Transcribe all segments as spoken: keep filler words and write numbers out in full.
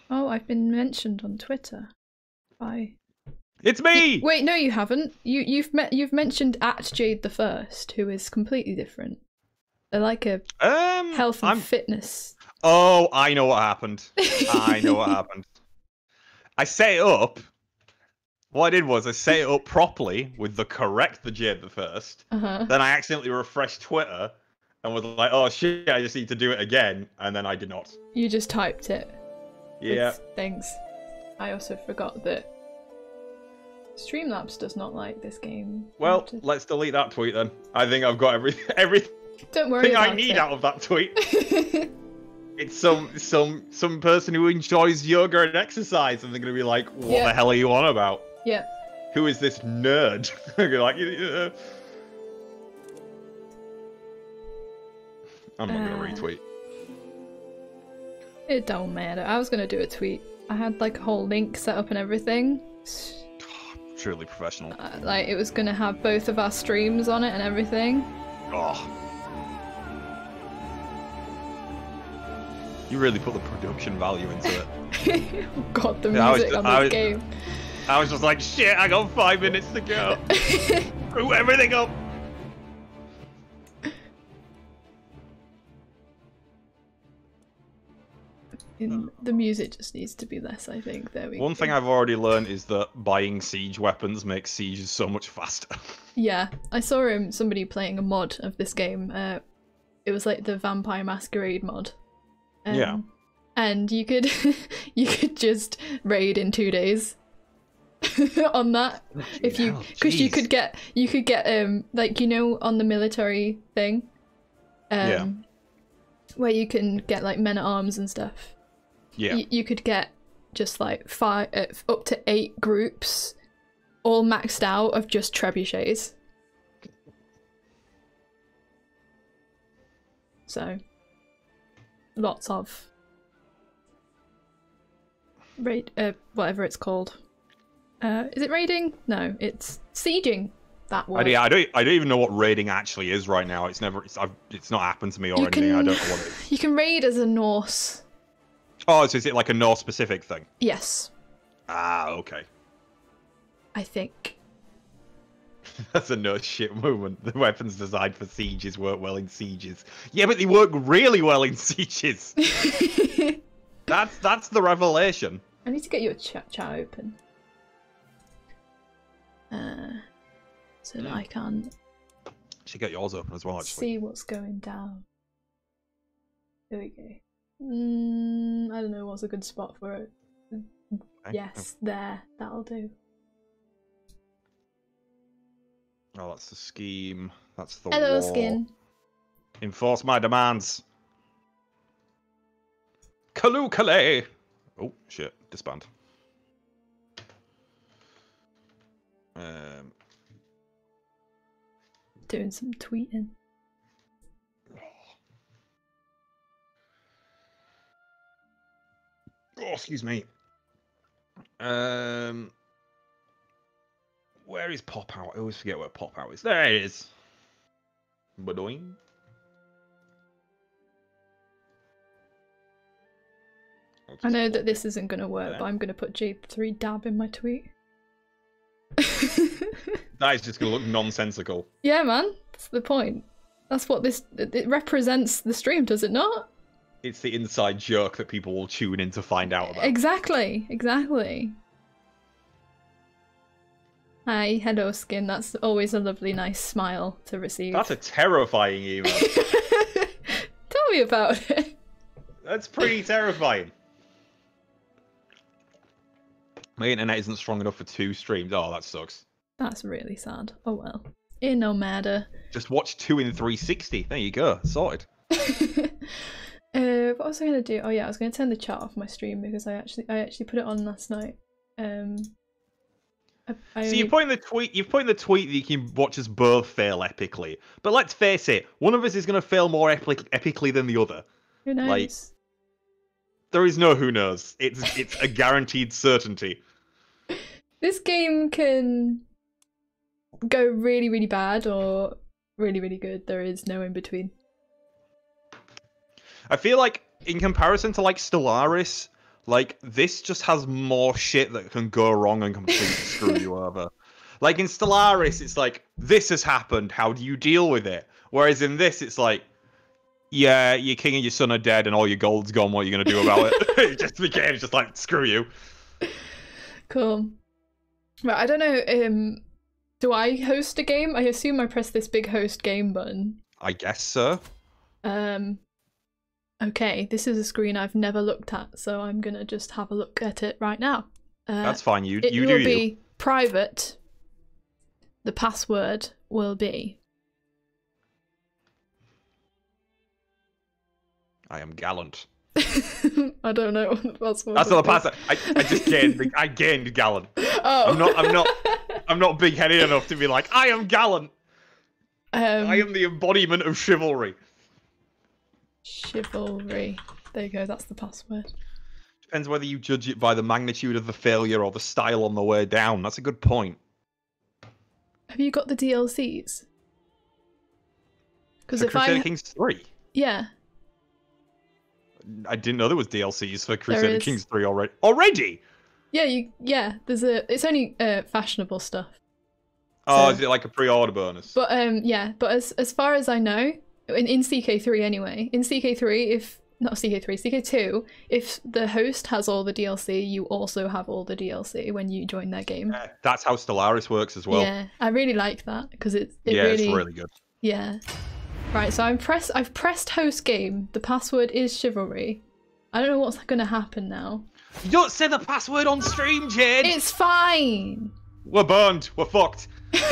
Oh, I've been mentioned on Twitter by. It's me. Wait, no, you haven't. You you've met you've mentioned at Jade the First, who is completely different. They're like a Um, health and I'm... fitness. Oh, I know what happened. I know what happened. I set it up. What I did was I set it up properly with the correct the Jade the First. Uh-huh. Then I accidentally refreshed Twitter and was like, "Oh shit, I just need to do it again," and then I did not. You just typed it. Yeah. With things. I also forgot that Streamlabs does not like this game. Well, to... let's delete that tweet then. I think I've got every everything Don't worry about I need it. out of that tweet. It's some some some person who enjoys yoga and exercise, and they're gonna be like, "What yeah. the hell are you on about? Yeah. Who is this nerd?" You're like, yeah. I'm not gonna uh, retweet. It don't matter. I was gonna do a tweet. I had like a whole link set up and everything. Truly professional. Uh, like it was gonna have both of our streams on it and everything. Oh. You really put the production value into it. Oh god, the yeah, music just, on this I was, game. I was just like, shit, I got five minutes to go. Screw everything up. In, the music just needs to be less, I think. There we One go. thing I've already learned is that buying siege weapons makes sieges so much faster. Yeah, I saw um, somebody playing a mod of this game. Uh, it was like the Vampire Masquerade mod. Um, yeah. And you could you could just raid in two days on that. Oh, if you because you could get you could get um like you know on the military thing. Um yeah. Where you can get like men at arms and stuff. Yeah. Y you could get just like five uh, up to eight groups all maxed out of just trebuchets. So lots of raid, uh, whatever it's called. Uh, is it raiding? No, it's sieging. That word. I, I don't. I don't even know what raiding actually is right now. It's never. It's. I've, it's not happened to me or you anything. Can, I don't know what it is. You can raid as a Norse. Oh, so is it like a Norse specific thing? Yes. Ah, okay. I think. That's a no shit moment. The weapons designed for sieges work well in sieges. Yeah, but they work really well in sieges. that's that's the revelation. I need to get your chat chat open. Uh, so that I can should get yours open as well. Actually, see what's going down. There we go. Mm, I don't know what's a good spot for it. Okay. Yes, there. That'll do. Oh, that's the scheme. That's the Hello, war. Skin. Enforce my demands. Kalu Kalay. Oh shit! Disband. Um. Doing some tweeting. Oh, excuse me. Um. Where is Pop Out? I always forget where Pop Out is. There it is. Badoing. I know that this isn't going to work, there. But I'm going to put J three dab in my tweet. That is just going to look nonsensical. Yeah, man. That's the point. That's what this... It represents the stream, does it not? It's the inside joke that people will tune in to find out about. Exactly. Exactly. Hi, hello, Skin. That's always a lovely, nice smile to receive. That's a terrifying email. Tell me about it. That's pretty terrifying. My internet isn't strong enough for two streams. Oh, that sucks. That's really sad. Oh well. It no matter. Just watch two in three sixty. There you go. Sorted. uh, what was I gonna do? Oh yeah, I was gonna turn the chat off my stream because I actually I actually put it on last night. Um. I, I See, only... you're putting the tweet. You're putting the tweet that you can watch us both fail epically. But let's face it, one of us is going to fail more epic, epically than the other. Who knows? Like, there is no who knows. It's it's a guaranteed certainty. This game can go really, really bad or really, really good. There is no in between. I feel like, in comparison to like Stellaris, Like, this just has more shit that can go wrong and completely screw you over. Like, in Stellaris, it's like, this has happened, how do you deal with it? Whereas in this, it's like, yeah, your king and your son are dead and all your gold's gone, what are you going to do about it? It just the game's just like, screw you. Cool. Right, I don't know, um, do I host a game? I assume I press this big host game button. I guess so. Um... Okay, this is a screen I've never looked at, so I'm gonna just have a look at it right now. Uh, That's fine. You it you will do be you. private. The password will be. I am gallant. I don't know what the password. That's not the password. I, I just gained. I gained gallant. Oh. I'm not. I'm not. I'm not big-headed enough to be like, I am gallant. Um, I am the embodiment of chivalry. Chivalry. There you go, that's the password. Depends whether you judge it by the magnitude of the failure or the style on the way down. That's a good point. Have you got the D L Cs? Because if Crusader I Kings three. Yeah. I didn't know there was D L Cs for Crusader is. Kings three already. Already? Yeah, you yeah, there's a it's only uh, fashionable stuff. Oh, So- is it like a pre-order bonus? But um yeah, but as as far as I know, in, in C K three anyway, in C K three if not C K three, C K two, if the host has all the D L C, you also have all the D L C when you join their game. Yeah, that's how Stellaris works as well. Yeah, I really like that because it it yeah, really it's really good. yeah. Right, so I'm press I've pressed host game. The password is chivalry. I don't know what's going to happen now. You don't say the password on stream, Jade! It's fine. We're burned. We're fucked.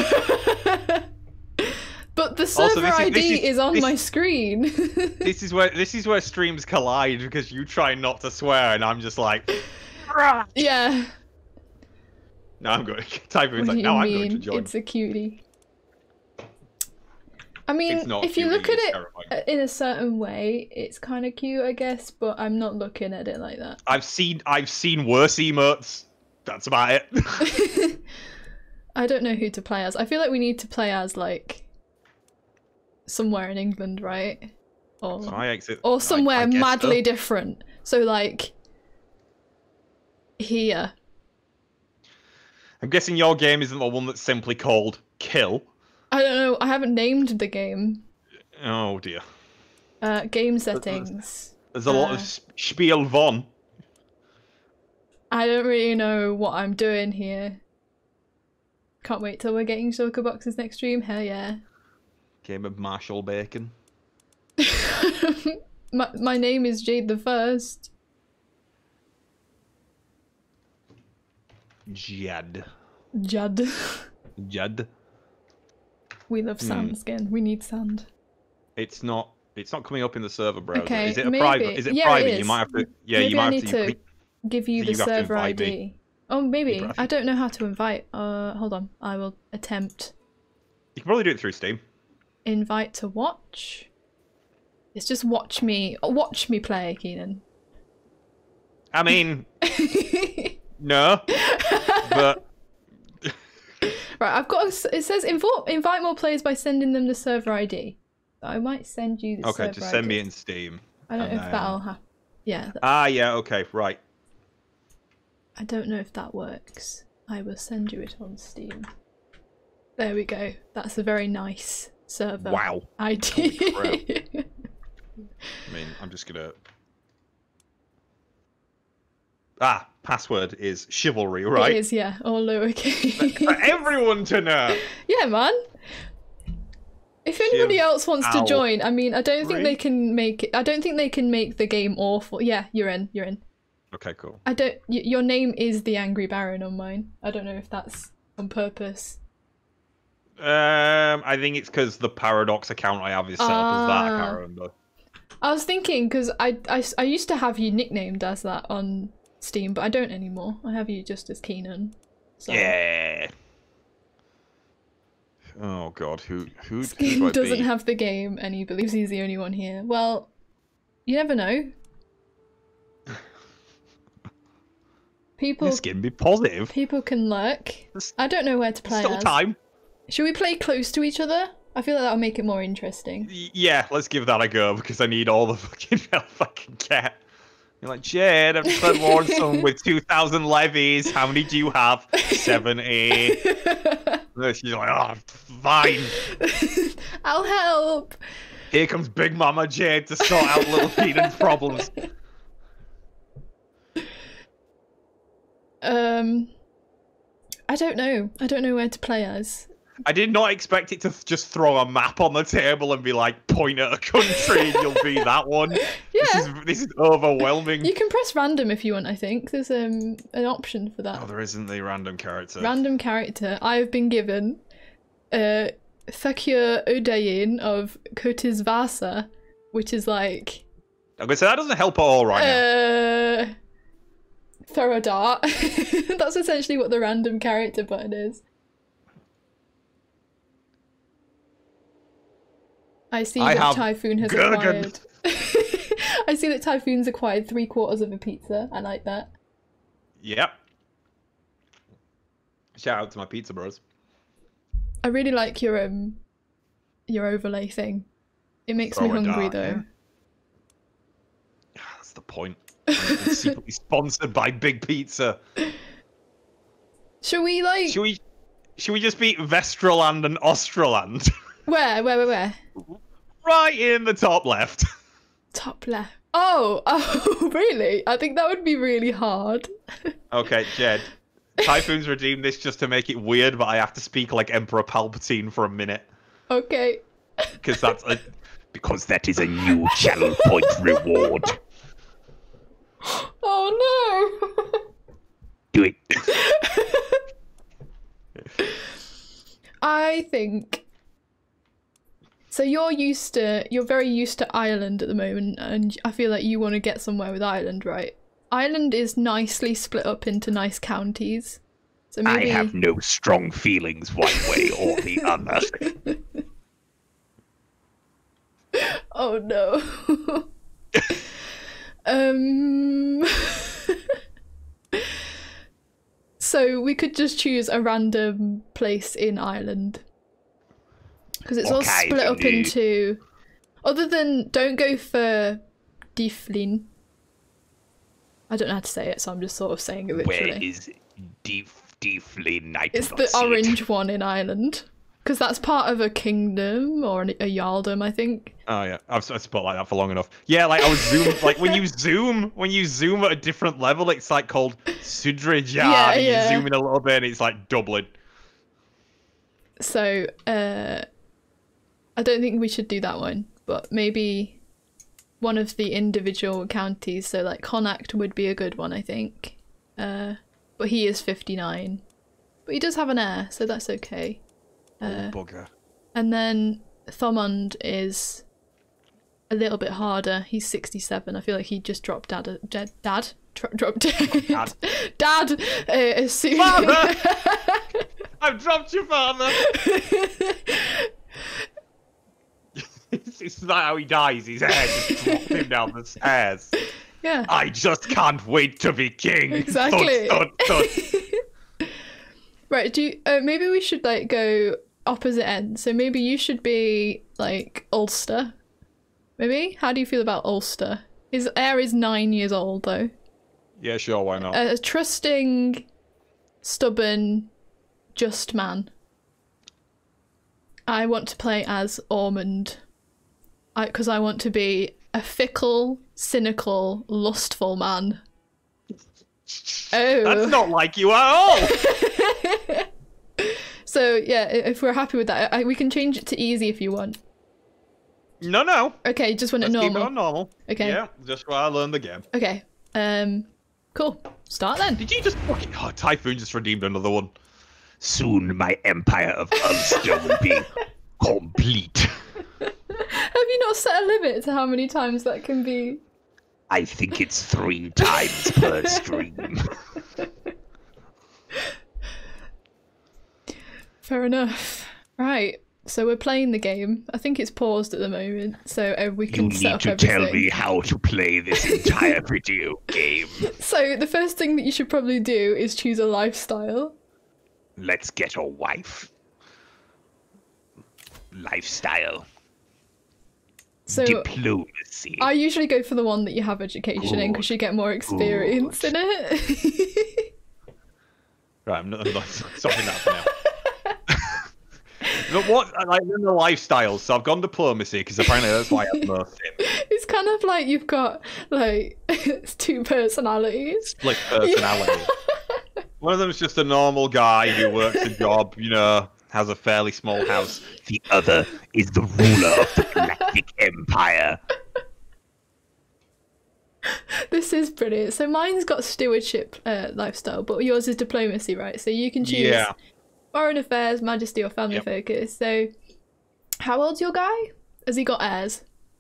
But the server Also, this is- I D this is, is- on this- my screen. This is where this is where streams collide because you try not to swear and I'm just like, Yeah. no, I'm going. Typing is What like, do you no, I'm mean? going to join. It's a cutie. I mean, It's not if you cutie, look at it's it terrifying. in a certain way, it's kind of cute, I guess. But I'm not looking at it like that. I've seen I've seen worse emotes. That's about it. I don't know who to play as. I feel like we need to play as like somewhere in England, right? Or So I exit. or I- somewhere I guess madly so. different. So like here. I'm guessing your game isn't the one that's simply called Kill. I don't know. I haven't named the game. Oh dear. Uh, game settings. There's a lot Uh, of sp- Spiel von. I don't really know what I'm doing here. Can't wait till we're getting shulker boxes next stream. Hell yeah. Game of Marshall Bacon. my my name is Jade the First. Jad. Judd. Jad. We love Hmm. sand skin. We need sand. It's not. It's not coming up in the server browser. Okay, is it a maybe. private? Is it Yeah, it private? is. You might have to. Yeah, Maybe you might I have need to. to give you so the you have to server I invite D. me. Oh, maybe. You'd have I to- don't know how to invite. Uh, hold on. I will attempt. You can probably do it through Steam. Invite to watch. It's just watch me. Watch me play, Keenan. I mean, no, but Right, I've got. A, s- it says invite invite more players by sending them the server I D. I might send you the server okay, just send I D. me in Steam. I don't and know if then- that'll happen. Yeah, th- Ah, yeah, okay, right. I don't know if that works. I will send you it on Steam. There we go. That's a very nice server Wow. I D. I mean, I'm just gonna. Ah, password is chivalry, right? It is, yeah, all lowercase. For everyone to know. Yeah, man. If anybody else wants to Ow. join, I mean, I don't think they Right. can make it. I don't think they can make the game awful. Yeah, you're in. You're in. Okay, cool. I don't. Y- your name is the Angry Baron on mine. I don't know if that's on purpose. Um, I think it's because the Paradox account I have is set up as that. I Ah. can't remember. I was thinking because I, I, I used to have you nicknamed as that on Steam, but I don't anymore. I have you just as Keenan. So. Yeah. Oh god, who who, who Skin do I doesn't be? have the game, and he believes he's the only one here. Well, you never know. People, Skin, be positive. people can lurk. There's I don't know where to play still as. time. Should we play close to each other? I feel like that'll make it more interesting. Y- Yeah, let's give that a go because I need all the fucking help I can get. You're like, Jade, I've just had warn someone with two thousand levies. How many do you have? seventy. She's like, oh, fine. I'll help. Here comes Big Mama Jade to sort out little Keenan's problems. Um, I don't know. I don't know where to play as. I did not expect it to th just throw a map on the table and be like, point at a country and you'll be that one. Yeah. This is, this is overwhelming. You can press random if you want, I think. There's um an option for that. Oh, there isn't the random character. Random character. I have been given uh, Thakir Udayin of Kotisvasa, which is like... I'm going to say that doesn't help at all right uh, now. Throw a dart. That's essentially what the random character button is. I see I that Typhoon has Gurgen. acquired... I see that Typhoon's acquired three quarters of a pizza. I like that. Yep. Shout out to my pizza bros. I really like your um your overlay thing. It makes Throw me a hungry dart, though. Yeah. That's the point. I'm secretly sponsored by Big Pizza. Shall we like... Should we, should we just beat Vestraland and Ostraland? Where? Where, where, where? Right in the top left. Top left. Oh, oh, really? I think that would be really hard. Okay, Jed. Typhoon's redeemed this just to make it weird, but I have to speak like Emperor Palpatine for a minute. Okay. Because that's a... Because that is a new channel point reward. Oh no! Do it. I think... So you're used to, you're very used to Ireland at the moment, and I feel like you want to get somewhere with Ireland, right? Ireland is nicely split up into nice counties. So maybe... I have no strong feelings one way or the other. Oh no. um. So we could just choose a random place in Ireland. Because it's all Okay, split up then you- into... Other than... Don't go for Diflin. I don't know how to say it, so I'm just sort of saying it literally. Where is Deef Deeflin? I It's cannot the see it. orange one in Ireland. Because that's part of a kingdom, or an, a jarldom, I think. Oh yeah, I've, I've spot like that for long enough. Yeah, like I was zoom, like when you zoom, when you zoom at a different level, it's like called Sudrejard. Yeah, and yeah. You zoom in a little bit, and it's like doubling. So, uh... I don't think we should do that one, but maybe one of the individual counties. So like Connacht would be a good one, I think. Uh, but he is fifty-nine. But he does have an heir, so that's okay. Uh, oh bugger. and then Thomond is a little bit harder. He's sixty-seven. I feel like he just dropped dad. Dad? dad? Dro dropped dad. Dad! Uh, as soon- Father! I've dropped your father! It's not how he dies, his head just dropped him down the stairs. Yeah. I just can't wait to be king. Exactly. Thud, thud, thud. Right, do you, uh, maybe we should like go opposite ends. So maybe you should be like Ulster. Maybe? How do you feel about Ulster? His heir is nine years old though. Yeah, sure, why not? A trusting, stubborn, just man. I want to play as Ormond. Because I, I want to be a fickle, cynical, lustful man. Oh. That's not like you at all! So, yeah, if we're happy with that, I, we can change it to easy if you want. No, no. Okay, just want it Let's normal. keep it on normal. Okay. Yeah, just while I learn the game. Okay. Um, cool. Start then. Did you just fucking... Oh, Typhoon just redeemed another one. Soon my empire of Ulster will be complete. Have you not set a limit to how many times that can be? I think it's three times per stream. Fair enough. Right. So we're playing the game. I think it's paused at the moment, so uh, we can You set need up to everything. tell me how to play this entire video game. So the first thing that you should probably do is choose a lifestyle. Let's get a wife. Lifestyle. So diplomacy. I usually go for the one that you have education in because you get more experience Good. in it. Right, I'm not, I'm not stopping that for now. But what, like, in the lifestyle, so I've gone diplomacy because apparently that's why I have most in. It's kind of like you've got, like, two personalities. Split personality. Yeah. One of them is just a normal guy who works a job, you know, has a fairly small house. The other is the ruler of the Galactic Empire. This is brilliant. So mine's got stewardship uh, lifestyle, but yours is diplomacy, right? So you can choose yeah. foreign affairs, majesty, or family yep. focus. So how old's your guy? Has he got heirs?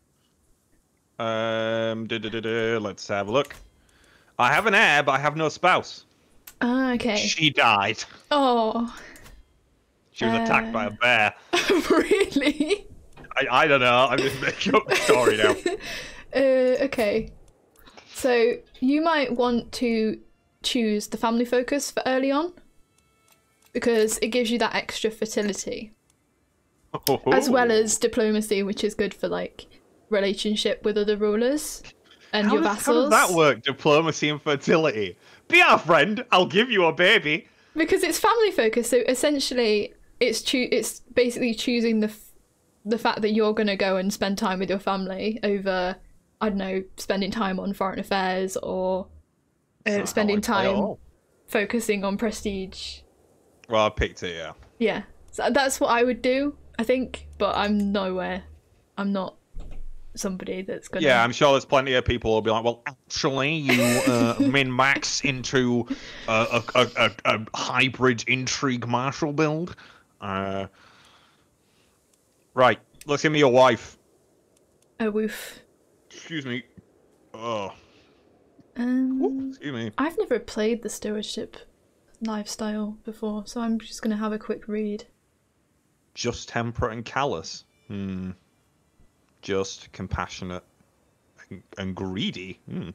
Um, da, da, da, da, let's have a look. I have an heir, but I have no spouse. Ah, okay. She died. Oh. She was uh... attacked by a bear. Really? I, I don't know. I'm just making up the story now. uh, okay. So you might want to choose the family focus for early on because it gives you that extra fertility. Oh. As well as diplomacy, which is good for like relationship with other rulers and how your does, vassals. How does that work? Diplomacy and fertility. Be our friend. I'll give you a baby. Because it's family focused, so essentially it's choo- it's basically choosing the f- the fact that you're gonna go and spend time with your family over, I don't know, spending time on foreign affairs or uh, spending time focusing on prestige. Well, I picked it, yeah. Yeah, so that's what I would do, I think, but I'm nowhere. I'm not somebody that's gonna. Yeah, I'm sure there's plenty of people who'll be like, well, actually, you uh, min-max into a, a, a, a hybrid intrigue martial build. Uh, right, let's give me your wife. A woof. Excuse me. Oh. Um, Ooh, excuse me. I've never played the stewardship lifestyle before, so I'm just gonna have a quick read. Just temperate and callous. Hmm. Just compassionate and, and greedy. Hmm.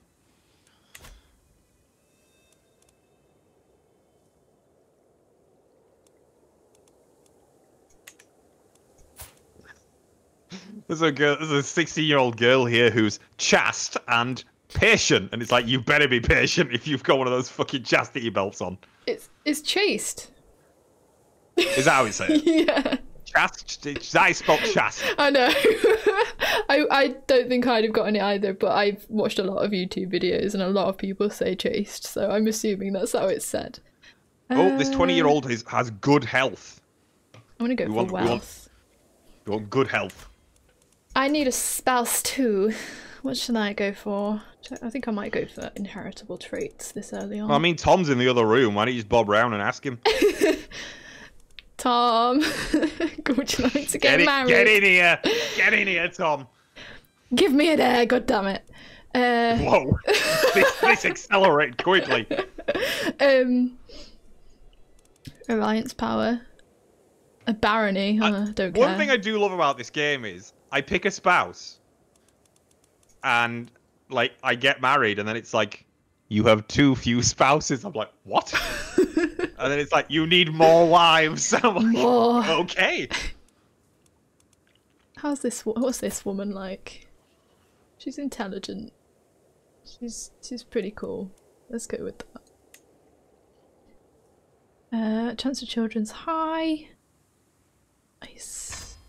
There's a girl, there's a sixteen-year-old girl here who's chaste and patient, and it's like, you better be patient if you've got one of those fucking chastity belts on. It's it's chaste. Is that how it's said? Yeah. Chaste? That is spelled chaste. I know. I I don't think I'd have gotten it either, but I've watched a lot of YouTube videos and a lot of people say chaste, so I'm assuming that's how it's said. Oh, uh, this twenty-year-old has, has good health. I'm gonna go we for want, wealth. We want, we want good health. I need a spouse too. What should I go for? I think I might go for inheritable traits this early on. Well, I mean, Tom's in the other room. Why don't you just bob round and ask him? Tom, would you like to get, get married? Get in here! Get in here, Tom! Give me an heir, goddammit. Uh... Whoa! this, this accelerated quickly. Um, Alliance power. A barony, huh? I, don't care. One thing I do love about this game is I pick a spouse and, like, I get married and then it's like, you have too few spouses. I'm like, what? And then it's like, you need more wives. I'm like, more. Okay. How's this? What's this woman like? She's intelligent. She's she's pretty cool. Let's go with that. Uh, chance of children's high. Nice.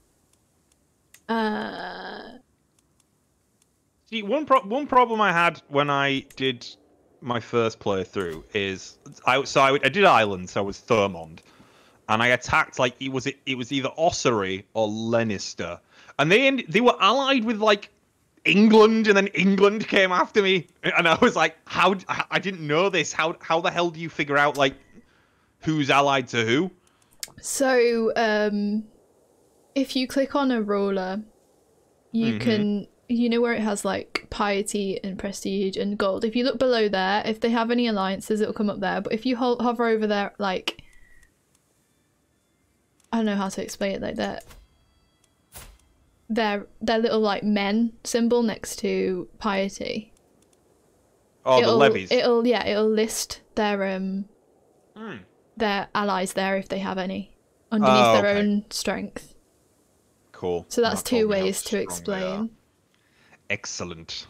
Uh. See, one pro one problem I had when I did my first playthrough is I so I, I did Ireland, so I was Thurmond, and I attacked like it was it, it was either Ossory or Leinster, and they they were allied with like England, and then England came after me, and I was like, how I didn't know this. How how the hell do you figure out like who's allied to who? So um, if you click on a ruler, you mm-hmm. can. You know where it has like piety and prestige and gold. If you look below there, if they have any alliances, it'll come up there. But if you ho hover over there, like, I don't know how to explain it, like that. Their their little like men symbol next to piety. Oh, it'll, the levies. It'll yeah, it'll list their um mm. their allies there if they have any underneath oh, their okay. own strength. Cool. So that's That two told me how ways to strong they are. explain. Excellent.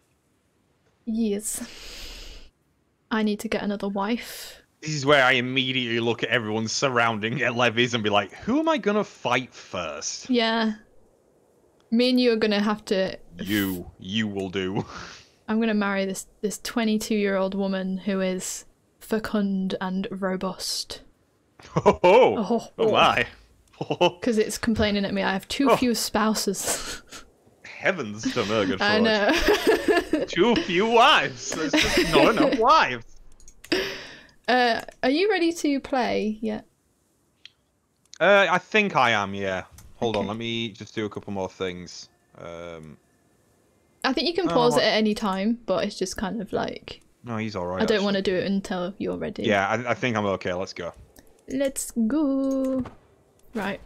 Yes. I need to get another wife. This is where I immediately look at everyone surrounding at levies and be like, who am I gonna fight first? Yeah. Me and you are gonna have to... You. You will do. I'm gonna marry this this twenty-two-year-old woman who is fecund and robust. Oh, oh, Oh, oh my. Because it's complaining at me I have too Oh. few spouses. Heavens to Murgatroyd. I know. Too few wives. There's just not enough wives. Uh, are you ready to play yet? Uh, I think I am, yeah. Hold on, Okay. let me just do a couple more things. Um, I think you can Oh, pause what- it at any time, but it's just kind of like... no, he's alright. I don't want to do it until you're ready. Yeah, I, I think I'm okay. Let's go. Let's go. Right.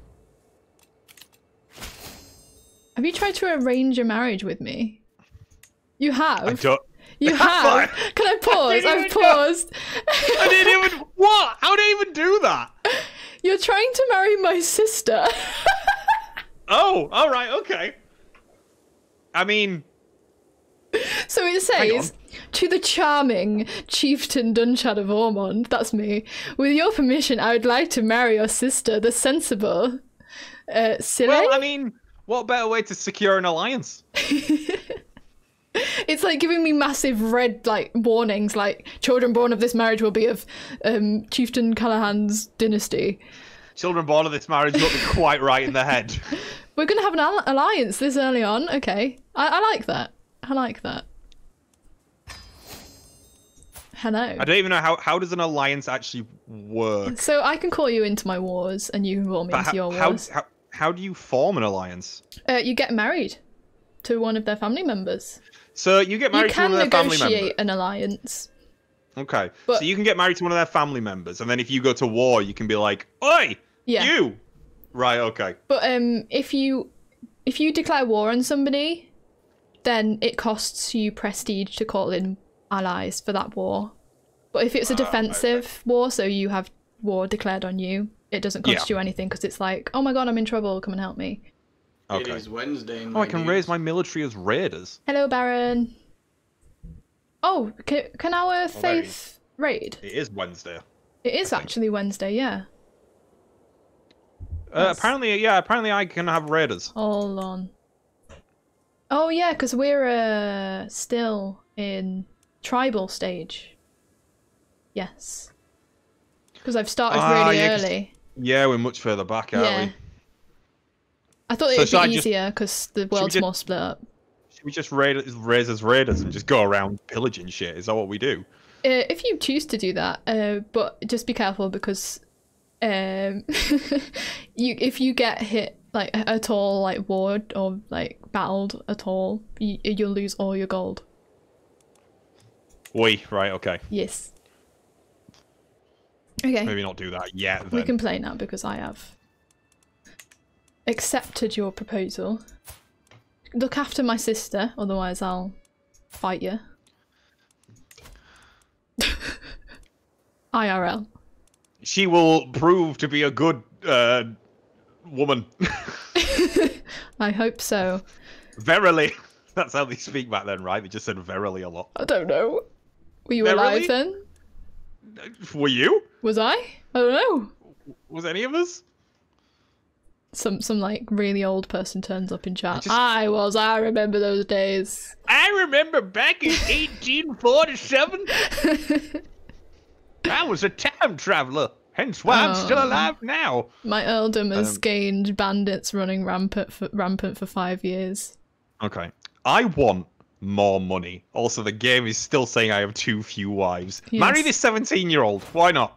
Have you tried to arrange a marriage with me? You have? I don't. You have? Can I pause? didn't I've even know. paused. I didn't even. What? How did I even do that? You're trying to marry my sister. Oh, alright, okay. I mean, So it Hang says, to the charming Chieftain Dunchad of Ormond, that's me, with your permission, I would like to marry your sister, the sensible. Uh, silly? well, I mean, what better way to secure an alliance? It's like giving me massive red like warnings, like children born of this marriage will be of um, Chieftain Callahan's dynasty. Children born of this marriage look quite right in the head. We're gonna have an al- alliance this early on. Okay, I, I like that. I like that. Hello. I don't even know how how does an alliance actually work. So I can call you into my wars, and you can call me But into how, your how, wars. how how do you form an alliance? Uh, you get married to one of their family members. So you get married You to can one of their family members. negotiate an alliance. Okay. But- so you can get married to one of their family members, and then if you go to war, you can be like, "Oi, Yeah. you!" Right? Okay. But um, if you if you declare war on somebody, then it costs you prestige to call in allies for that war. But if it's a Ah, defensive war, so you have war declared on you, it doesn't cost Yeah. you anything because it's like, oh my god, I'm in trouble, come and help me. Okay. It is Wednesday. Oh, I can raise my military as raiders. Hello, Baron. Oh, can, can our there he faith raid? It is Wednesday. It is I think. actually Wednesday, yeah. Uh, That's- apparently, yeah. Apparently, I can have raiders. Hold on. Oh yeah, because we're uh, still in tribal stage. Yes. Because I've started Ah, really yeah, 'cause- early. Yeah, we're much further back, aren't Yeah. we? I thought So it would shall I be just- easier because the world's just- more split up. Should we just raid raise as raiders and just go around pillaging shit? Is that what we do? Uh, if you choose to do that, uh, but just be careful because um, you if you get hit like at all, like ward or like battled at all, you, you'll lose all your gold. We right? Okay. Yes. Okay. Maybe not do that yet. We Then. can play now because I have accepted your proposal. Look after my sister, otherwise I'll fight you. I R L. She will prove to be a good uh, woman. I hope so. Verily. That's how they speak back then, right? They just said verily a lot. I don't know. Were you Verily? alive then? Were you? Was I? I don't know. Was any of us? Some some like really old person turns up in chat. just- I was. I remember those days. I remember back in eighteen forty-seven. I was a time traveler. Hence why I'm still Oh. alive now. My earldom has Um, gained bandits running rampant for, rampant for five years. Okay. I want more money. Also, the game is still saying I have too few wives. Yes. Marry this seventeen-year-old. Why not?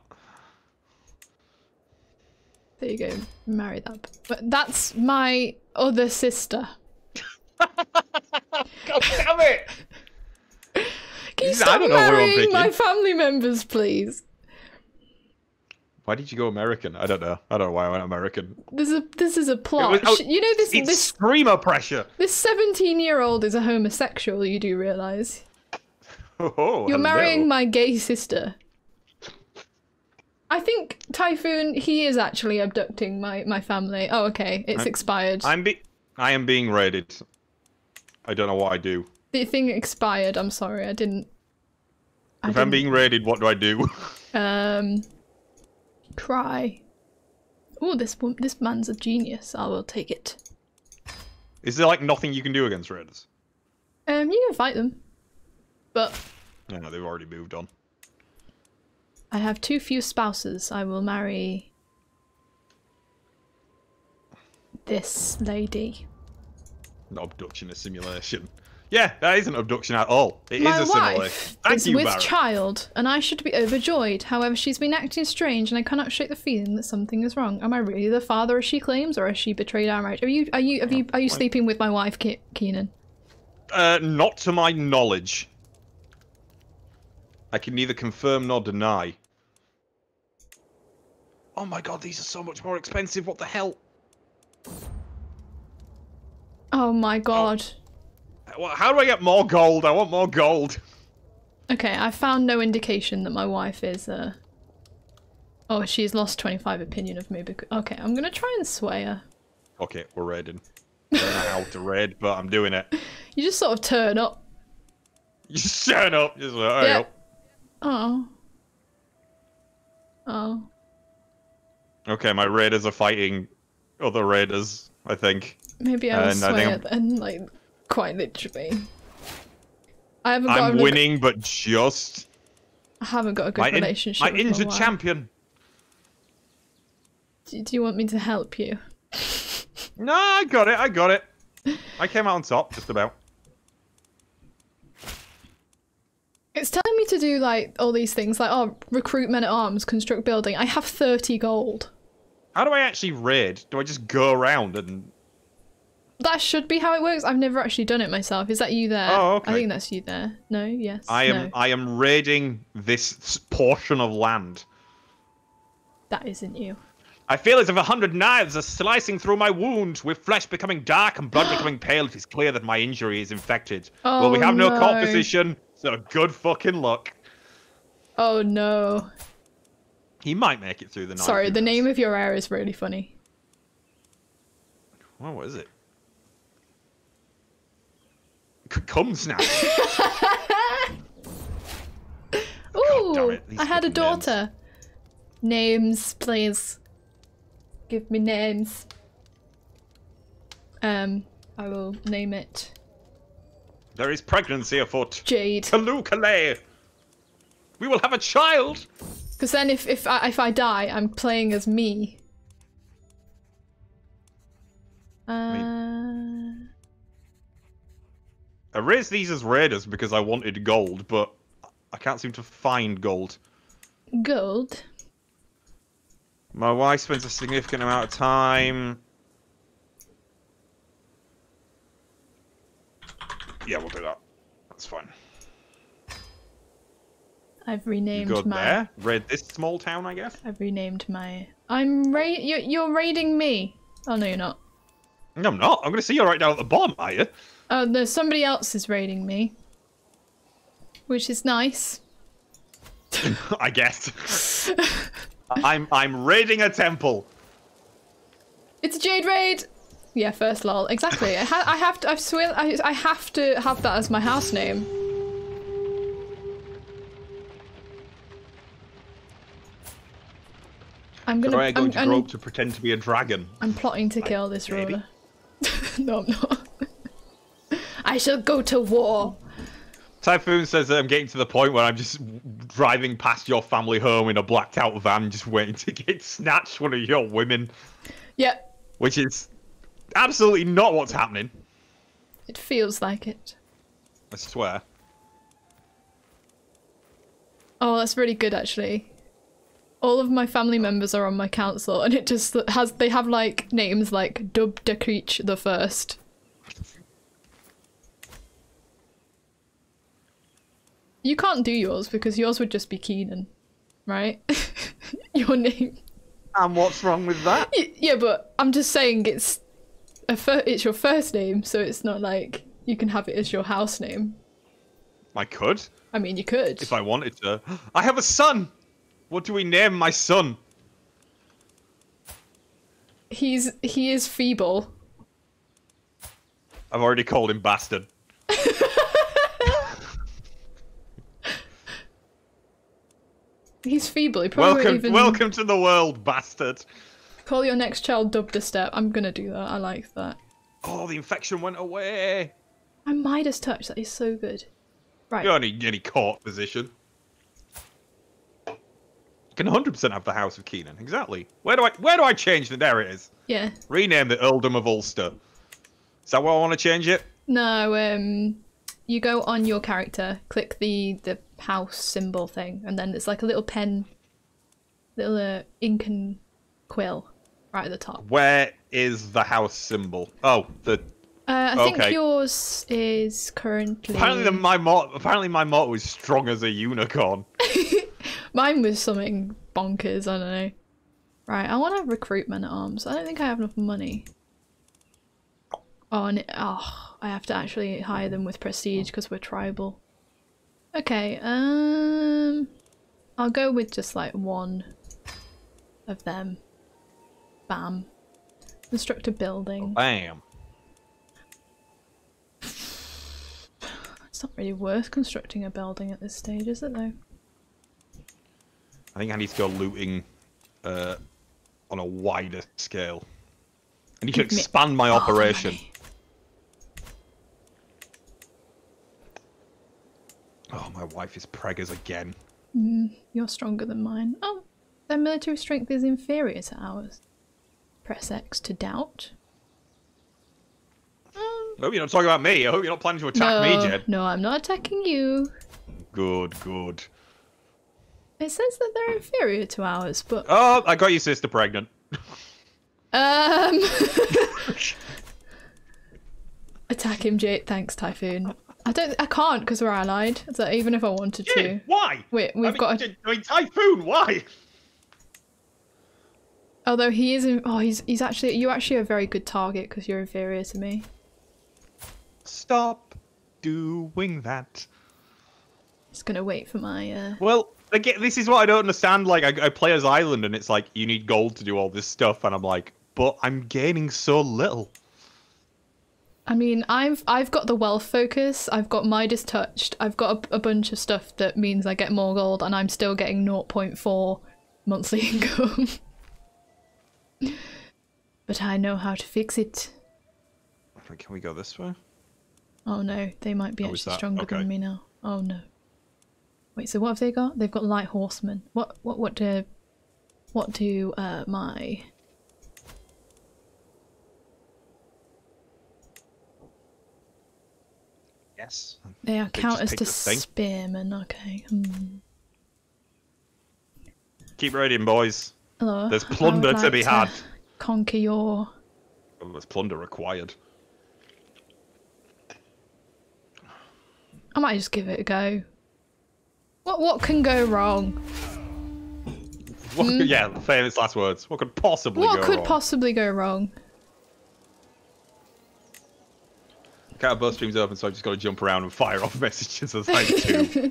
There you go. Marry that. But that's my other sister. God damn it! Can you I stop don't know who I'm marrying picking. my family members, please? Why did you go American? I don't know. I don't know why I went American. This is a this is a plot. was- oh, Sh- you know this It's this streamer pressure. this seventeen year old is a homosexual. You do realize Oh, you're hello. marrying my gay sister. I think Typhoon, he is actually abducting my, my family. Oh, okay. It's I'm, expired. I'm be I am being raided. I don't know what I do. The thing expired. I'm sorry. I didn't... I if didn't, I'm being raided, what do I do? Um... Cry. Oh, this, this man's a genius. I will take it. Is there, like, nothing you can do against raiders? Um, you can fight them. But... No, no, they've already moved on. I have too few spouses. I will marry... this lady. An abduction, a simulation. Yeah, that isn't abduction at all. It My is a wife simulation. Thank is you, with Barrett. child, and I should be overjoyed. However, she's been acting strange, and I cannot shake the feeling that something is wrong. Am I really the father as she claims, or has she betrayed our marriage? Are you, are you, have you, are you sleeping with my wife, Ke Keenan? Uh, not to my knowledge. I can neither confirm nor deny. Oh my god, these are so much more expensive. What the hell? Oh my god. Oh. Well, how do I get more gold? I want more gold. Okay, I found no indication that my wife is, uh... oh, she's lost twenty-five opinion of me because... Okay, I'm gonna try and sway her. Okay, we're raiding. I don't know how to raid, but I'm doing it. You just sort of turn up. You just turn up. Just like, Yeah. yeah. Oh. Oh. Okay, my raiders are fighting other raiders, I think. Maybe I will And I sway think her I'm- then, like, quite literally. I haven't got I'm a winning, but just... I haven't got a good My, in relationship my with my injured wife. champion. Do, do you want me to help you? No, I got it, I got it. I came out on top, just about. It's telling me to do, like, all these things, like, oh, recruit men at arms, construct building. I have thirty gold. How do I actually raid? Do I just go around and... That should be how it works. I've never actually done it myself. Is that you there? Oh, okay. I think that's you there. No? Yes? I am No. I am raiding this s- portion of land. That isn't you. I feel as if a hundred knives are slicing through my wound, with flesh becoming dark and blood becoming pale. It is clear that my injury is infected. Oh, well, we have no, no. core position, so good fucking luck. Oh no. He might make it through the night. Sorry, who the knows? name of your area is really funny. Well, what is it? C Cum snatch. Ooh, damn it, these I had a fucking names. daughter. Names, please. Give me names. Um, I will name it There is pregnancy afoot. Jade. Kalukale. We will have a child. Because then, if if I if I die, I'm playing as me. Uh, I raised these as raiders because I wanted gold, but I can't seem to find gold. gold. My wife spends a significant amount of time. Yeah, we'll do that. That's fine. I've You renamed go my. there, raid this small town, I guess. I've renamed my. I'm ra- you're, you're raiding me. Oh no, you're not. No, I'm not. I'm going to see you right down at the bottom, are you? Oh no, somebody else is raiding me, which is nice. I guess. I'm I'm raiding a temple. It's a Jade raid. Yeah, first lol. Exactly. I, ha I have to. I swear. I I have to have that as my house name. I'm So gonna. I go I'm, to I'm, grow up to pretend to be a dragon. I'm plotting to kill this maybe. ruler. No, I'm not. I shall go to war. Typhoon says that I'm getting to the point where I'm just driving past your family home in a blacked out van, just waiting to get snatched one of your women. Yep. Which is absolutely not what's happening. It feels like it. I swear. Oh, that's really good actually. All of my family members are on my council, and it just has they have like names like Dub de Creech the First. You can't do yours because yours would just be Keenan, right? Your name. And what's wrong with that? Y- Yeah, but I'm just saying it's a fir- it's your first name, so it's not like you can have it as your house name. I could, I mean, you could. if I wanted to. I have a son! What do we name my son? He's he is feeble. I've already called him bastard. He's feeble. He probably welcome, even... welcome to the world, bastard. Call your next child Dub Step. I'm gonna do that. I like that. Oh, the infection went away. My Midas touch. That is so good. Right. You're in any court position. You can one hundred percent have the House of Keenan. Exactly. Where do I where do I change the? There it is. Yeah. Rename the Earldom of Ulster. Is that what I want to change it? No. Um. You go on your character, click the the house symbol thing, and then it's like a little pen, little uh, ink and quill right at the top. Where is the house symbol? Oh, the. Uh, I think okay. yours is currently. Apparently, the, my mot. Apparently, my motto is strong as a unicorn. Mine was something bonkers. I don't know. Right, I want to recruit men at arms. I don't think I have enough money. Oh, and it, oh, I have to actually hire them with prestige because we're tribal. Okay, um, I'll go with just like one of them. Bam. Construct a building. Bam. It's not really worth constructing a building at this stage, is it though? I think I need to go looting uh, on a wider scale. I need to Give me expand my all the operation. money. Oh, my wife is preggers again. Mm, you're stronger than mine. Oh, their military strength is inferior to ours. Press X to doubt. I hope you're not talking about me. I hope you're not planning to attack no, me, Jed. No, I'm not attacking you. Good, good. It says that they're inferior to ours, but... Oh, I got your sister pregnant. Um... Attack him, Jade. Thanks, Typhoon. I don't. I can't because we're allied. So even if I wanted to. Jed, why? Wait, we've I mean, got. A... Jed, I mean, Typhoon, why? Although he isn't. Oh, he's he's actually. You're actually a very good target because you're inferior to me. Stop doing that. Just gonna wait for my. Uh... Well, again, this is what I don't understand. Like, I, I play as Island, and it's like you need gold to do all this stuff, and I'm like, but I'm gaining so little. I mean, I've I've got the wealth focus. I've got Midas touched. I've got a, a bunch of stuff that means I get more gold, and I'm still getting zero point four monthly income. But I know how to fix it. Can we go this way? Oh no, they might be Oh, is actually that- stronger okay. than me now. Oh no. Wait, so what have they got? They've got light horsemen. What what what do what do uh my Yes. they are They counters just to picked the thing. spearmen, okay. Hmm. Keep raiding, boys. Hello. There's I would plunder to like be had. Conquer your Well, there's plunder required. I might just give it a go. What what can go wrong? What, Yeah, famous last words. What could possibly What go could wrong? possibly go wrong? Cat bus streams open, so I just got to jump around and fire off messages as I do.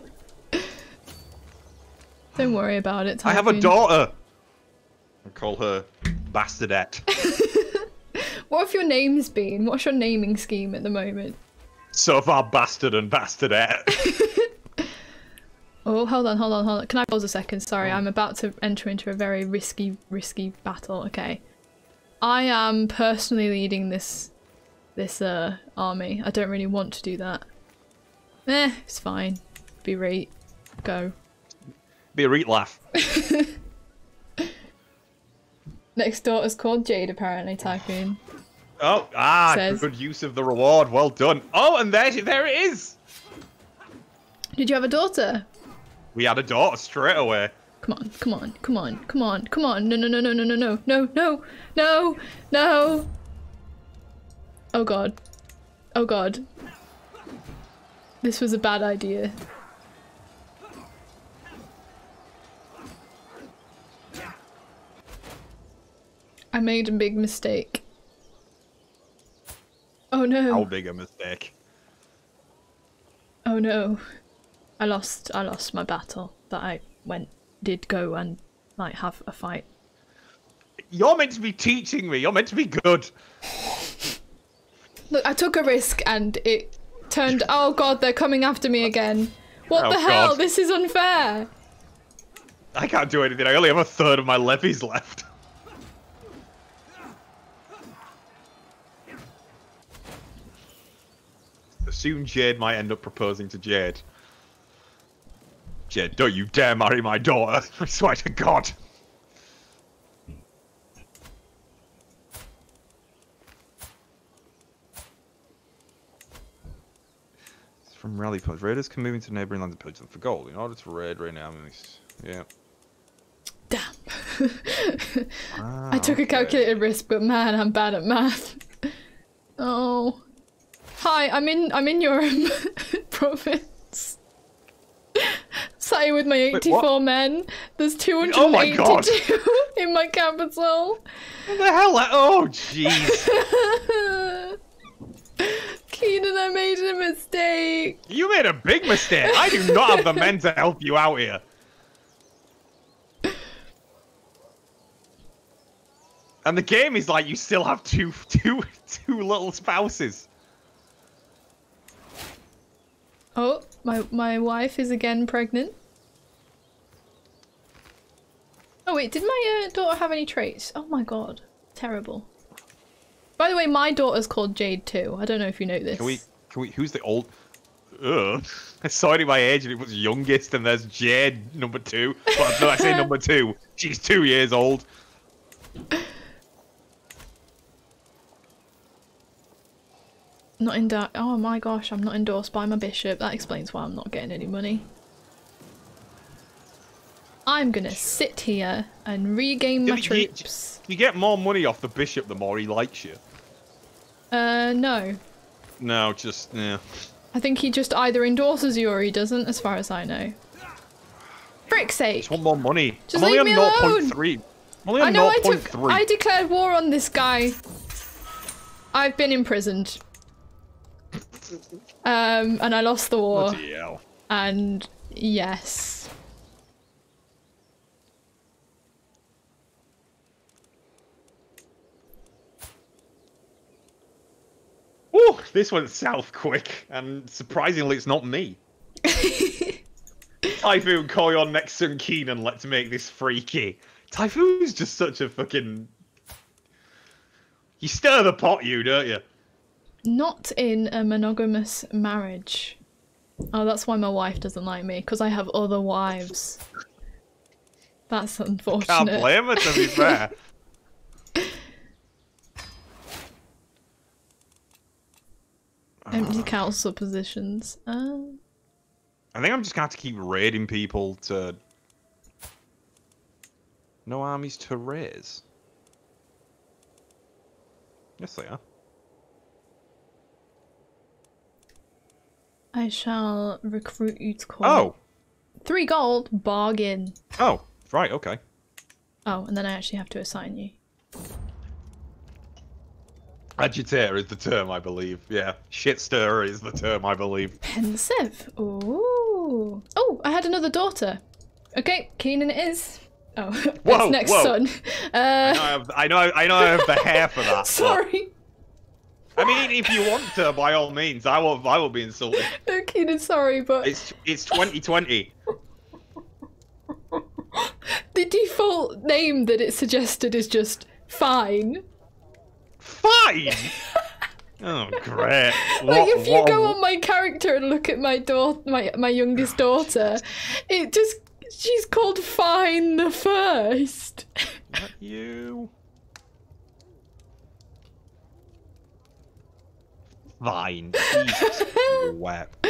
Don't worry about it. I have a Typhoon. daughter. I call her Bastardette. What have your names been? What's your naming scheme at the moment? So far, Bastard and Bastardette. Oh, hold on, hold on, hold on. Can I pause a second? Sorry, I'm about to enter into a very risky, risky battle. Okay. I am personally leading this, this, uh, army. I don't really want to do that. Eh, it's fine. Be right. Go. Be a reet laugh. Next daughter's called Jade, apparently, Typhoon. Oh, ah, Says- good use of the reward. Well done. Oh, and there, there it is. Did you have a daughter? We had a daughter straight away. Come on, come on, come on, come on, come on. No, no, no, no, no, no, no, no, no, no, no. Oh god. Oh god. This was a bad idea. I made a big mistake. Oh no. How big a mistake. Oh no. I lost I lost my battle that I went did go and like have a fight. You're meant to be teaching me. You're meant to be good. Look, I took a risk and it turned. Oh god, they're coming after me again. What oh, the hell? God. This is unfair. I can't do anything. I only have a third of my levies left. Soon Jade might end up proposing to Jade. Jade, don't you dare marry my daughter. I swear to God. It's from Rally Post. Raiders can move into neighbouring lands and pillage them for gold. In order to raid right now, yeah. Damn. ah, I took okay. a calculated risk, but man, I'm bad at math. Oh. Hi, I'm in I'm in your um, province. Sat here with my eighty-four Wait, men. There's two hundred eighty-two oh my in my capital. What the hell? Oh, jeez. Keenan, I made a mistake. You made a big mistake. I do not have the men to help you out here. And the game is like you still have two, two, two little spouses. Oh, my my wife is again pregnant. Oh wait, did my uh, daughter have any traits? Oh my god, terrible. By the way, my daughter's called Jade too. I don't know if you know this. Can we? Can we? Who's the old? Ugh. I saw it in my age and it was youngest, and there's Jade number two. Well, no, I say number two. She's two years old. Not in oh my gosh, I'm not endorsed by my bishop. That explains why I'm not getting any money. I'm gonna sit here and regain my you, troops. You, you get more money off the bishop the more he likes you. Uh, no. No, just, yeah. I think he just either endorses you or he doesn't, as far as I know. Frick's sake! Just want more money. Just I'm leave only me on alone! zero point three. I'm only on I know I zero point took- three. I declared war on this guy. I've been imprisoned. Um, and I lost the war. Bloody hell. And yes. Ooh, this went south quick, and surprisingly it's not me. Typhoon, call your next son Keenan, let's make this freaky. Typhoon's just such a fucking... You stir the pot, you, don't you? Not in a monogamous marriage. Oh, that's why my wife doesn't like me, because I have other wives. That's unfortunate. Can't blame her, to be fair. Empty council positions. Uh... I think I'm just going to have to keep raiding people to... No armies to raise. Yes, they are. I shall recruit you to call. Oh! Three gold, bargain. Oh, right, okay. Oh, and then I actually have to assign you. Agitator is the term, I believe. Yeah. Shit stirrer is the term, I believe. Pensive. Ooh. Oh, I had another daughter. Okay, Keenan it is. Oh, whoa, it's next whoa. son. Uh... I, know I, have, I know I know I have the hair for that. Sorry. But, I mean, if you want to, by all means, I will. I will be insulted. No, Keenan, sorry, but it's it's twenty twenty. The default name that it suggested is just fine. Fine. Oh, great! Like What, if you what, go on my character and look at my daughter, my my youngest daughter, it just she's called Fine the First. Not you. Fine. Web.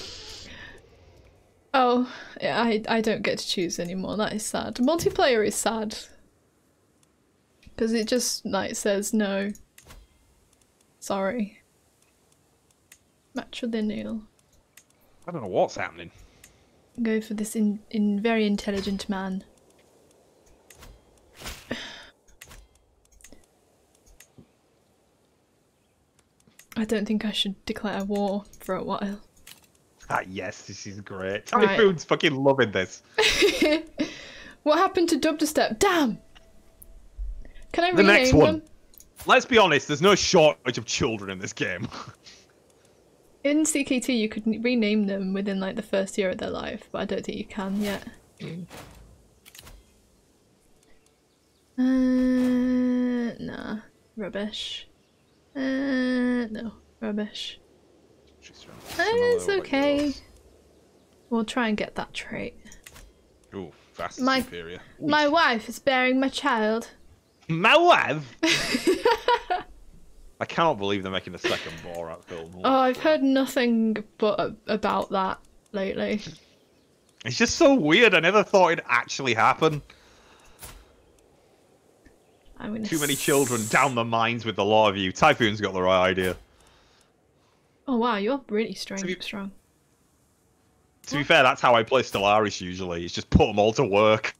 Oh, yeah, I I don't get to choose anymore. That is sad. Multiplayer is sad because it just like says no. Sorry. Matrilineal. I don't know what's happening. Go for this in in very intelligent man. I don't think I should declare war for a while. Ah, yes, this is great. Right. Typhoon's fucking loving this. What happened to dubstep? Damn! Can I the rename next one. them? Let's be honest, there's no shortage of children in this game. In C K two, you could rename them within like the first year of their life, but I don't think you can yet. Uh, nah, rubbish. Uh, no, rubbish. Uh, it's okay. We'll try and get that trait. Ooh, fast my, superior. My wife is bearing my child. My wife? I cannot believe they're making a second Borat film. Oh, I've heard nothing but about that lately. It's just so weird. I never thought it'd actually happen. I'm gonna Too many children down the mines with the lot of you. Typhoon's got the right idea. Oh wow, you're really strong. To be, strong. To be fair, that's how I play Stellaris usually. It's just put them all to work.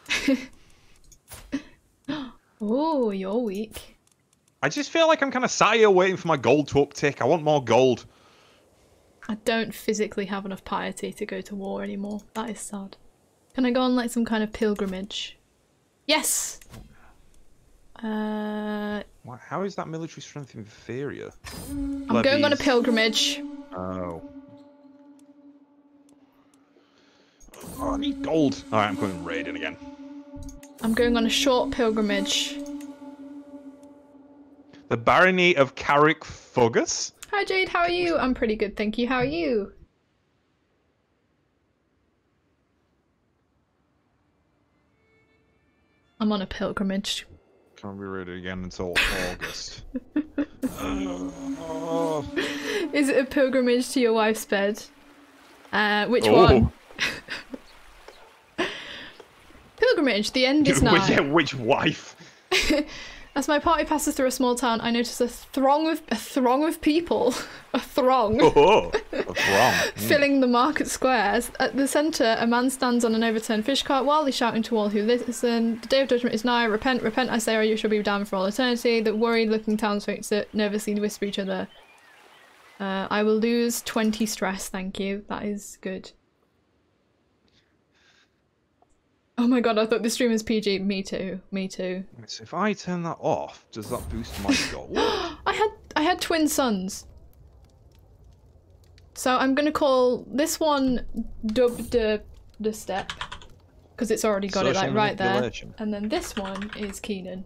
Oh, you're weak. I just feel like I'm kind of sat here waiting for my gold to uptick. I want more gold. I don't physically have enough piety to go to war anymore. That is sad. Can I go on like some kind of pilgrimage? Yes! Uh, How is that military strength inferior? I'm Levies. going on a pilgrimage. Oh. Oh, I need gold. Alright, I'm going raiding again. I'm going on a short pilgrimage. The Barony of Carrickfergus? Hi Jade, how are you? I'm pretty good, thank you. How are you? I'm on a pilgrimage. Can't be raided again until August. oh. Is it a pilgrimage to your wife's bed? Uh, which oh. one? Pilgrimage, the end is nigh. which, yeah, which wife? As my party passes through a small town, I notice a throng of a throng of people, a throng, oh, a throng. filling the market squares. At the centre, a man stands on an overturned fish cart, wildly shouting to all who listen. The day of judgment is nigh. Repent, repent, I say, or you shall be damned for all eternity. The worried-looking townsfolk sit nervously whisper each other. Uh, I will lose twenty stress, thank you. That is good. Oh my god, I thought the stream was P G. Me too. Me too. So if I turn that off, does that boost my gold? I had I had twin sons. So I'm gonna call this one Dub de de Step because it's already got Social it like right there, and then this one is Keenan.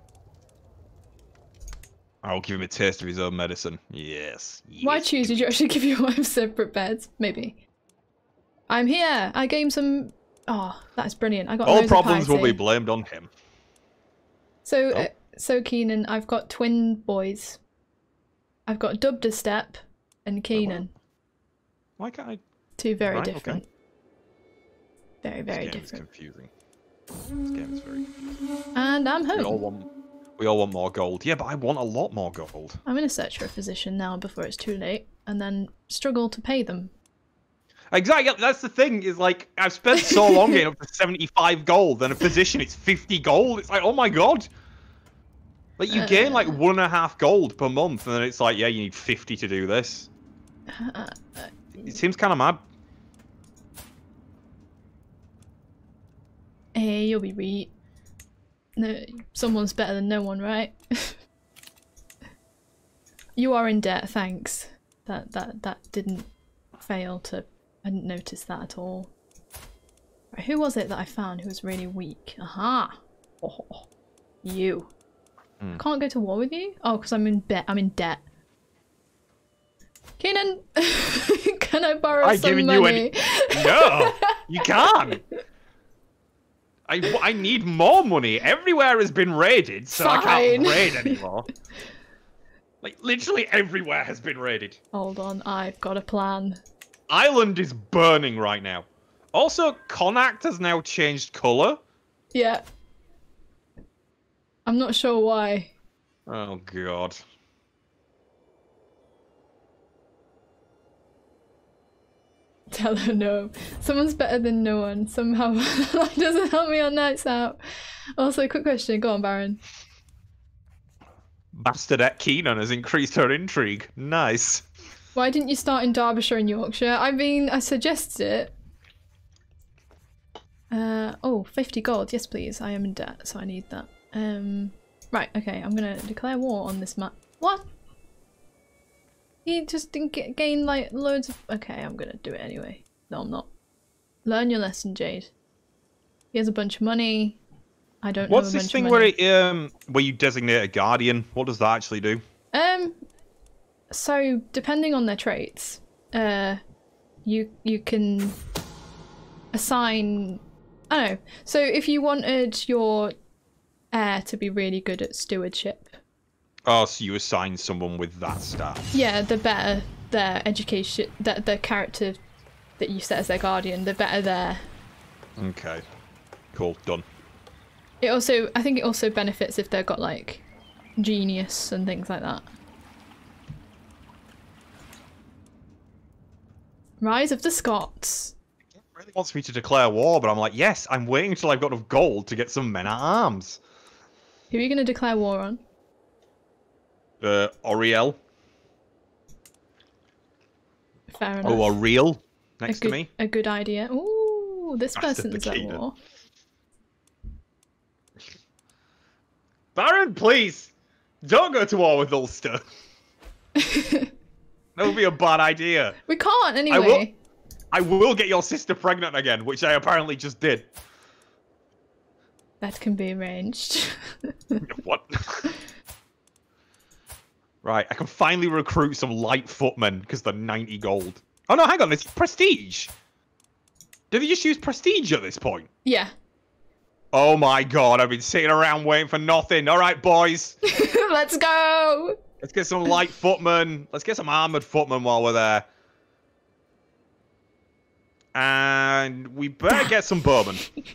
I'll give him a taste of his own medicine. Yes. yes. Why choose? Did you actually give your wife separate beds? Maybe. I'm here. I gave him some. Oh, that's brilliant. I got all problems will be blamed on him. So, oh. uh, so Keenan, I've got twin boys. I've got Dub de Step and Keenan. Oh, why can't I? Two very right, different. Okay. Very, very this game different. Is confusing. This game is very confusing. And I'm home. We all want, we all want more gold. Yeah, but I want a lot more gold. I'm gonna search for a physician now before it's too late, and then struggle to pay them. Exactly, that's the thing, is like, I've spent so long getting up to seventy-five gold, then a physician, it's fifty gold, it's like, oh my god! Like, you uh, gain like one and a half gold per month, and then it's like, yeah, you need fifty to do this. Uh, uh, it seems kind of mad. Hey, you'll be right. No, someone's better than no one, right? You are in debt, thanks. That, that, that didn't fail to... I didn't notice that at all. Right, who was it that I found who was really weak? Aha! Oh, you. Mm. I can't go to war with you? Oh, because I'm in debt. I'm in debt. Keenan, can I borrow I some giving money? You any... No, you can't. I, I need more money. Everywhere has been raided, so Fine. I can't raid anymore. Like, literally everywhere has been raided. Hold on, I've got a plan. Island is burning right now. Also, Connacht has now changed colour. Yeah. I'm not sure why. Oh god. Tell her no. Someone's better than no one. Somehow that doesn't help me on nights out. Also, quick question. Go on, Baron. Bastardette Keenan has increased her intrigue. Nice. Why didn't you start in Derbyshire and Yorkshire? I mean, I suggested it. Uh, oh, fifty gold. Yes, please. I am in debt, so I need that. Um, Right, okay, I'm gonna declare war on this map. What? He just didn't get, gain like loads of. Okay, I'm gonna do it anyway. No, I'm not. Learn your lesson, Jade. He has a bunch of money. I don't. What's have a this bunch thing of where money. it um where you designate a guardian? What does that actually do? Um. So depending on their traits, uh, you you can assign. I don't know. So if you wanted your heir to be really good at stewardship. Oh, so you assign someone with that stat. Yeah, the better their education, that the character that you set as their guardian, the better their. Okay. Cool. Done. It also, I think it also benefits if they've got like genius and things like that. Rise of the Scots. It really wants me to declare war, but I'm like, yes, I'm waiting until I've got enough gold to get some men at arms. Who are you going to declare war on? Uh, Oriel. Fair enough. Oh, Ariel next a good, to me. A good idea. Ooh, this That's person's at indicated. war. Baron, please, don't go to war with Ulster. That would be a bad idea. We can't anyway. I will, I will get your sister pregnant again, which I apparently just did. That can be arranged. What? Right, I can finally recruit some light footmen because they're ninety gold. Oh no, hang on, it's prestige. Did they just use prestige at this point? Yeah. Oh my god, I've been sitting around waiting for nothing. All right, boys. Let's go. Let's get some light footmen. Let's get some armored footmen while we're there. And we better get some bourbon.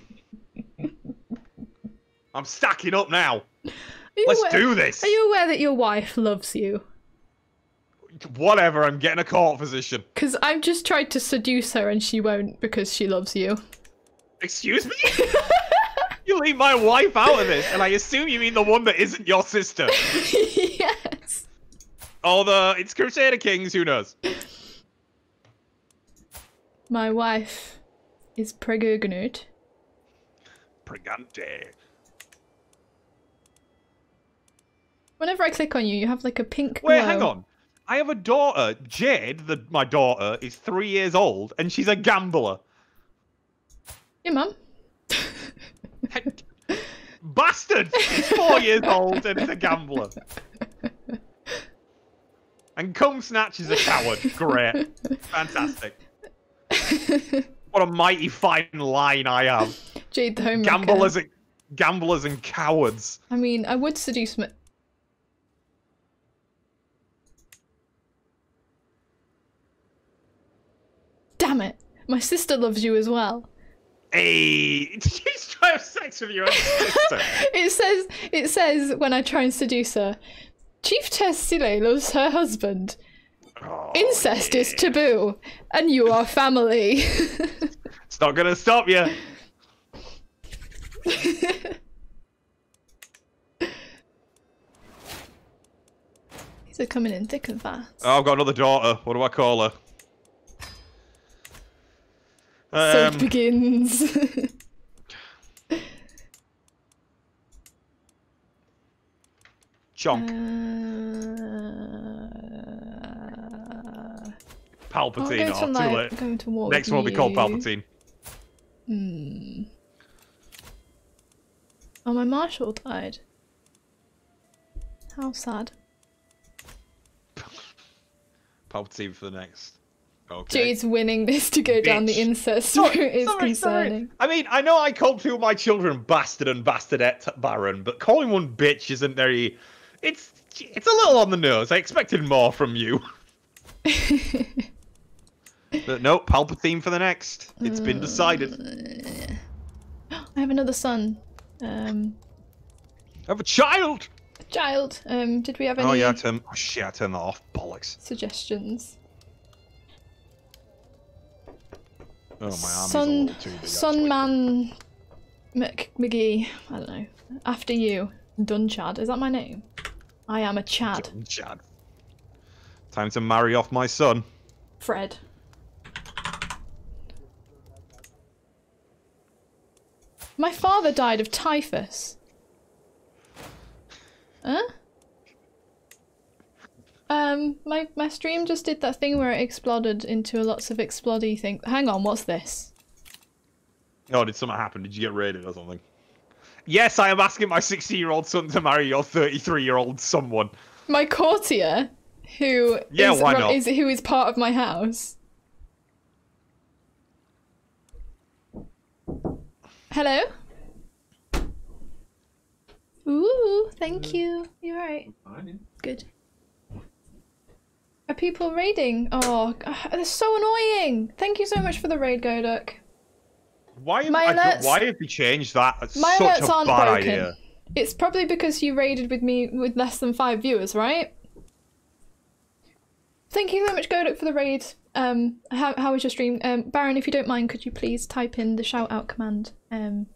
I'm stacking up now. Let's aware, do this. Are you aware that your wife loves you? Whatever, I'm getting a court physician. Because I've just tried to seduce her and she won't because she loves you. Excuse me? You leave my wife out of this, and I assume you mean the one that isn't your sister. Yes. Oh, the it's Crusader Kings, who knows? My wife is Pregurgnut. Pregante. Whenever I click on you, you have like a pink glow. Wait, hang on. I have a daughter, Jade, the, my daughter, is three years old, and she's a gambler. Your mum? Bastard! She's four years old and is a gambler. And Cum Snatch is a coward. Great. Fantastic. What a mighty fine line I have. Jade the homemaker. Gamblers and, gamblers and cowards. I mean, I would seduce my... Damn it! My sister loves you as well. Hey, did you just try to have sex with your own sister? It says, it says when I try and seduce her, Chief Tessile loves her husband. Oh, Incest yeah. is taboo, and you are family. It's not gonna stop you. These are coming in thick and fast. Oh, I've got another daughter. What do I call her? So Um, it begins. Chonk. Uh, Palpatine. I'll go to, Oh, too like, late. go to war Next with one will be called you. Palpatine. Hmm. Oh, my marshal died. How sad. Palpatine for the next. Okay. Jade's winning this to go down the Bitch. incest Sorry, route is sorry, sorry. concerning. I mean, I know I call two of my children bastard and bastardette baron, but calling one bitch isn't very... It's it's a little on the nose. I expected more from you. But no, Palpatine for the next. It's been decided. I have another son. Um, I have a child! child. Um, did we have any Oh yeah, I turned... Oh shit, I turned that off. Bollocks. suggestions? Oh, my arm is a Son, little too big, son actually. man, Mc McGee. I don't know. After you, Dunchad. Is that my name? I am a Chad. Chad. Time to marry off my son. Fred. My father died of typhus. Huh? Um, my, my stream just did that thing where it exploded into lots of explodey things. Hang on, what's this? Oh, did something happen? Did you get raided or something? Yes, I am asking my sixteen-year-old son to marry your thirty-three-year-old someone. My courtier, who yeah, is, why not? is who is part of my house. Hello? Ooh, thank you. You're right. Good. Are people raiding? Oh, that's so annoying. Thank you so much for the raid, Goduk. Why have, my I alerts, why have you changed that? That's my such alerts a aren't bad broken. idea. It's probably because you raided with me with less than five viewers, right? Thank you so much, Goduk, for the raid. Um, how, how was your stream? Um, Baron, if you don't mind, could you please type in the shout out command? Um,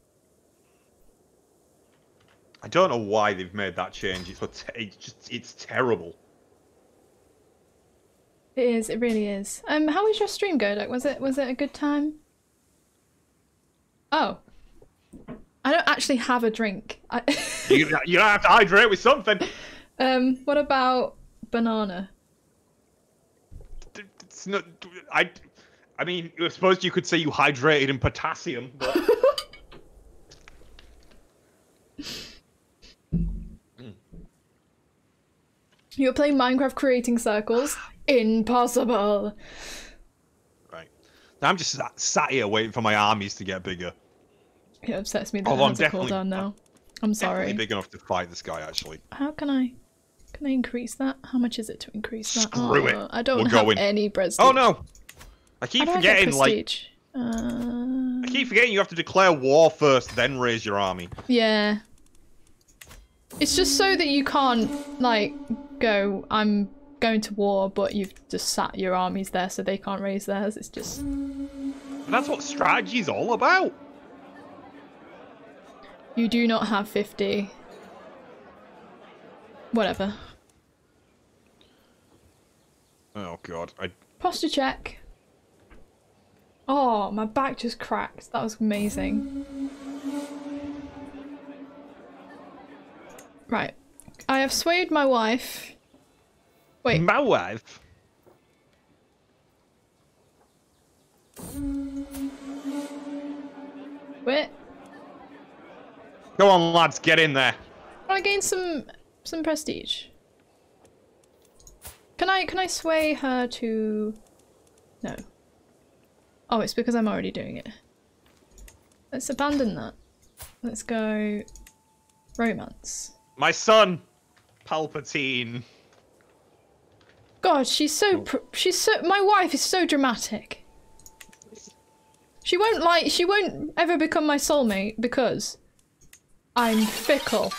I don't know why they've made that change. It's, it's just, it's terrible. It is. It really is. Um, how was your stream, Goduk? Was it was it a good time? Oh, I don't actually have a drink. I you you have to hydrate with something. Um, what about banana? It's not. I. I mean, I suppose you could say you hydrated in potassium, but. You're playing Minecraft creating circles? Impossible! Right. Now I'm just sat, sat here waiting for my armies to get bigger. It upsets me that Although it has I'm a cooldown now. I'm I'm sorry. definitely big enough to fight this guy, actually. How can I... Can I increase that? How much is it to increase that? Screw oh, it. I don't We're have going. any prestige. Oh no! I keep How do I get forgetting, like... prestige? Uh... I keep forgetting you have to declare war first, then raise your army. Yeah. It's just so that you can't, like, go, I'm going to war, but you've just sat your armies there so they can't raise theirs. It's just... But that's what strategy's all about. You do not have fifty. Whatever. Oh god, I... Posture check. Oh, my back just cracked. That was amazing. Right. I have swayed my wife. Wait. My wife? Wait. Go on, lads, get in there. I gain some some prestige. Can I can I sway her to... No. Oh, it's because I'm already doing it. Let's abandon that. Let's go... Romance. My son, Palpatine. God, she's so pr she's so my wife is so dramatic. She won't like she won't ever become my soulmate because I'm fickle.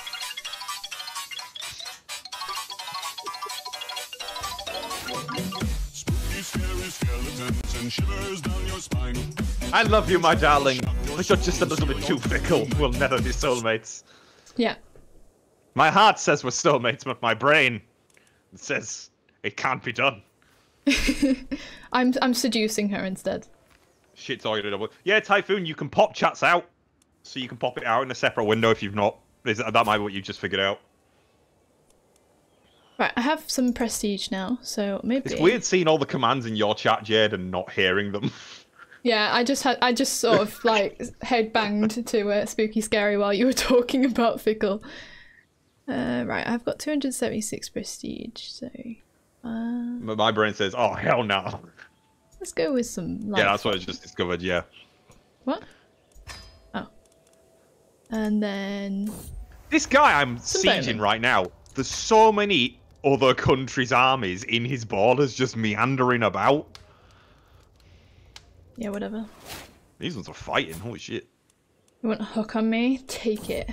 I love you, my darling, but you're just a little bit too fickle. We'll never be soulmates. Yeah. My heart says we're soulmates, but my brain says it can't be done. I'm I'm seducing her instead. Shit's all you do. Yeah, Typhoon, you can pop chats out, so you can pop it out in a separate window if you've not. Is that, that might be what you just figured out. Right, I have some prestige now, so maybe. It's weird seeing all the commands in your chat, Jade, and not hearing them. Yeah, I just had I just sort of like head banged to uh, Spooky Scary while you were talking about fickle. Uh, right, I've got two hundred seventy-six prestige, so. Uh, But my brain says, "Oh hell no." Let's go with some. Life. Yeah, that's what I just discovered. Yeah. What? Oh. And then. This guy I'm Some sieging bowling. right now. There's so many other countries' armies in his borders just meandering about. Yeah, whatever. These ones are fighting. Holy shit. You want a hook on me? Take it.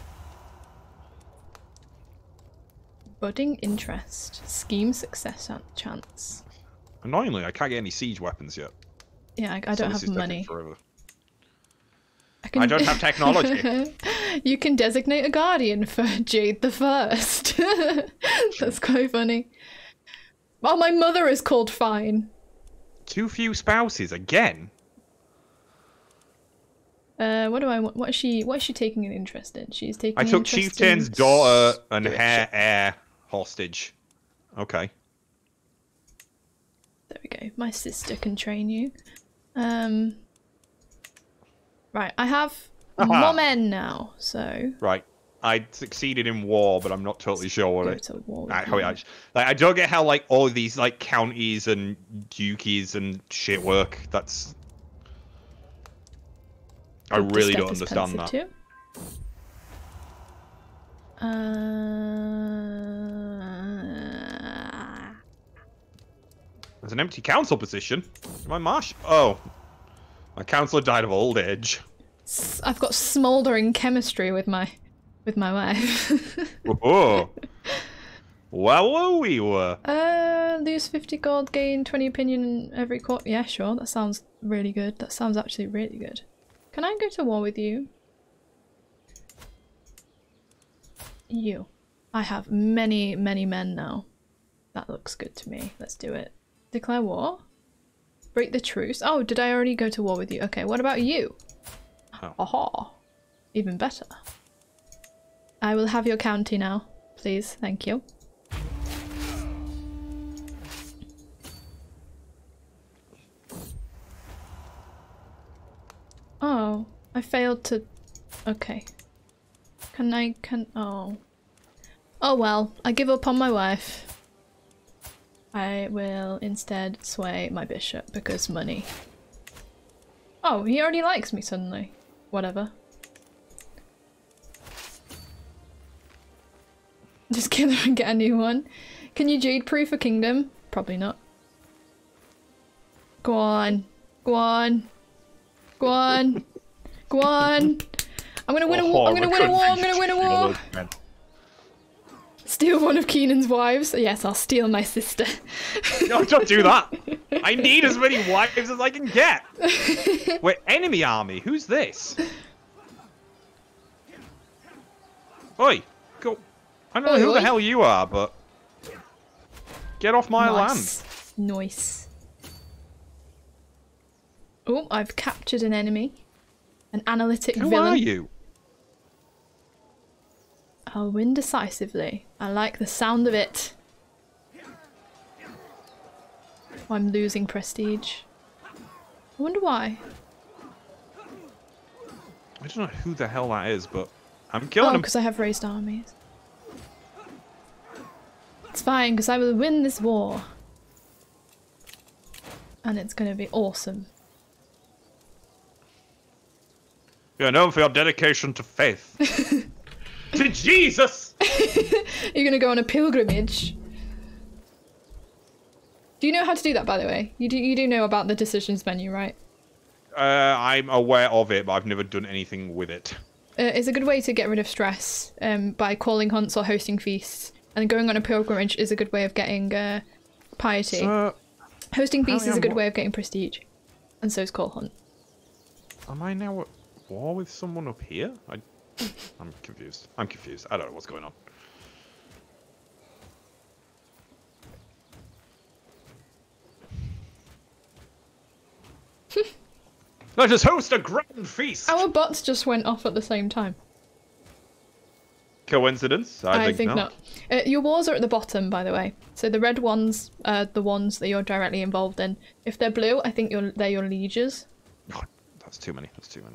Budding interest. Scheme success chance. Annoyingly, I can't get any siege weapons yet. Yeah, I, I So don't this have is taking money. forever. I, can... I don't have technology. You can designate a guardian for Jade the First. That's quite funny. Oh, my mother is called Fine. Too few spouses again. Uh, what do I want? What is she? What is she taking an interest in? She's taking. I took Chieftain's in... daughter and her heir hostage. Okay. There we go. My sister can train you. Um. Right, I have more men now, so. Right. I succeeded in war, but I'm not totally Let's sure what go it. to war with I, how you. it actually, like, I don't get how like all of these like counties and dukies and shit work. That's. I Good to really step don't is understand that. pensive too. Uh... There's an empty council position. My marsh. Oh, my councillor died of old age. S- I've got smouldering chemistry with my, with my wife. Oh. Well, we were. uh, lose fifty gold, gain twenty opinion every quarter. Yeah, sure. That sounds really good. That sounds actually really good. Can I go to war with you? You. I have many, many men now. That looks good to me. Let's do it. Declare war? Break the truce? Oh, did I already go to war with you? Okay, what about you? Oh. Aha. Even better. I will have your county now. Please, thank you. Oh, I failed to... Okay. Can I... can... Oh. Oh well, I give up on my wife. I will instead sway my bishop because money. Oh, he already likes me suddenly. Whatever. Just kill her and get a new one. Can you jade-proof a kingdom? Probably not. Go on. Go on. Go on. Go on. I'm gonna win a war. I'm gonna win a war. I'm gonna win a war. Steal one of Keenan's wives. Yes, I'll steal my sister. No, don't do that. I need as many wives as I can get. Wait, enemy army? Who's this? Oi, go. I don't know Oi, who oi. the hell you are, but get off my Nice. land. Nice. Oh, I've captured an enemy. An analytic Who villain. are you? I'll win decisively. I like the sound of it. Oh, I'm losing prestige. I wonder why. I don't know who the hell that is, but I'm Oh, killing him. because I have raised armies. It's fine, because I will win this war. And it's going to be awesome. You're known for your dedication to faith. To Jesus! You're going to go on a pilgrimage. Do you know how to do that, by the way? You do, you do know about the decisions menu, right? Uh, I'm aware of it, but I've never done anything with it. Uh, it's a good way to get rid of stress um, by calling hunts or hosting feasts. And going on a pilgrimage is a good way of getting uh, piety. So, Hosting feasts is a am good wa- way of getting prestige. And so is call hunt. am I now at war with someone up here? I, I'm confused. I'm confused. I don't know what's going on. Let us host a grand feast! Our bots just went off at the same time. Coincidence? I, I, think, think not. Uh, your wars are at the bottom, by the way. So the red ones are the ones that you're directly involved in. If they're blue, I think you're, they're your lieges. Oh, that's too many. That's too many.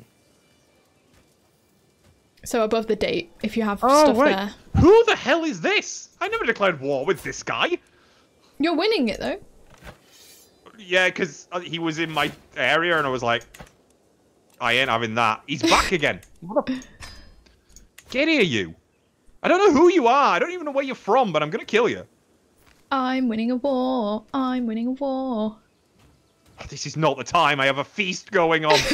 So above the date, if you have Oh, stuff wait. there. Who the hell is this? I never declared war with this guy. You're winning it, though. Yeah, because he was in my area and I was like, I ain't having that. He's back again. What a... Get here, you. I don't know who you are. I don't even know where you're from, but I'm going to kill you. I'm winning a war. I'm winning a war. Oh, this is not the time. I have a feast going on.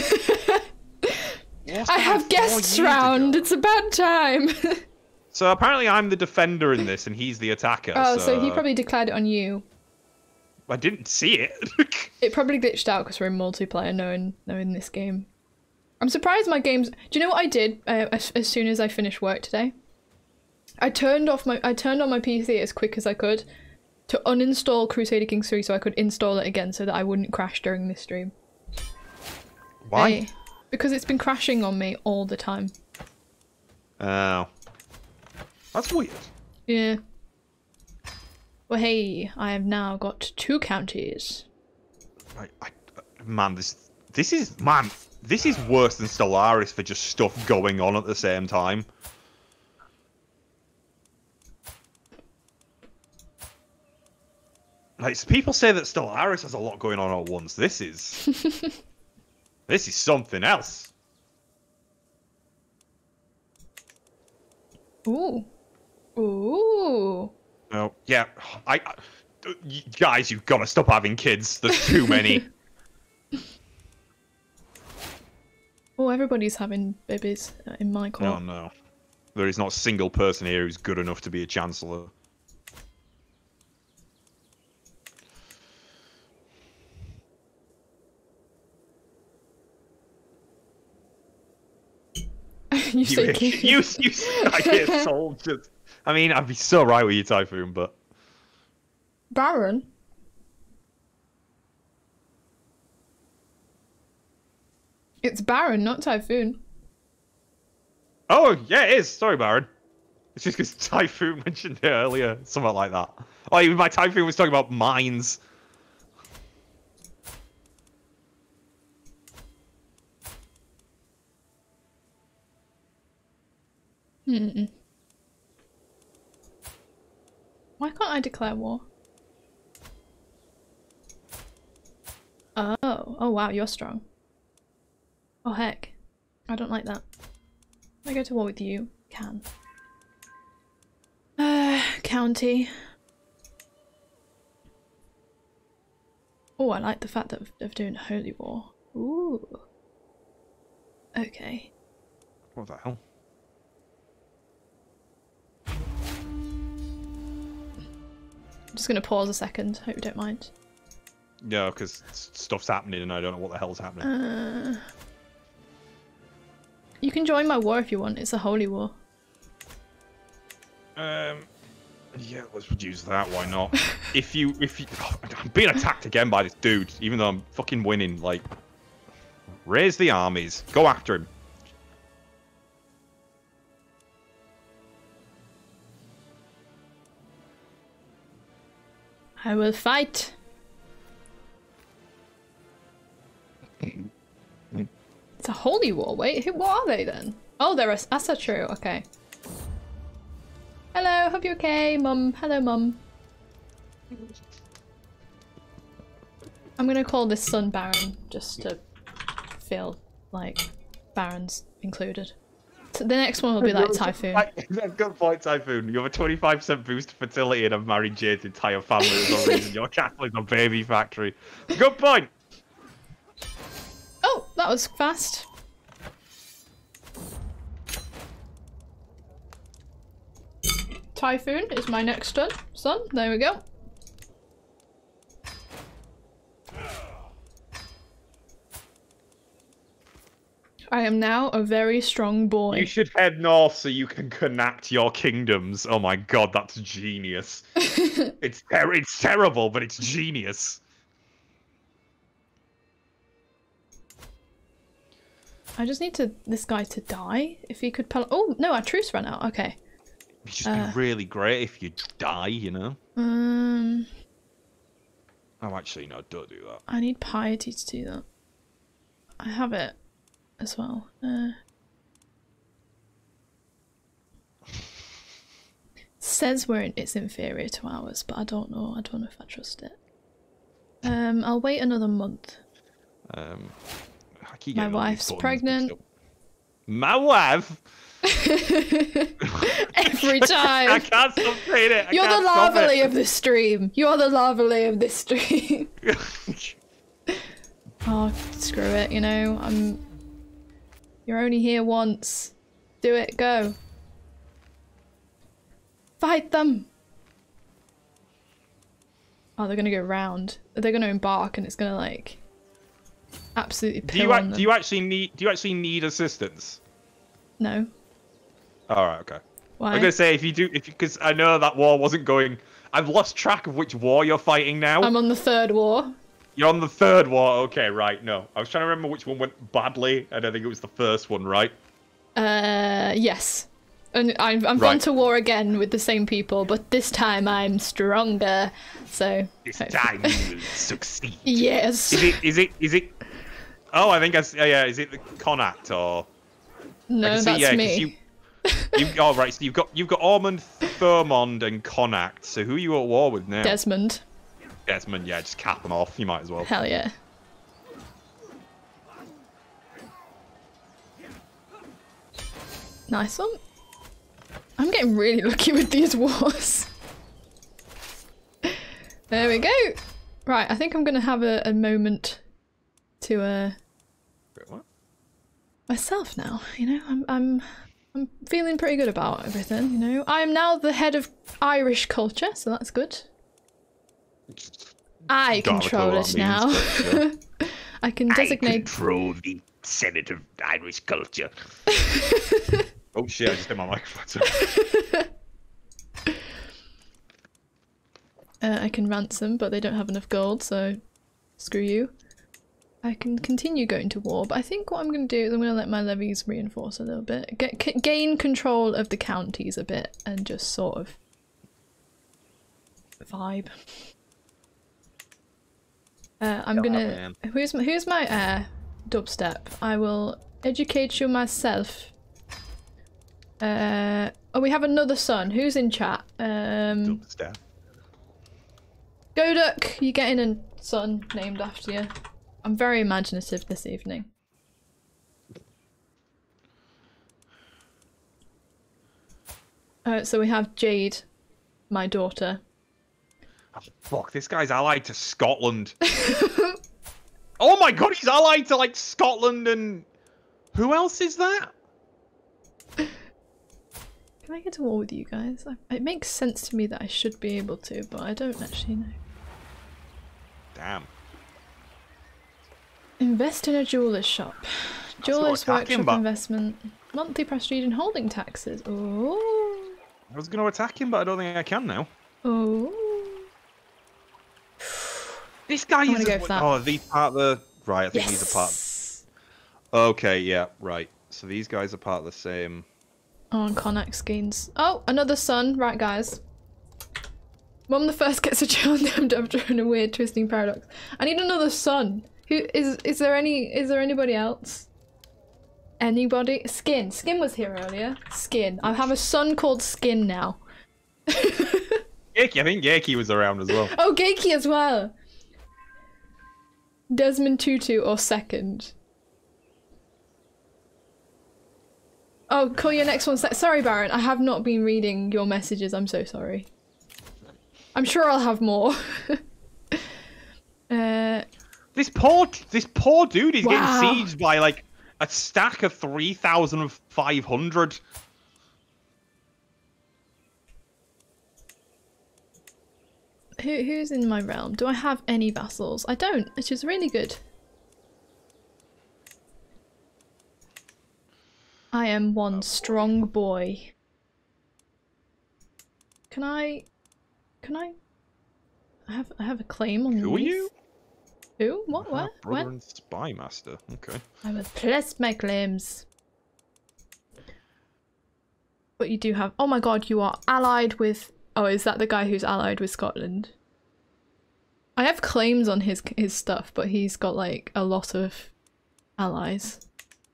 I have guests round. It's about time. So apparently I'm the defender in this and he's the attacker. Oh, so... so he probably declared it on you. I didn't see it. It probably glitched out because we're in multiplayer knowing, knowing this game. I'm surprised my games... Do you know what I did uh, as, as soon as I finished work today? I turned off my... I turned on my P C as quick as I could to uninstall Crusader Kings three so I could install it again so that I wouldn't crash during this stream. Why? Hey, Because it's been crashing on me all the time. Oh. That's weird. Yeah. Well, hey, I have now got two counties. I, I, man, this this is man, this is worse than Stellaris for just stuff going on at the same time. Like, people say that Stellaris has a lot going on at once. This is this is something else. Ooh. Ooh. Oh yeah, I, I you guys, you've got to stop having kids. There's too many. Oh, everybody's having babies in my court. No, no, there is not a single person here who's good enough to be a chancellor. you you, say you, you, you, I hear soldiers. I mean, I'd be so right with you, Typhoon, but Baron. It's Baron, not Typhoon. Oh, yeah, it is. Sorry, Baron. It's just because Typhoon mentioned it earlier. Something like that. Oh, my Typhoon was talking about mines. Hmm. Why can't I declare war? Oh. Oh, wow, you're strong. Oh, heck. I don't like that. Can I go to war with you? Can. Uh, county. Oh, I like the fact that of doing holy war. Ooh. Okay. What the hell? I'm just gonna pause a second. Hope you don't mind. Yeah, because stuff's happening and I don't know what the hell's happening. Uh, you can join my war if you want. It's a holy war. Um, yeah, let's use that. Why not? if you, if you, oh, I'm being attacked again by this dude, even though I'm fucking winning. Like, raise the armies, go after him. I will fight. It's a holy war. Wait, who, what are they then? Oh, they're a, that's a true. Okay. Hello, hope you're okay, Mum. Hello, Mum. I'm gonna call this son Baron just to feel like Baron's included. So the next one will be like Typhoon. Good point, Typhoon. You have a twenty-five percent boost to fertility and have married Jade's entire family. There's no reason your castle is a baby factory. Good point. Oh, that was fast. Typhoon is my next son. Son, there we go. I am now a very strong boy. You should head north so you can connect your kingdoms. Oh my god, that's genius. it's ter it's terrible, but it's genius. I just need to this guy to die. If he could pel- Oh, no, our truce ran out. Okay. It'd just uh, be really great if you die, you know? Um... Oh, actually, no, don't do that. I need piety to do that. I have it as well. Uh... Says we're in, it's inferior to ours, but I don't know. I don't know if I trust it. Um, I'll wait another month. Um, I keep My getting all these wife's buttons pregnant. mixed up. My wife? Every time. I can't stop saying it. I You're the can't stop larvae it. of this stream. You're the larvae of this stream. Oh, screw it, you know, I'm... You're only here once. Do it, go. Fight them! Oh, they're gonna go round. They're gonna embark and it's gonna, like... absolutely pill do you, on them. do you actually need, do you actually need assistance? No. Alright, okay. Why? I'm gonna say, if you do, if because I know that war wasn't going... I've lost track of which war you're fighting now. I'm on the third war. You're on the third war. Okay, right. No, I was trying to remember which one went badly, and I think it was the first one, right? Uh, yes. And I've, I've Right. gone to war again with the same people, but this time I'm stronger. So This time you will succeed. yes. Is it? Is it? Is it? Oh, I think I. s- Yeah, yeah. Is it the Connacht or? I No, can see, that's yeah, 'cause me. You, you've, oh, right. So you've got you've got Ormond, Thurmond, and Connacht. So who are you at war with now? Desmond. Desmond. Yeah, just cap them off. You might as well. Hell yeah. Nice one. I'm getting really lucky with these wars. There we go. Right, I think I'm gonna have a, a moment to uh Wait, what? myself now. You know, I'm I'm I'm feeling pretty good about everything. You know, I am now the head of Irish culture, so that's good. I Don't have a clue control what it that now. means, but, yeah. I can designate. control the Senate of Irish culture. Oh shit! I just hit my microphone. Uh, I can ransom, but they don't have enough gold, so screw you. I can continue going to war, but I think what I'm going to do is I'm going to let my levies reinforce a little bit, get c gain control of the counties a bit, and just sort of vibe. Uh, I'm God, gonna. man. Who's my, who's my heir? Dubstep. I will educate you myself. Uh, oh, we have another son. Who's in chat? Um. Dubstep. Goduk, you're getting a son named after you. I'm very imaginative this evening. Uh, so we have Jade, my daughter. Oh, fuck! This guy's allied to Scotland. Oh my god, he's allied to like Scotland and who else is that? Can I get to war with you guys? I, it makes sense to me that I should be able to, but I don't actually know. Damn. Invest in a jeweler's shop. not Jeweler's attacking, workshop but- investment. Monthly prestige and holding taxes. Oh. I was going to attack him, but I don't think I can now. Oh. This guy I'm is. gonna go A, for that. oh, these part of the. Right, I think Yes. these are part. Okay, yeah, right. So these guys are part of the same. Oh, and Connacht gains. Oh, another son. Right, guys. Mum the first gets a child named after in a weird twisting paradox. I need another son. Who is? Is there any? Is there anybody else? Anybody? Skin. Skin was here earlier. Skin. I have a son called Skin now. Yaki, I think Yaki was around as well. Oh, Geiki as well. Desmond Tutu or second. Oh, call your next one. Se sorry, Baron. I have not been reading your messages. I'm so sorry. I'm sure I'll have more. uh, This poor, this poor dude is Wow. getting sieged by like a stack of three thousand five hundred. who who's in my realm? Do I have any vassals? I don't, which is really good. I am one strong boy. Can I? Can I? I have I have a claim on Who are these. you? Who? What? Ah, What? brother When? and spy master. Okay. I will press my claims. But you do have. Oh my god, you are allied with. Oh, is that the guy who's allied with Scotland? I have claims on his his stuff, but he's got like a lot of allies.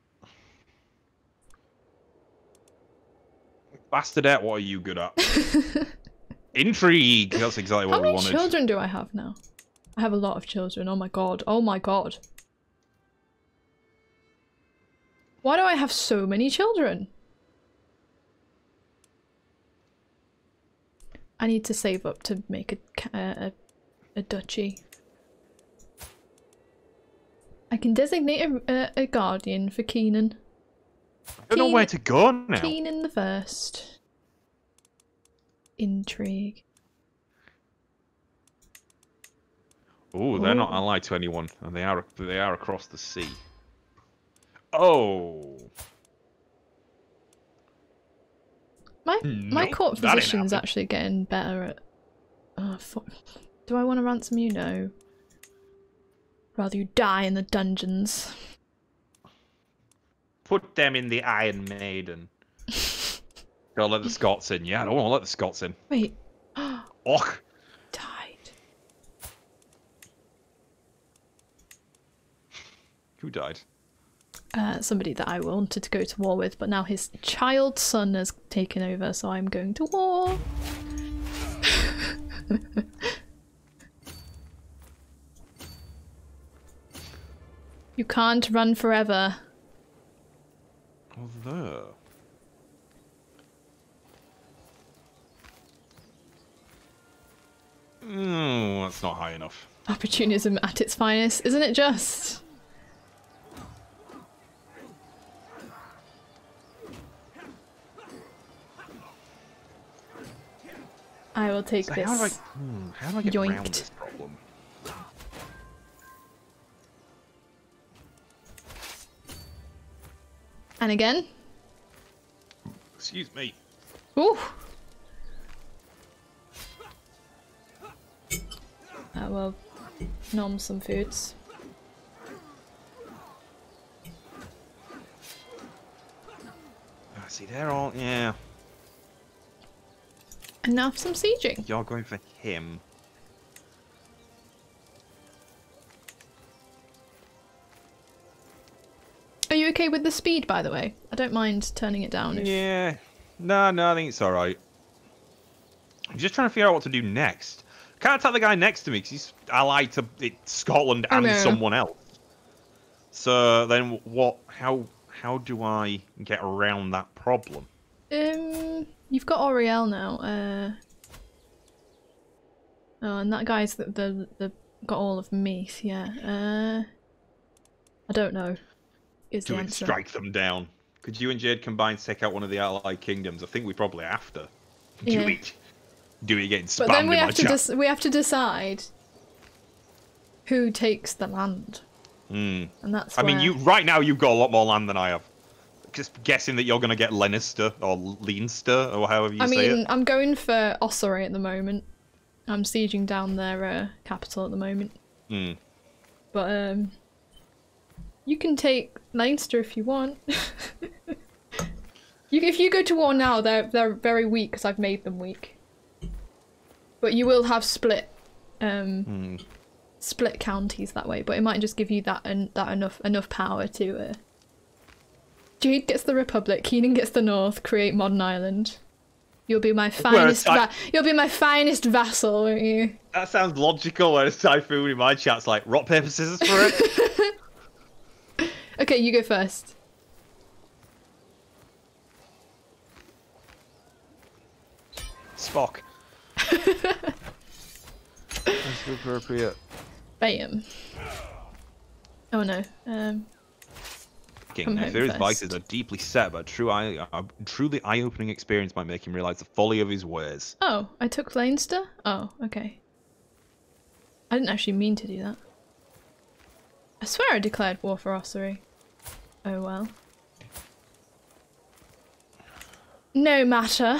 Bastardette, what are you good at? Intrigue. That's exactly How what we many wanted. children do I have now? I have a lot of children. Oh my god. Oh my god. Why do I have so many children? I need to save up to make a ca- a, a duchy. I can designate a, a, a guardian for Keenan. I don't know where to go now. Keenan the First. Intrigue. Oh, they're not Ooh. allied to anyone, and they are they are across the sea. Oh. My my Nope, court that ain't position's happening. actually getting better at. Oh fuck! Do I want to ransom you? No. Rather you die in the dungeons. Put them in the Iron Maiden. Don't let the Scots in. Yeah, I don't want to let the Scots in. Wait. Och. Died. Who died? Uh, somebody that I wanted to go to war with, but now his child son has taken over, so I'm going to war. You can't run forever. Oh, there. Mm, that's not high enough. Opportunism at its finest, isn't it just? I will take so this. How do I, hmm, how do I get Yoinked. around this problem? And again. Excuse me. Ooh. I will nom some foods. Ah, see, they're all, yeah. And now for some sieging. You're going for him. Are you okay with the speed, by the way? I don't mind turning it down. If... Yeah. No, no, I think it's alright. I'm just trying to figure out what to do next. Can't attack the guy next to me because he's allied to it, Scotland and someone else. So then what, how, how do I get around that problem? Um, you've got Oriel now. Uh... Oh, and that guy's the, the, the got all of Meath, yeah. Uh... I don't know. Is Do the it, answer. strike them down. Could you and Jade combine to take out one of the allied kingdoms? I think we probably have to. Do Yeah. it. Do it getting spammed But then we in have my to chat. dis we have to decide who takes the land, Mm. and that's. I mean, where- you right now you've got a lot more land than I have. Just guessing that you're going to get Leinster or Leinster or however you I say mean, it. I'm going for Ossory at the moment. I'm sieging down their uh, capital at the moment. Mm. But um, you can take Leinster if you want. you, if you go to war now, they're they're very weak because I've made them weak. But you will have split, um, Mm. split counties that way. But it might just give you that and that enough enough power to. Uh... Jade gets the Republic, Keenan gets the North. Create modern Ireland. You'll be my finest. I- Va you'll be my finest vassal, won't you? That sounds logical. Whereas Typhoon in my chat's like rock paper scissors for it. Okay, you go first. Spock. That's appropriate. Bam. Oh no. Um. King, Come now, home Fear's first. vices are deeply set, but a true eye, a truly eye-opening experience might make him realize the folly of his ways. Oh, I took Leinster? Oh, okay. I didn't actually mean to do that. I swear I declared war for Ossory. Oh well. No matter.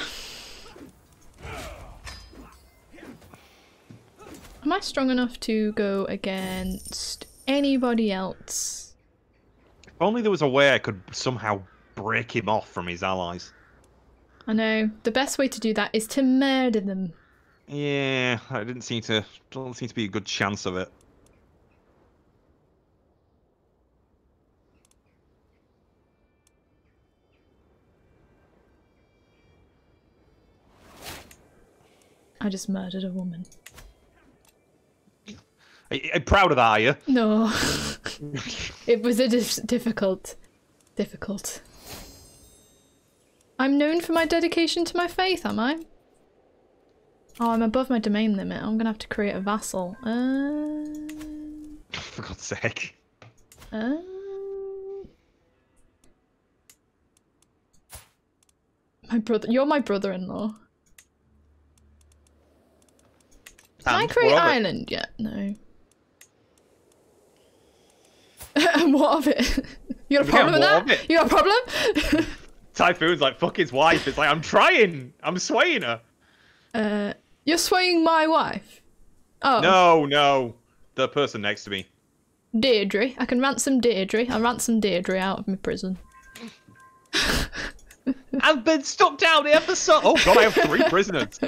Am I strong enough to go against anybody else? If only there was a way I could somehow break him off from his allies. I know. The best way to do that is to murder them. Yeah, I didn't seem to. Doesn't seem to be a good chance of it. I just murdered a woman. Are you, are you proud of that, are you? No. It was a dif difficult, difficult. I'm known for my dedication to my faith, am I? Oh, I'm above my domain limit. I'm gonna have to create a vassal. Uh, For God's sake. uh... My brother. You're my brother-in-law. Can I And create what of it? Ireland yet? No. And what of it? You got a Yeah, problem with what of that? it? You got a problem? Typhoon's like, fuck his wife. It's like, I'm trying. I'm swaying her. Uh, you're swaying my wife. Oh. No, no. The person next to me. Deirdre. I can ransom Deirdre. I'll ransom Deirdre out of my prison. I've been stuck down here for so- Oh god, I have three prisoners.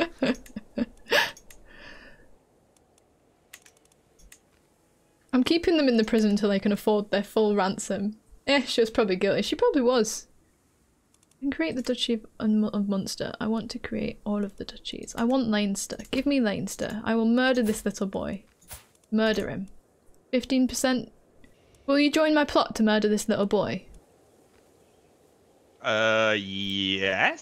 I'm keeping them in the prison until they can afford their full ransom. Eh, she was probably guilty. She probably was. I can create the Duchy of, Un of Munster. I want to create all of the duchies. I want Leinster. Give me Leinster. I will murder this little boy. Murder him. fifteen percent. Will you join my plot to murder this little boy? Uh, yes.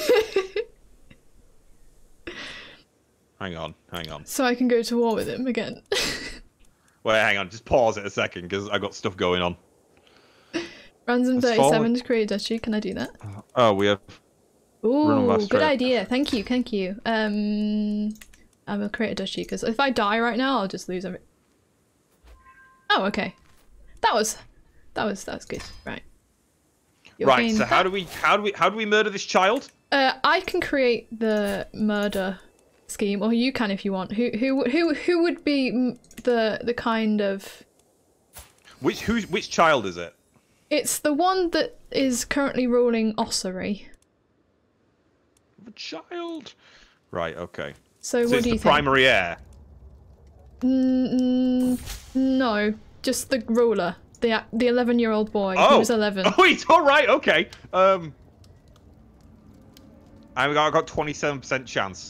Hang on, hang on. So I can go to war with him again. Wait, hang on. Just pause it a second, because I've got stuff going on. Ransom thirty-seven to create a duchy. Can I do that? Oh, we have... Ooh, good idea. Thank you, thank you. Um, I will create a duchy, because if I die right now, I'll just lose every... Oh, okay. That was... That was... That was good. Right. You're right, so that... how do we... How do we... How do we murder this child? Uh, I can create the murder scheme, or you can if you want. Who who who who would be the the kind of? Which who's which child is it? It's the one that is currently ruling Ossory. The child. Right. Okay. So, so what it's do you the think? primary heir. Mm, no, just the ruler, the the eleven-year-old boy. Oh. He was eleven. Oh, he's all right. Okay. Um. I got I got twenty-seven percent chance.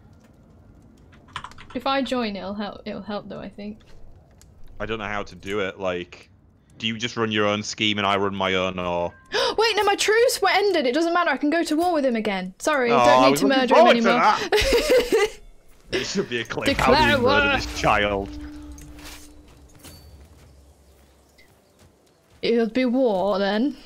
If I join, it'll help. It'll help, though. I think. I don't know how to do it. Like, do you just run your own scheme and I run my own, or? Wait, no, my truce were ended. It doesn't matter. I can go to war with him again. Sorry, Oh, don't I need was to looking murder him forward to anymore. that. It should be a clip. Declare How do we murder war. this child? It'll be war then.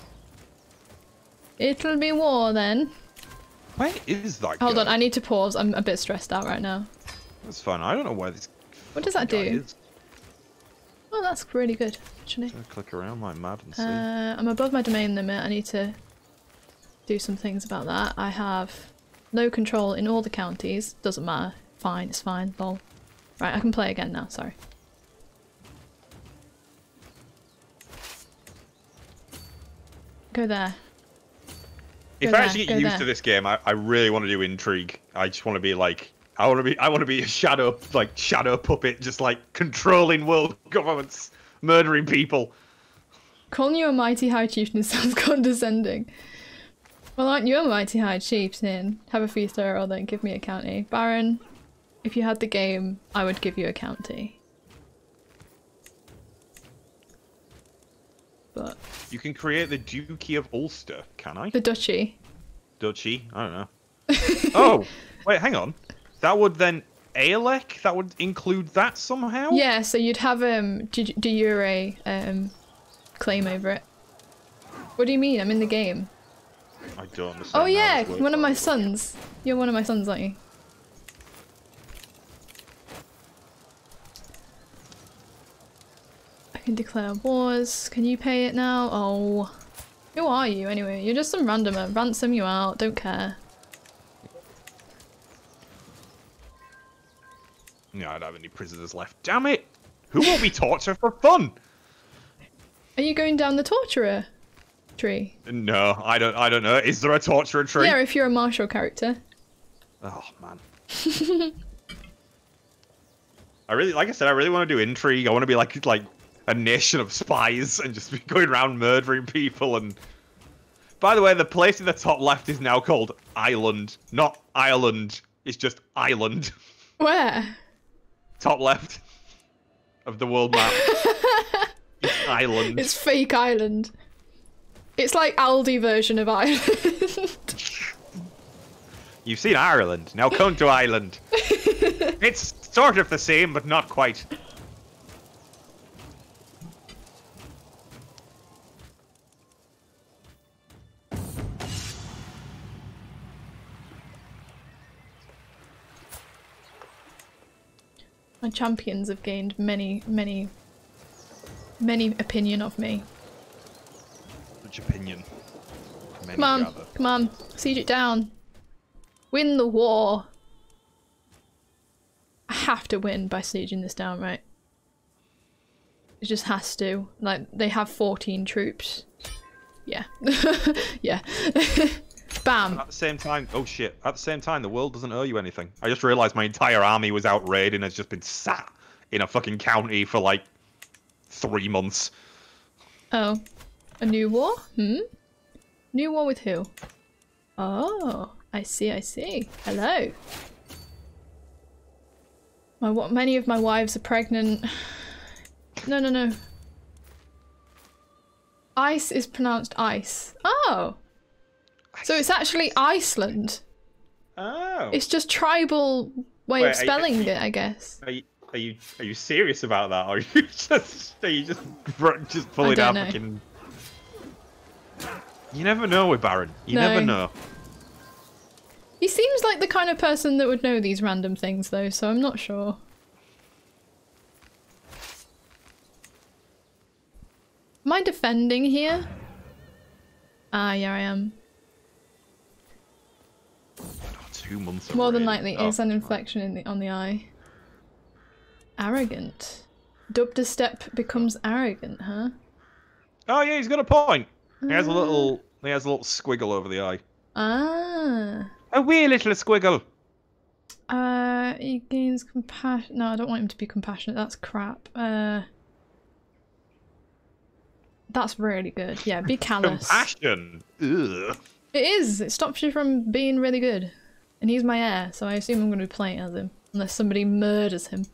It'll be war then. Where is that Hold guy? on, I need to pause. I'm a bit stressed out right now. That's fine. I don't know where this. What does that guy do? Is. Oh, that's really good, actually. So click around like mad and see. Uh, I'm above my domain limit. I need to do some things about that. I have no control in all the counties. Doesn't matter. Fine, it's fine. Lol. Right, I can play again now. Sorry. Go there. If Go I there, actually go get used there. to this game, I, I really want to do intrigue. I just want to be like, I want to be, I want to be a shadow, like shadow puppet, just like controlling world governments, murdering people. Calling you a mighty high chieftain sounds condescending. Well, aren't you a mighty high chieftain? Have a feast or then give me a county. Baron, if you had the game, I would give you a county. But You can create the Duchy of Ulster, can I? the duchy. Duchy? I don't know. Oh, wait, hang on. That would then Aelec? That would include that somehow? Yeah, so you'd have um de, de jure um claim over it. What do you mean? I'm in the game. I don't understand. Oh how yeah, this works. one of my sons. You're one of my sons, aren't you? I can declare wars. Can you pay it now? Oh. Who are you anyway? You're just some randomer. Ransom you out. Don't care. No, I don't have any prisoners left. Damn it! Who will we torture for fun? Are you going down the torturer tree? No, I don't. I don't know. Is there a torturer tree? Yeah, if you're a martial character. Oh man. I really, like I said, I really want to do intrigue. I want to be like like a nation of spies and just be going around murdering people. And by the way, the place in the top left is now called Ireland, not Ireland. It's just Ireland. Where? Top left of the world map. It's Ireland. It's fake Ireland. It's like Aldi version of Ireland. You've seen Ireland. Now come to Ireland. It's sort of the same, but not quite. My champions have gained many, many, many opinion of me. Which opinion? Many Come on, rather. come on, siege it down. Win the war. I have to win by sieging this down, right? It just has to. Like, they have fourteen troops. Yeah. Yeah. Bam. At the same time, oh shit, at the same time, the world doesn't owe you anything. I just realised my entire army was out raiding and has just been sat in a fucking county for like three months. Oh. A new war? Hmm? New war with who? Oh, I see, I see. Hello. My what? Many of my wives are pregnant. No, no, no. Ice is pronounced ice. Oh. So it's actually Iceland. Oh. It's just tribal way Wait, of spelling are you, it, I guess. Are you, are you are you serious about that, or are you just are you just just pulling out fucking? You never know with Baron. You no. never know. He seems like the kind of person that would know these random things, though, so I'm not sure. Am I defending here? Ah, yeah, I am. Two months. More than likely, oh. is an inflection in the on the eye. Arrogant. Dubstep becomes arrogant, huh? Oh yeah, he's got a point. He has a little. He has a little squiggle over the eye. Ah. A wee little squiggle. Uh, he gains compassion. No, I don't want him to be compassionate. That's crap. Uh. That's really good. Yeah, be callous. Compassion. Ugh. It is. It stops you from being really good. And he's my heir, so I assume I'm going to be playing as him. Unless somebody murders him.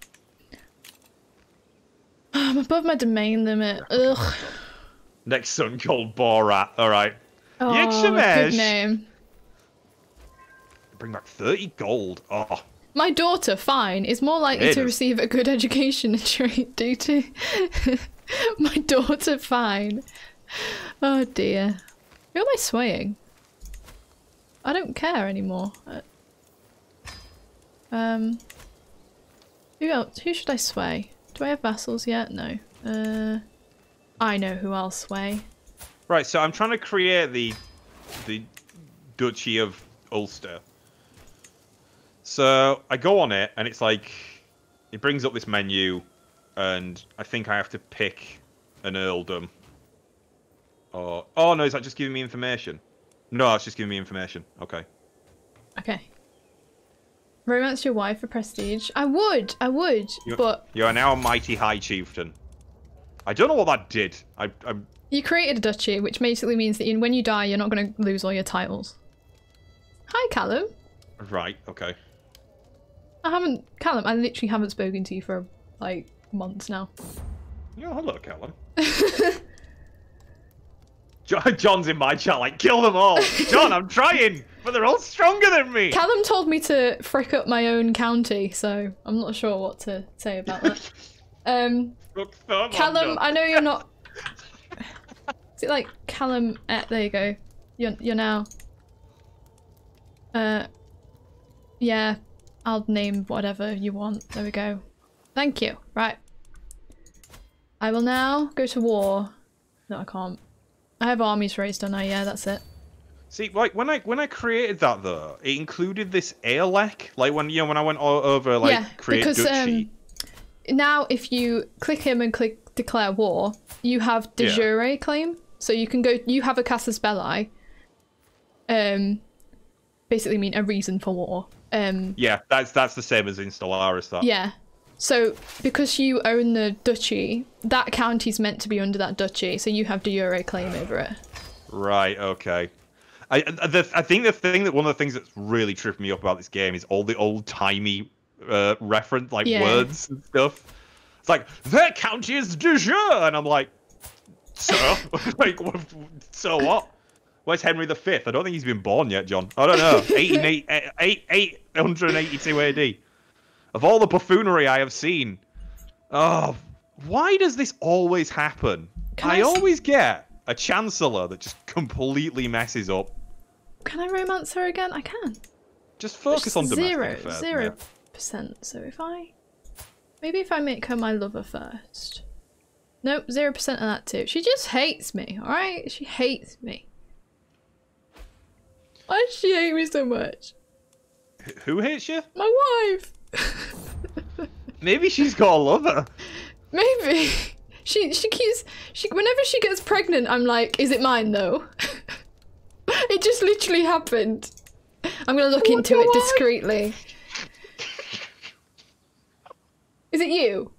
I'm above my domain limit. Ugh. Next son called Borat. Alright. Oh, good name. Bring back thirty gold. Oh. My daughter, fine, is more likely it to is. receive a good education and trade due to... My daughter, fine. Oh dear. Who am I swaying? I don't care anymore. Um, who else? Who should I sway? Do I have vassals yet? No. Uh, I know who I'll sway. Right, so I'm trying to create the the Duchy of Ulster. So I go on it, and it's like it brings up this menu, and I think I have to pick an earldom. Or oh no, is that just giving me information? No, it's just giving me information. Okay. Okay. Romance your wife for prestige. I would, I would, you, but... You are now a mighty high chieftain. I don't know what that did. I, I... You created a duchy, which basically means that you, when you die, you're not going to lose all your titles. Hi, Callum. Right, okay. I haven't... Callum, I literally haven't spoken to you for, like, months now. Yeah, hello, Callum. John's in my chat like, kill them all. John, I'm trying, but they're all stronger than me. Callum told me to frick up my own county, so I'm not sure what to say about that. Um, Callum, I know you're not... Is it like Callum... Eh, there you go. You're, you're now... Uh, yeah, I'll name whatever you want. There we go. Thank you. Right. I will now go to war. No, I can't. I have armies raised, don't I? Yeah, that's it. See, like when I when I created that though, it included this Aelec. Like when you know when I went all over like yeah, create because, duchy. Um, now if you click him and click declare war, you have de jure yeah. claim. So you can go. You have a casus belli. Um, basically mean a reason for war. Um. Yeah, that's that's the same as in Stellaris. That. Yeah. So, because you own the duchy, that county's meant to be under that duchy, so you have de jure claim over it. Right, okay. I the, I think the thing that one of the things that's really tripped me up about this game is all the old-timey uh, reference, like yeah. words and stuff. It's like, their county is de jure! And I'm like, so? like, so what? Where's Henry the Fifth? I don't think he's been born yet, John. I don't know. eight hundred eighty-two A D. Of all the buffoonery I have seen, oh, why does this always happen? Can I, I always get a chancellor that just completely messes up. Can I romance her again? I can. Just focus on domestic zero, affairs. Zero yeah. percent. So if I, maybe if I make her my lover first. Nope, zero percent of that too. She just hates me. All right, she hates me. Why does she hate me so much? Who hates you? My wife. Maybe she's got a lover. Maybe. She she keeps she whenever she gets pregnant, I'm like, is it mine though? It just literally happened. I'm gonna look into it discreetly. Is it you?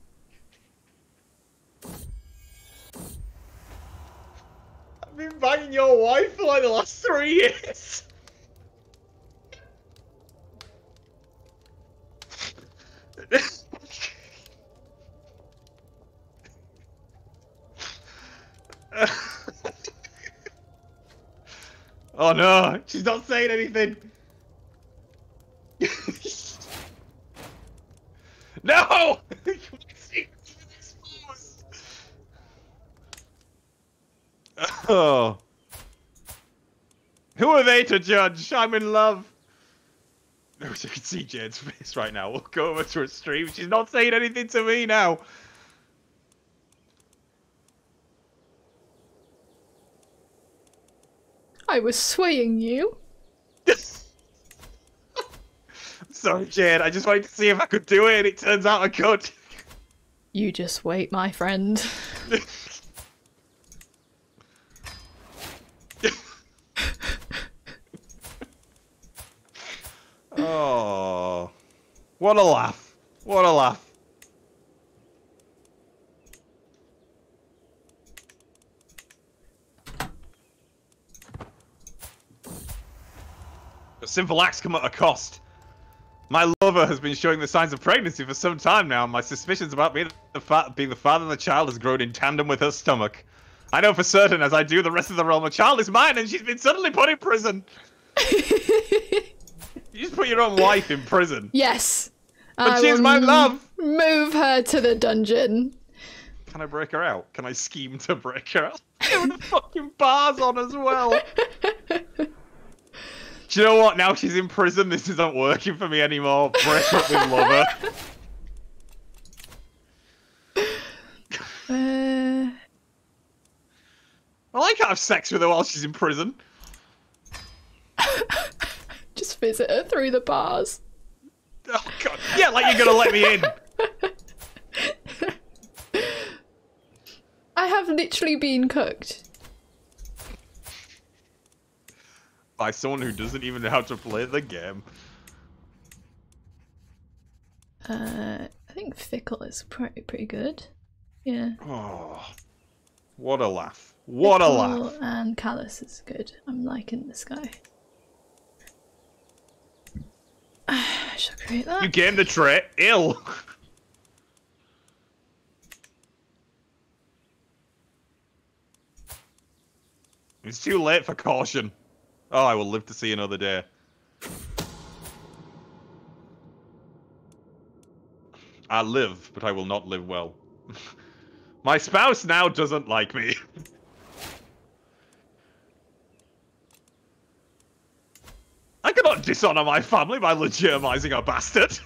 I've been banging your wife for like the last three years. Oh no, she's not saying anything. No! Oh. Who are they to judge? I'm in love. I wish I could see Jade's face right now. We'll go over to her stream. She's not saying anything to me now. I was swaying you. Sorry, Jade. I just wanted to see if I could do it, and it turns out I could. You just wait, my friend. Oh, what a laugh. What a laugh. But simple acts come at a cost. My lover has been showing the signs of pregnancy for some time now. My suspicions about being the, fa being the father of the child has grown in tandem with her stomach. I know for certain, as I do the rest of the realm, a child is mine and she's been suddenly put in prison. You just put your own wife in prison. Yes. But I she's my love. Move her to the dungeon. Can I break her out? Can I scheme to break her out? There were fucking bars on as well. Do you know what? Now she's in prison, this isn't working for me anymore. Break up with lover. Uh... Well, I can't have sex with her while she's in prison. Just visit her through the bars. Oh god. Yeah, like you're gonna let me in. I have literally been cooked. By someone who doesn't even know how to play the game. Uh, I think Fickle is pretty pretty good. Yeah. Oh, what a laugh! What Fickle a laugh! And Callus is good. I'm liking this guy. I shall create that. You gained the trait. Ill. It's too late for caution. Oh, I will live to see another day. I live, but I will not live well. My spouse now doesn't like me. I cannot dishonor my family by legitimizing a bastard.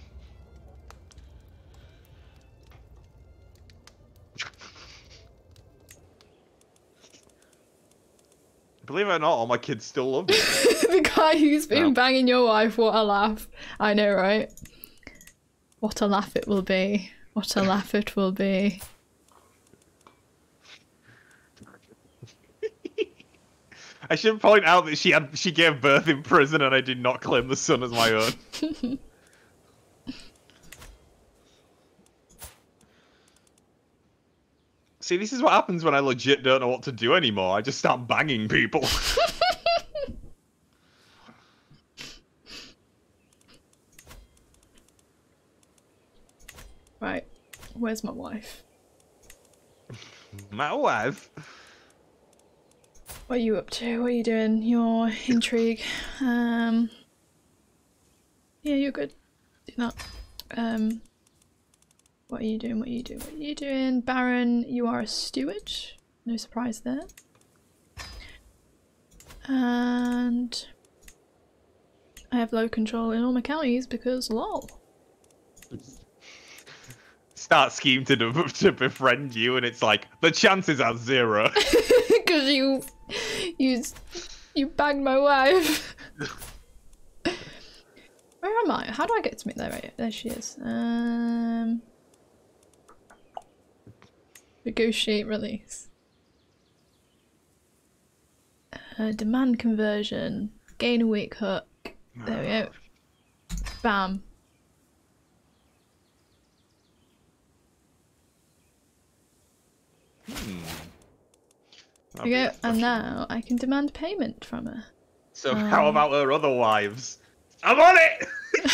Believe it or not, all my kids still love me. The guy who's been No. banging your wife, what a laugh. I know, right? What a laugh it will be. What a laugh it will be. I should point out that she had she gave birth in prison and I did not claim the son as my own. See, this is what happens when I legit don't know what to do anymore. I just start banging people. Right. Where's my wife? My wife? What are you up to? What are you doing? Your intrigue. Um. Yeah, you're good. Do that. Um. What are you doing? What are you doing? What are you doing? Baron, you are a steward. No surprise there. And I have low control in all my counties because lol. Start scheme to, to befriend you and it's like, the chances are zero. Because you, you, you banged my wife. Where am I? How do I get to me? There, right, there she is. Um, Negotiate release. Uh, demand conversion. Gain a weak hook. There we go. Bam. Hmm. There we go. And now I can demand payment from her. So um, how about her other wives? I'm on it!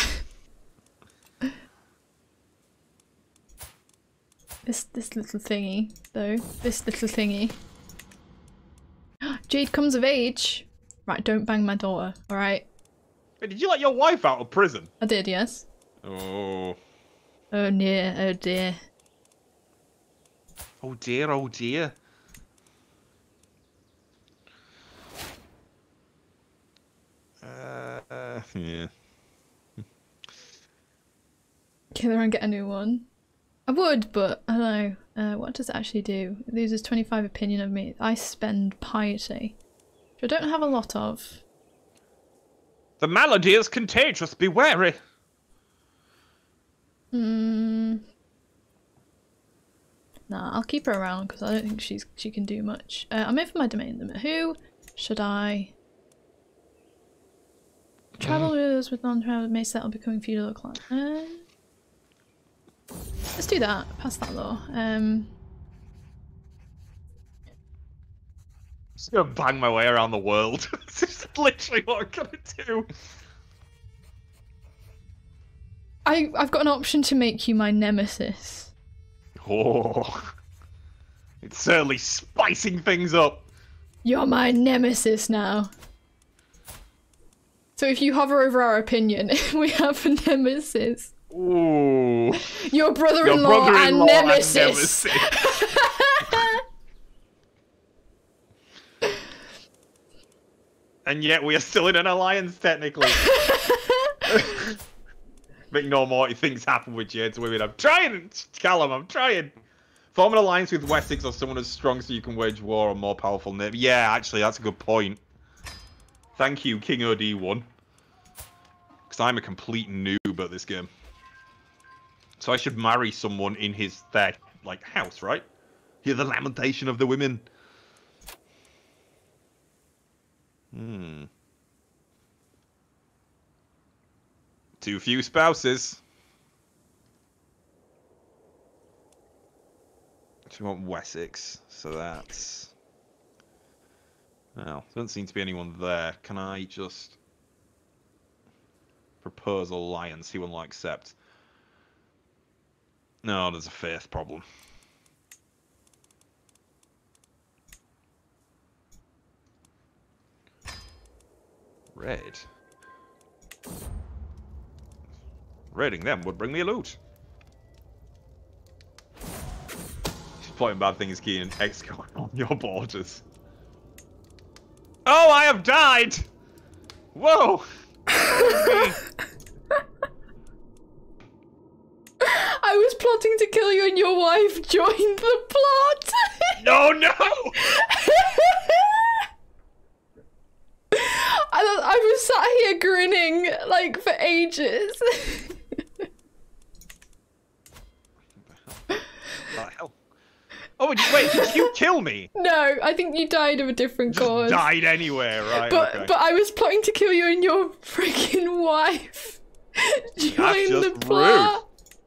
This this little thingy, though. This little thingy. Jade comes of age. Right, don't bang my daughter, alright? Wait, did you let your wife out of prison? I did, yes. Oh. Oh dear, oh dear. Oh dear, oh dear. Uh, uh yeah. Kill her and get a new one. I would, but I don't know. Uh, what does it actually do? It loses twenty-five opinion of me. I spend piety, which I don't have a lot of. The malady is contagious, be wary. Hmm. Nah, I'll keep her around because I don't think she's she can do much. Uh, I'm in for my domain limit. Who should I travel with us with non-travel may settle becoming feudal or clan? Uh, let's do that. Pass that law. Um. Just gonna bang my way around the world. This is literally what I'm gonna do. I I've got an option to make you my nemesis. Oh, it's certainly spicing things up. You're my nemesis now. So if you hover over our opinion, we have a nemesis. Ooh. Your brother-in-law, Your brother-in-law and nemesis. And nemesis. And yet we are still in an alliance, technically. Make no more things happen with Jade's women. I'm trying, Callum, I'm trying. Form an alliance with Wessex or someone as strong so you can wage war on more powerful name. Yeah, actually, that's a good point. Thank you, King O D one. Because I'm a complete noob at this game. So I should marry someone in his, their, like, house, right? Hear the lamentation of the women. Hmm. Too few spouses. So we want Wessex, so that's... Well, there doesn't seem to be anyone there. Can I just propose alliance? He will not accept. No, there's a faith problem. Red. Raiding them would bring me a loot. Plotting bad things, Keenan. Exco on your borders. Oh, I have died! Whoa! I was plotting to kill you and your wife joined the plot! No, no! I, I was sat here grinning, like, for ages. What the hell? Oh, wait, did you kill me? No, I think you died of a different Just cause. died anywhere, right? But okay. but I was plotting to kill you and your freaking wife. Join the just plot.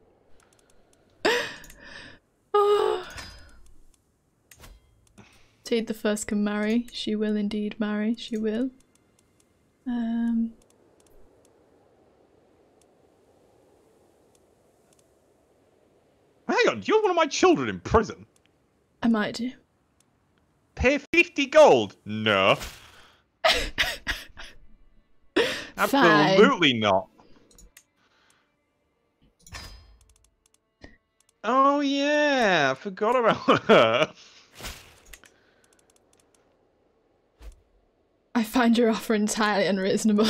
Oh. Jade the First can marry. She will indeed marry. She will. Um. Hang on, you have one of my children in prison? I might do. Pay fifty gold? No. Absolutely not. Oh yeah, I forgot about her. I find your offer entirely unreasonable.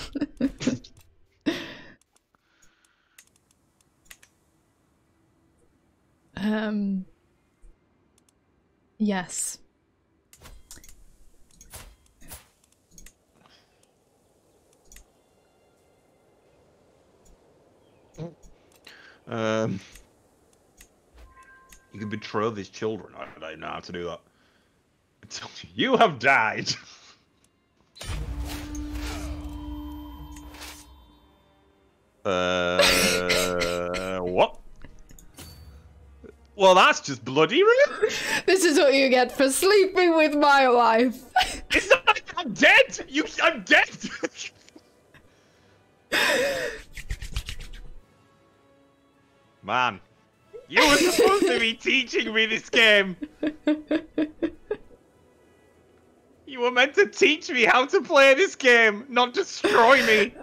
um. Yes. Um. You can betroth his children. I don't know how to do that. You have died. uh, what? Well, that's just bloody rude. This is what you get for sleeping with my wife. It's not. I'm dead. You. I'm dead. Man, you were supposed to be teaching me this game. You were meant to teach me how to play this game, not destroy me.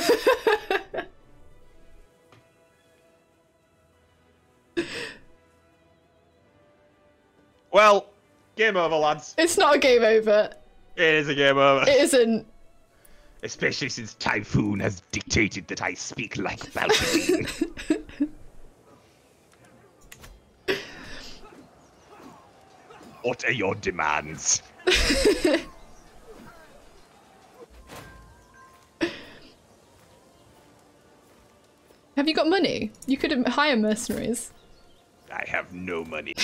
Well, game over, lads. It's not a game over. It is a game over. It isn't. Especially since Typhoon has dictated that I speak like Valkyrie. What are your demands? Have you got money? You could hire mercenaries. I have no money.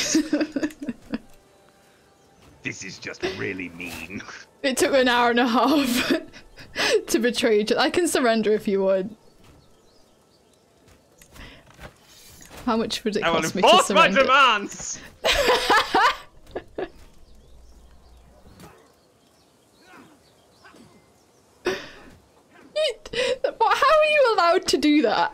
This is just really mean. It took an hour and a half to betray each other. I can surrender if you would. How much would it I will cost me to enforce my surrender? demands! How are you allowed to do that?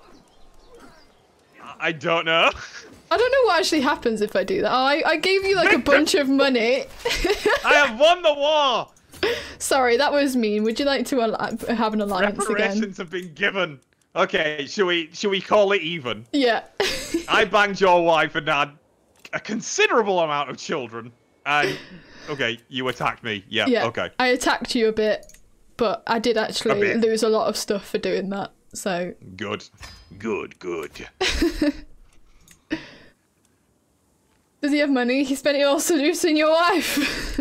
I don't know. I don't know what actually happens if I do that. Oh, I, I gave you like a bunch of money. I have won the war! Sorry, that was mean. Would you like to al have an alliance Reparations again? have been given. Okay, should we should we call it even? Yeah. I banged your wife and had a considerable amount of children. And okay, you attacked me. Yeah, Yeah. okay. I attacked you a bit, but I did actually bit. lose a lot of stuff for doing that. So Good. Good, good. does he have money? He spent it all seducing your wife.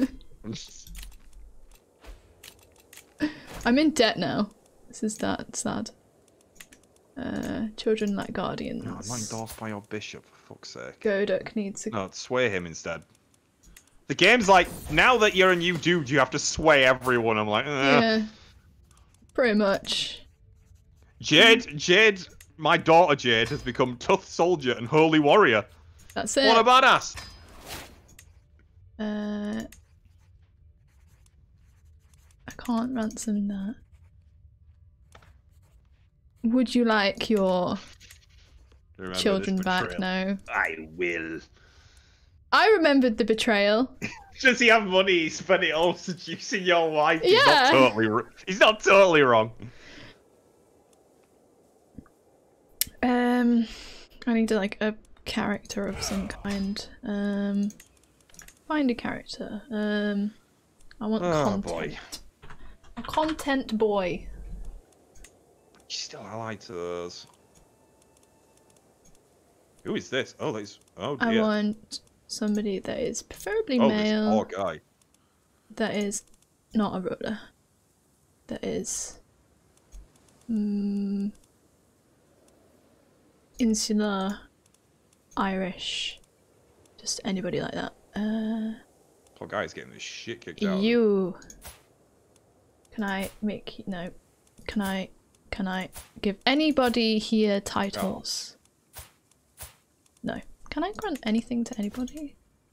I'm in debt now. This is that sad. Uh, children like guardians. No, I'm not endorsed by your bishop, for fuck's sake. Goduk needs to. No, sway him instead. The game's like, now that you're a new dude, you have to sway everyone. I'm like, eh. Yeah. Pretty much. Jade, Jade, my daughter Jade has become tough soldier and holy warrior. That's it. What a badass. Uh, I can't ransom that. Would you like your Remember children this back betrayal? now? I will. I remembered the betrayal. Does he have money? He spent it all seducing your wife. He's Yeah. not totally. r- He's not totally wrong. Um, I need like a character of some kind. Um, find a character. Um, I want Oh, content. boy. A content boy. He's still allied to those. Who is this? Oh, that's. Oh dear. I want somebody that is preferably oh, male. this poor guy. That is not a ruler. That is mm, insular, Irish, just anybody like that. Uh, Poor guy's getting the shit kicked out. of him. you. Can I make no? Can I? Can I give anybody here titles? No. Can I grant anything to anybody?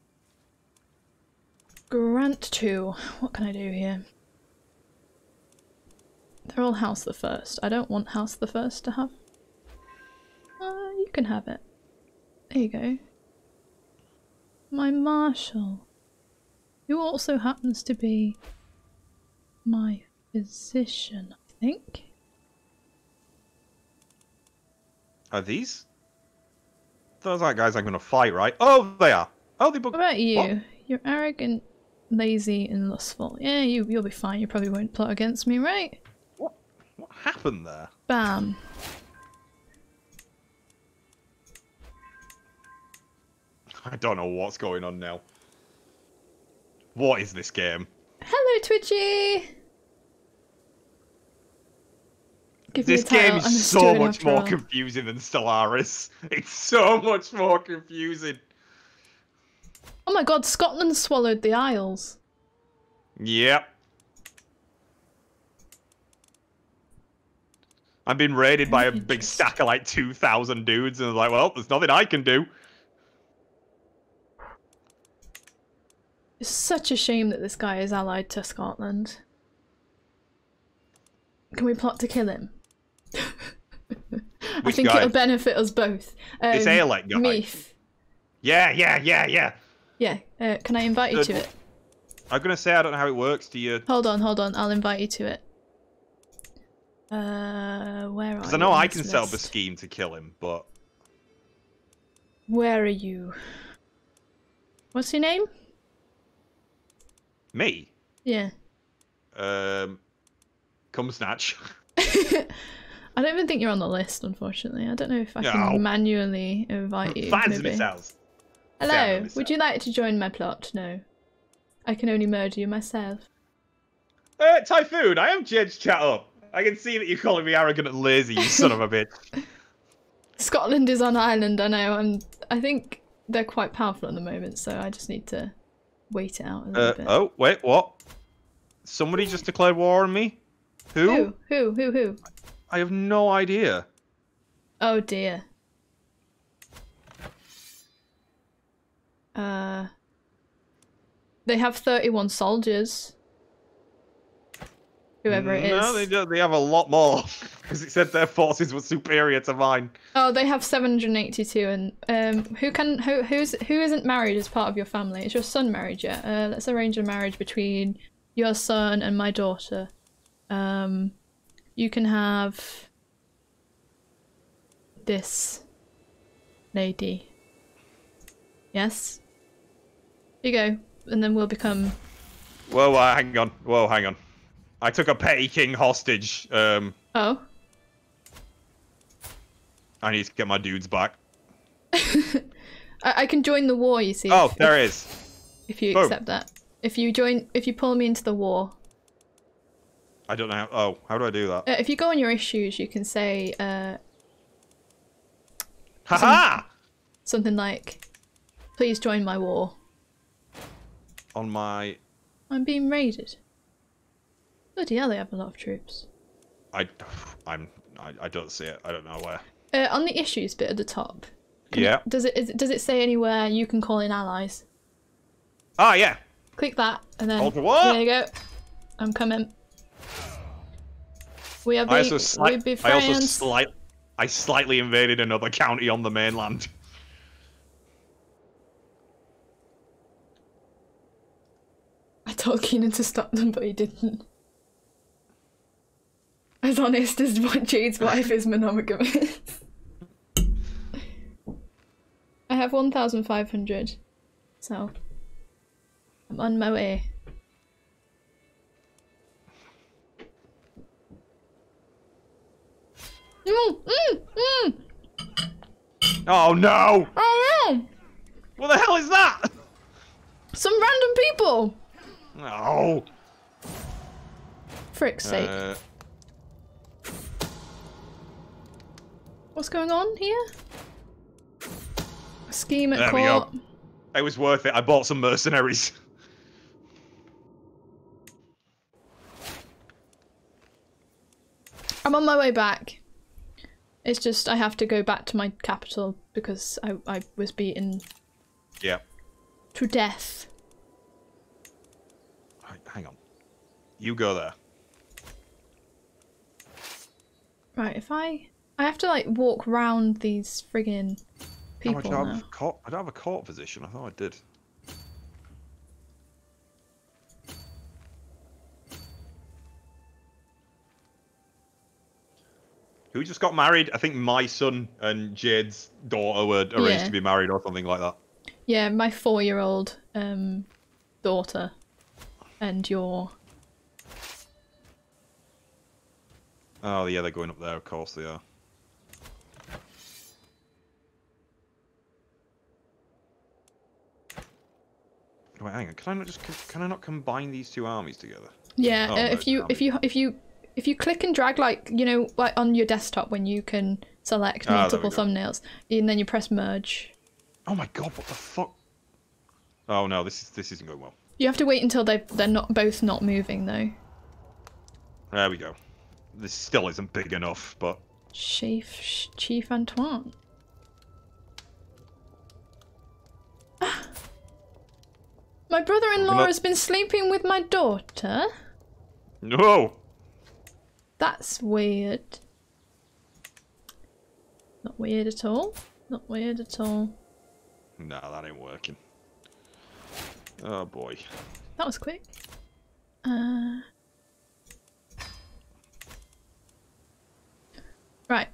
Grant to. What can I do here? They're all House the First. I don't want House the First to have. Uh, you can have it. There you go. My Marshal. Who also happens to be my physician, I think. Are these? Those are guys I'm gonna fight, right? Oh, they are. Oh, they booked. What about you? What? You're arrogant, lazy, and lustful. Yeah, you, you'll be fine. You probably won't plot against me, right? What? What happened there? Bam. I don't know what's going on now. What is this game? Hello, Twitchy! Give me This a title. game I'm a is so steward much after more all. confusing than Stellaris. It's so much more confusing. Oh my god, Scotland swallowed the Isles. Yep. I've been raided by a big stack of like two thousand dudes, and I was like, well, there's nothing I can do. It's such a shame that this guy is allied to Scotland. Can we plot to kill him? I think guy? it'll benefit us both. Um, This Aelec guy. Meath. Yeah, yeah, yeah, yeah. Yeah, uh, can I invite you Uh, to it? I'm gonna say I don't know how it works. Do you? Hold on, hold on, I'll invite you to it. Uh, where are you? Because I know on I this can set up a list? scheme to kill him, but Where are you? What's your name? me, Yeah. um, come snatch. I don't even think you're on the list, unfortunately. I don't know if I No. can manually invite you. Fans maybe. themselves. Hello, Fans would you like to join my plot? No. I can only murder you myself. Uh, Typhoon, I am Jed's chat up. I can see that you're calling me arrogant and lazy, you son of a bitch. Scotland is on Ireland, I know. I'm, I think they're quite powerful at the moment, so I just need to wait it out a little Uh, bit. oh, wait, what? Somebody just declared war on me? Who? Who? Who? Who? Who? I have no idea. Oh dear. Uh, they have thirty-one soldiers. Whoever it is. No, they do. They have a lot more because it said their forces were superior to mine. Oh, they have seven hundred eighty-two, and um, who can who who's who isn't married as part of your family? Is your son married yet? Uh, let's arrange a marriage between your son and my daughter. Um, you can have this lady. Yes. Here you go, and then we'll become. Whoa, uh, hang on. Whoa, hang on. I took a petty king hostage. Um, Oh. I need to get my dudes back. I, I can join the war, you see. Oh, if, there if, it is. If you Boom. accept that. If you join, if you pull me into the war. I don't know how. Oh, how do I do that? Uh, if you go on your issues, you can say uh, Haha! something like, "Please join my war. On my. I'm being raided." Bloody hell, they have a lot of troops. I. I'm. I, I don't see it. I don't know where. Uh, on the issues bit at the top. can Yeah. It, does it is, does it say anywhere you can call in allies? Ah, yeah. Click that, and then Hold for what? there you go. I'm coming. We are I being, also, we slight, be I also friends. slight, I slightly invaded another county on the mainland. I told Keenan to stop them, but he didn't. As honest as what Jade's wife is monogamous. I have one thousand five hundred, so I'm on my way. Mm, mm, mm. Oh no! Oh no! What the hell is that? Some random people! No. Frick's sake. Uh, What's going on here? A scheme at There we court. go. it was worth it. I bought some mercenaries. I'm on my way back. It's just I have to go back to my capital because I, I was beaten Yeah. to death. Right, hang on. You go there. Right, if I... I have to like walk round these friggin' Oh, people I, don't now. have court, I don't have a court position. I thought I did. Who just got married? I think my son and Jade's daughter were arranged Yeah. to be married or something like that. Yeah, my four-year-old um, daughter and your... Oh, yeah, they're going up there. Of course they are. Wait, hang on. Can I not just can I not combine these two armies together? Yeah, Oh, uh, no, if you damn if you if you if you click and drag, like, you know, like on your desktop when you can select Ah, there multiple we go. thumbnails, and then you press merge. Oh my god! What the fuck? Oh no, this is this isn't going well. You have to wait until they they're not both not moving though. There we go. This still isn't big enough, but Chief Chief Antoine. Ah. My brother-in-law not... has been sleeping with my daughter. No. That's weird. Not weird at all. Not weird at all. No, that ain't working. Oh boy. That was quick. Uh... Right.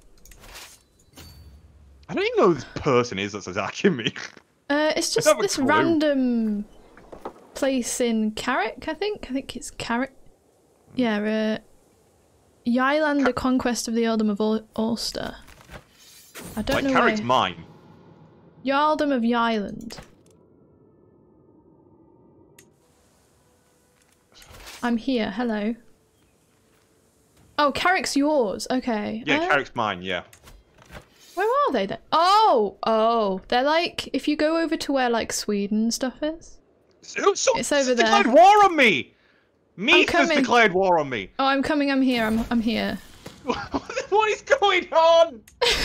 I don't even know who this person is that's attacking me. Uh, it's just this random place in Carrick, I think. I think it's Carrick. Yeah, uh... Ylander, Car Conquest of the Earldom of Ul Ulster. I don't like know Carrick's where... mine. Jarldom of Yland. I'm here, hello. Oh, Carrick's yours, okay. Yeah, uh, Carrick's mine, yeah. Where are they then? Oh! Oh, they're like, if you go over to where like Sweden stuff is. So, so, it's over there. there. Declared war on me! Meath has coming. declared war on me! Oh, I'm coming, I'm here, I'm, I'm here. What is going on?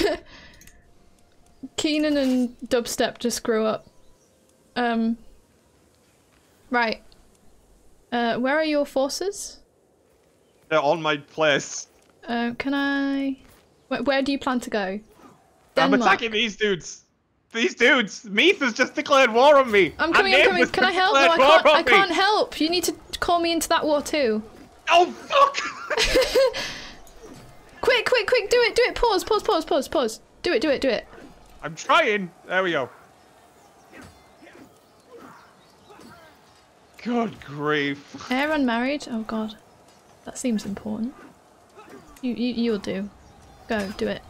Keenan and Dubstep just grew up. Um. Right. Uh, where are your forces? They're on my place. Uh, can I... Where, where do you plan to go? I'm Denmark. attacking these dudes. These dudes. Meath has just declared war on me. I'm coming, and I'm coming. Can I help? No, I can't, I can't help. You need to call me into that war too. Oh, fuck! Quick, quick, quick, do it, do it. Pause, pause, pause, pause, pause. Do it, do it, do it. I'm trying. There we go. God grief. Heir unmarried? Oh god. That seems important. You, you, you'll do. Go, do it.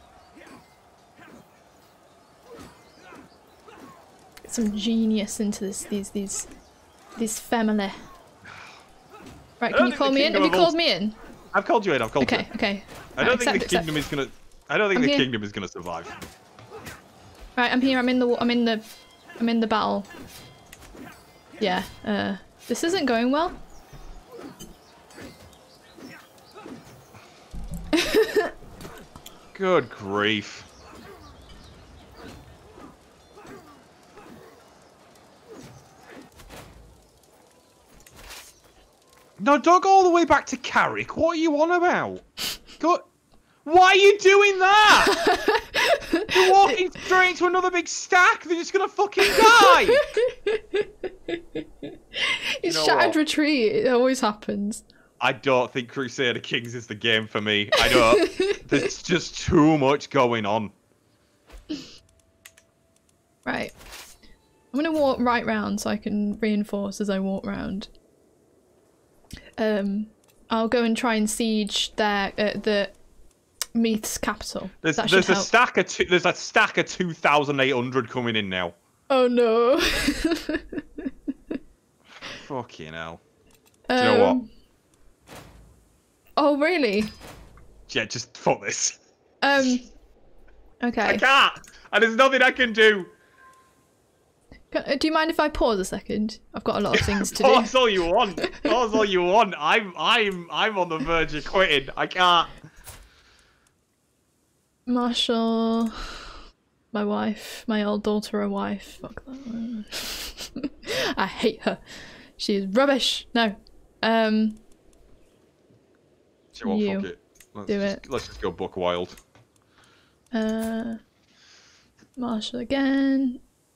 Get some genius into this, these, these, this family. Right, can you call me in? Have you called me in? I've called you in, I've called you in. Okay, okay. I don't think the kingdom is gonna... I don't think the kingdom is gonna survive. Right, I'm here, I'm in the... I'm in the... I'm in the battle. Yeah, uh... this isn't going well. Good grief. No, don't go all the way back to Carrick. What are you on about? Go. Why are you doing that? You're walking straight into another big stack. They're just gonna fucking die. It's you know shattered what? retreat. It always happens. I don't think Crusader Kings is the game for me. I don't. There's just too much going on. Right. I'm gonna walk right round so I can reinforce as I walk round. Um, I'll go and try and siege their uh, the Meath's capital. There's that there's a help. stack of two, there's a stack of two thousand eight hundred coming in now. Oh no. Fucking hell. Um, Do you know what? Oh really? Yeah, just fuck this. Um. Okay. I can't. And there's nothing I can do. Can, do you mind if I pause a second? I've got a lot of things to do. Pause all you want. Pause all you want. I'm I'm I'm on the verge of quitting. I can't. Marshall, my wife, my old daughter, a wife. Fuck that. I hate her. She is rubbish. No. Um. Do you, you fuck it. Let's do just, it. Let's just go buck wild. Uh. Marshall again.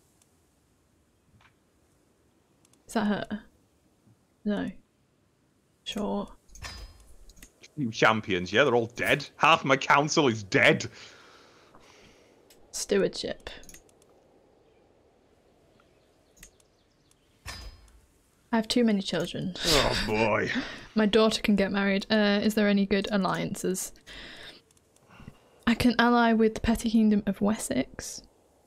Is that her? No. Sure. You champions, yeah, they're all dead. Half my council is dead. Stewardship. I have too many children. Oh boy. My daughter can get married. Uh, is there any good alliances? I can ally with the petty kingdom of Wessex.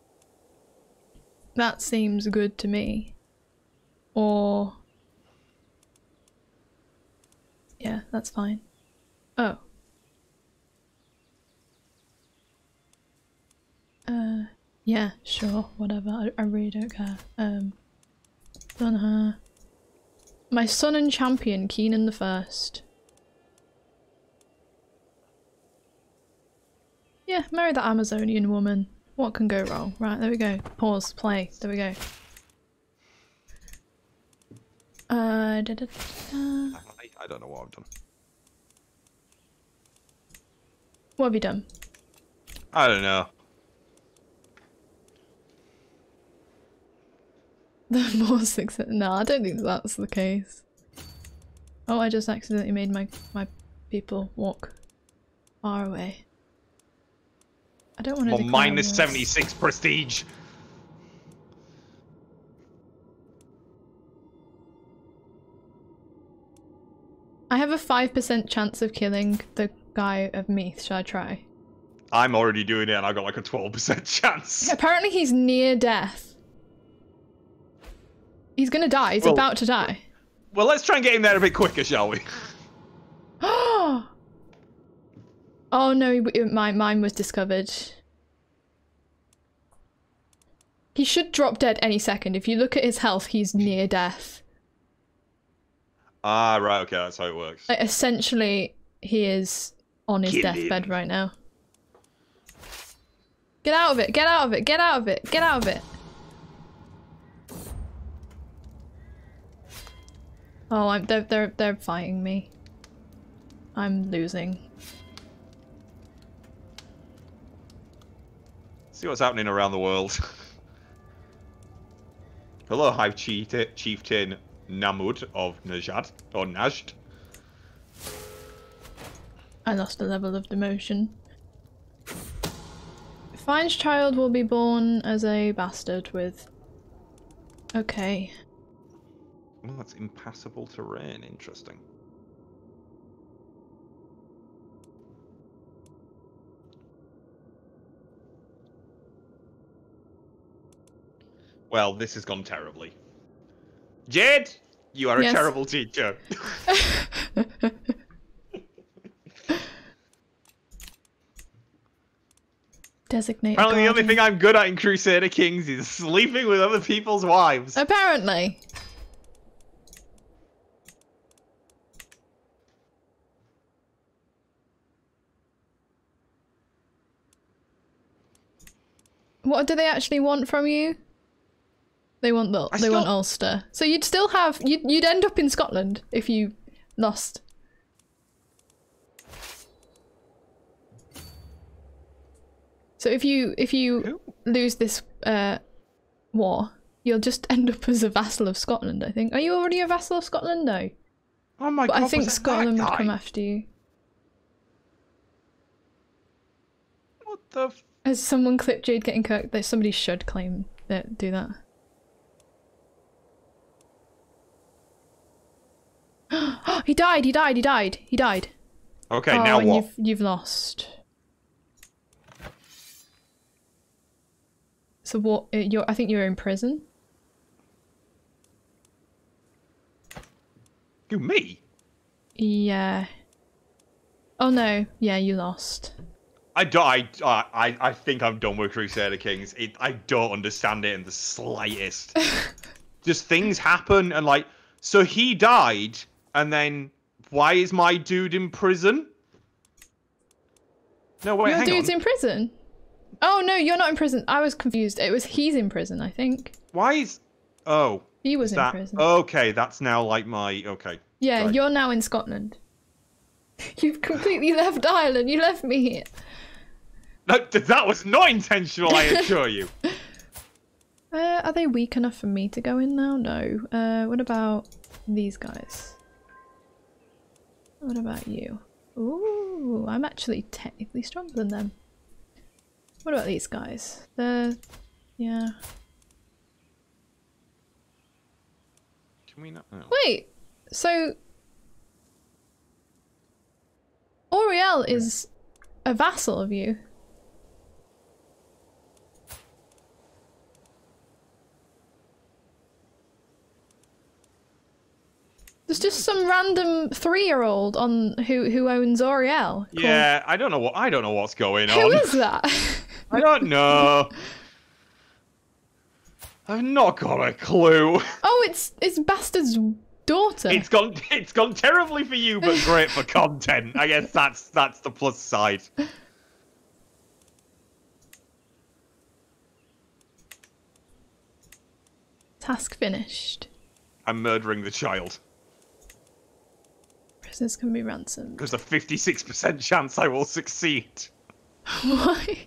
That seems good to me. Or... yeah, that's fine. Oh. Uh, yeah, sure, whatever. I, I really don't care. Um, Done her. My son and champion, Keenan the First. Yeah, marry that Amazonian woman. What can go wrong? Right, there we go. Pause, play. There we go. Uh, da, da, da, da. I, I don't know what I've done. What have you done? I don't know. The more success. No, I don't think that's the case. Oh, I just accidentally made my my people walk far away. I don't want to. Well, minus seventy-six prestige. I have a five percent chance of killing the guy of Meath. Should I try? I'm already doing it, and I've got like a twelve percent chance. Apparently, he's near death. He's gonna die. He's well, about to die. Well, let's try and get him there a bit quicker, shall we? Oh no, my mine was discovered. He should drop dead any second. If you look at his health, he's near death. Ah, right, okay, that's how it works. Like, essentially, he is on his Kill deathbed him. right now. Get out of it! Get out of it! Get out of it! Get out of it! Oh, I'm they're they're they're fighting me. I'm losing. See what's happening around the world. Hello, High Chieftain Namud of Najad or Najd. I lost a level of demotion. Fine's child will be born as a bastard with. Okay. Well, that's impassable terrain. Interesting. Well, this has gone terribly. Jade, you are Yes. a terrible teacher. Designate. Apparently, the only thing I'm good at in Crusader Kings is sleeping with other people's wives. Apparently. What do they actually want from you? They want the I they want still- Ulster. So you'd still have you'd you'd end up in Scotland if you lost. So if you if you Who? lose this uh war, you'll just end up as a vassal of Scotland, I think. Are you already a vassal of Scotland? No. Oh my But god! I think was it that Scotland would guy? come after you. What the? F Has someone clipped Jade getting cooked? That somebody should claim that do that. He died, he died, he died, he died. Okay, oh, now and what? You've, you've lost. So what, uh, you're, I think you're in prison? Who, me? Yeah. Oh no, yeah, you lost. I don't. I, I I think I'm done with Crusader Kings. It, I don't understand it in the slightest. Just things happen and like. So he died, and then why is my dude in prison? No wait, Your hang dude's on. in prison? Oh no, you're not in prison. I was confused. It was he's in prison, I think. Why is? Oh. He was is in that... prison. Okay, that's now like my okay. Yeah, Right. you're now in Scotland. You've completely left Ireland. You left me here. No, that was not intentional. I assure you. Uh, are they weak enough for me to go in now? No. Uh, what about these guys? What about you? Ooh, I'm actually technically stronger than them. What about these guys? They're... yeah. Can we not? Oh. Wait! So... Auriel is a vassal of you. There's just some random three-year-old on who who owns Auriel. called- Yeah, I don't know what I don't know what's going Who on. is that? I don't know. I've not got a clue. Oh, it's it's Bastard's daughter. It's gone. It's gone terribly for you, but great for content. I guess that's that's the plus side. Task finished. I'm murdering the child. Prisoners can be ransomed. There's a fifty-six percent chance I will succeed. Why?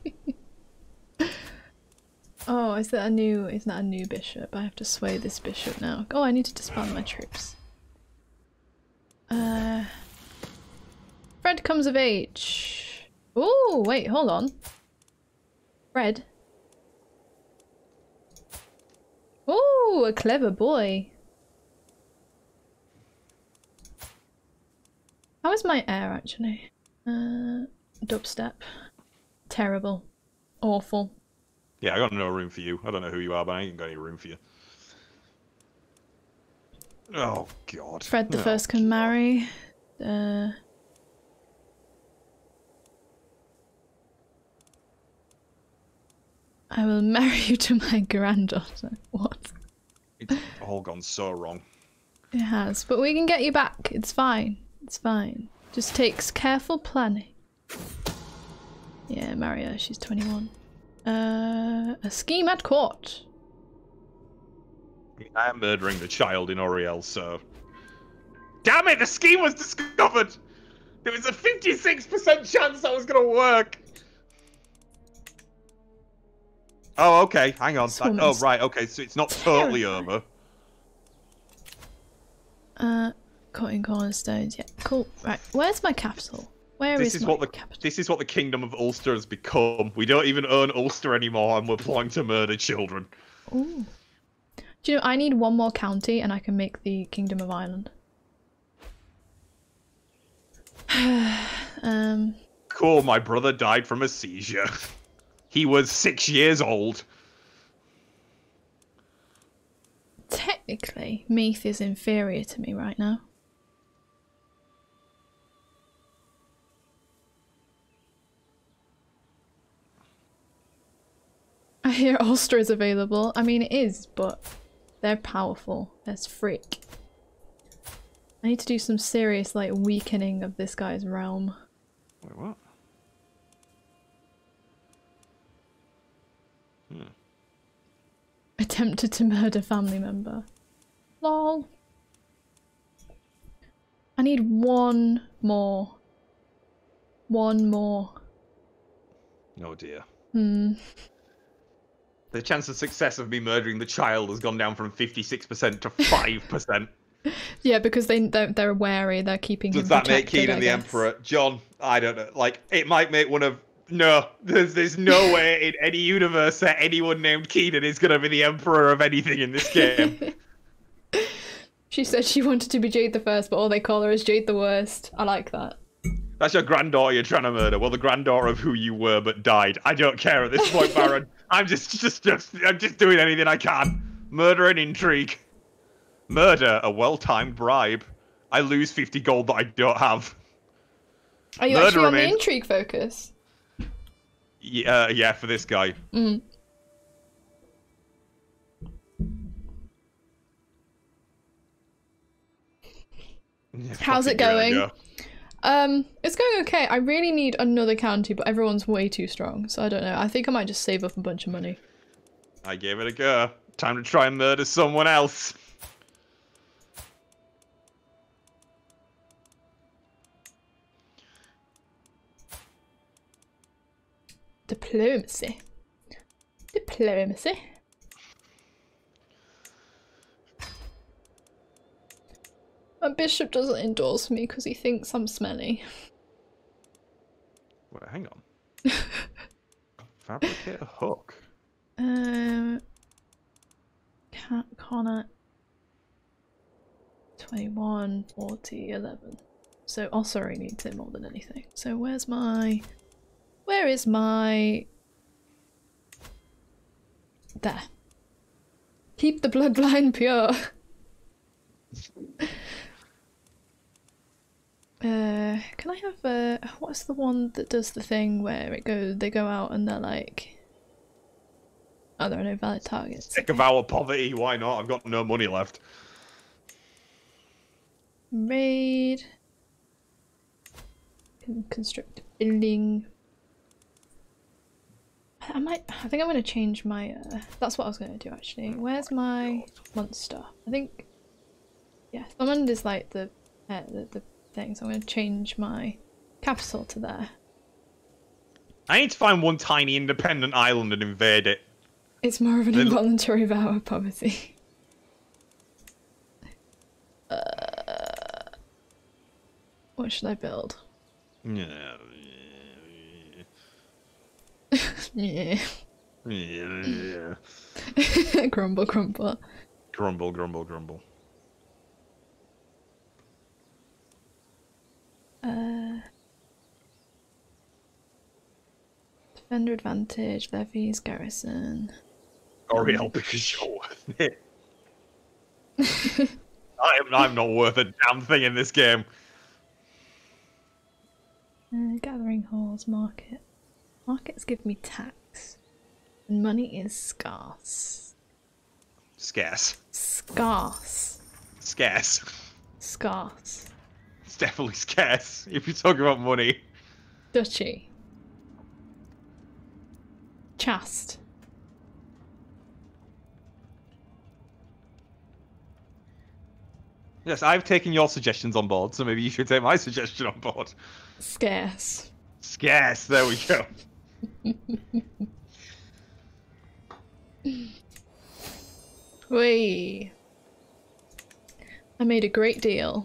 Oh, is that a new? Is that a new bishop? I have to sway this bishop now. Oh, I need to disband my troops. Uh, Fred comes of age. Oh, wait, hold on. Fred. Oh, a clever boy. How is my air actually? Uh, dubstep. Terrible. Awful. Yeah, I got no room for you. I don't know who you are, but I ain't got any room for you. Oh, God. Fred the oh, First can God. marry. Uh... I will marry you to my granddaughter. What? It's all gone so wrong. It has, but we can get you back. It's fine. It's fine. Just takes careful planning. Yeah, marry her. She's twenty-one. Uh, a scheme at court. I am murdering the child in Oriel, so... Damn it! The scheme was discovered! There was a fifty-six percent chance that was gonna work! Oh, okay. Hang on. That, oh, right. Okay, so it's not totally over. Uh, cutting cornerstones. Yeah, cool. Right, where's my capital? Where this is, is my what the capital? this is what the Kingdom of Ulster has become. We don't even own Ulster anymore, and we're planning to murder children. Ooh. Do you know, I need one more county, and I can make the Kingdom of Ireland. um. Cool. My brother died from a seizure. He was six years old. Technically, Meath is inferior to me right now. I hear Ulster is available. I mean, it is, but they're powerful. There's freak. I need to do some serious, like, weakening of this guy's realm. Wait, what? Hmm. Attempted to murder family member. Lol. I need one more. One more. Oh dear. Hmm. The chance of success of me murdering the child has gone down from fifty-six percent to five percent. Yeah, because they they're, they're wary. They're keeping Does him that make protected, Keenan I the guess. Emperor? John, I don't know. Like, it might make one of... No, there's, there's no way in any universe that anyone named Keenan is going to be the Emperor of anything in this game. She said she wanted to be Jade the First, but all they call her is Jade the Worst. I like that. That's your granddaughter you're trying to murder. Well, the granddaughter of who you were but died. I don't care at this point, Baron. I'm just, just, just, I'm just doing anything I can. Murder and intrigue. Murder, a well-timed bribe. I lose fifty gold that I don't have. Are you Murder actually on the remains- intrigue focus? Yeah, uh, yeah, for this guy. Mm. Yeah, How's it fucking good, going? yeah. Um, it's going okay. I really need another county, but everyone's way too strong, so I don't know. I think I might just save up a bunch of money. I gave it a go. Time to try and murder someone else. Diplomacy. Diplomacy. My bishop doesn't endorse me because he thinks I'm smelly. Wait, hang on. Fabricate a hook. Um, Cat Connor. twenty-one, forty, eleven. So Ossuary needs it more than anything. So where's my... Where is my... There. Keep the bloodline pure. Uh, can I have a... What's the one that does the thing where it goes, they go out and they're like... Oh, there are no valid targets. Sick of our poverty. Why not? I've got no money left. Raid. Construct a building. I might. I think I'm going to change my. Uh, that's what I was going to do actually. Where's my monster? I think. Yeah, Thumond is like the, uh, the the thing. So I'm going to change my capital to there. I need to find one tiny independent island and invade it. It's more of an Little... involuntary vow of poverty. Uh, what should I build? Yeah. Yeah. Yeah. Grumble, grumble. Grumble, grumble, grumble. Uh, defender advantage, levies, garrison. Oriel, because you're worth it. I am, I'm not worth a damn thing in this game. Uh, gathering halls, market. Markets give me tax. And money is scarce. Scarce. Scarce. Scarce. Scarce. It's definitely scarce if you're talking about money. Duchy. Chast. Yes, I've taken your suggestions on board, so maybe you should take my suggestion on board. Scarce. Scarce, there we go. Whee! I made a great deal.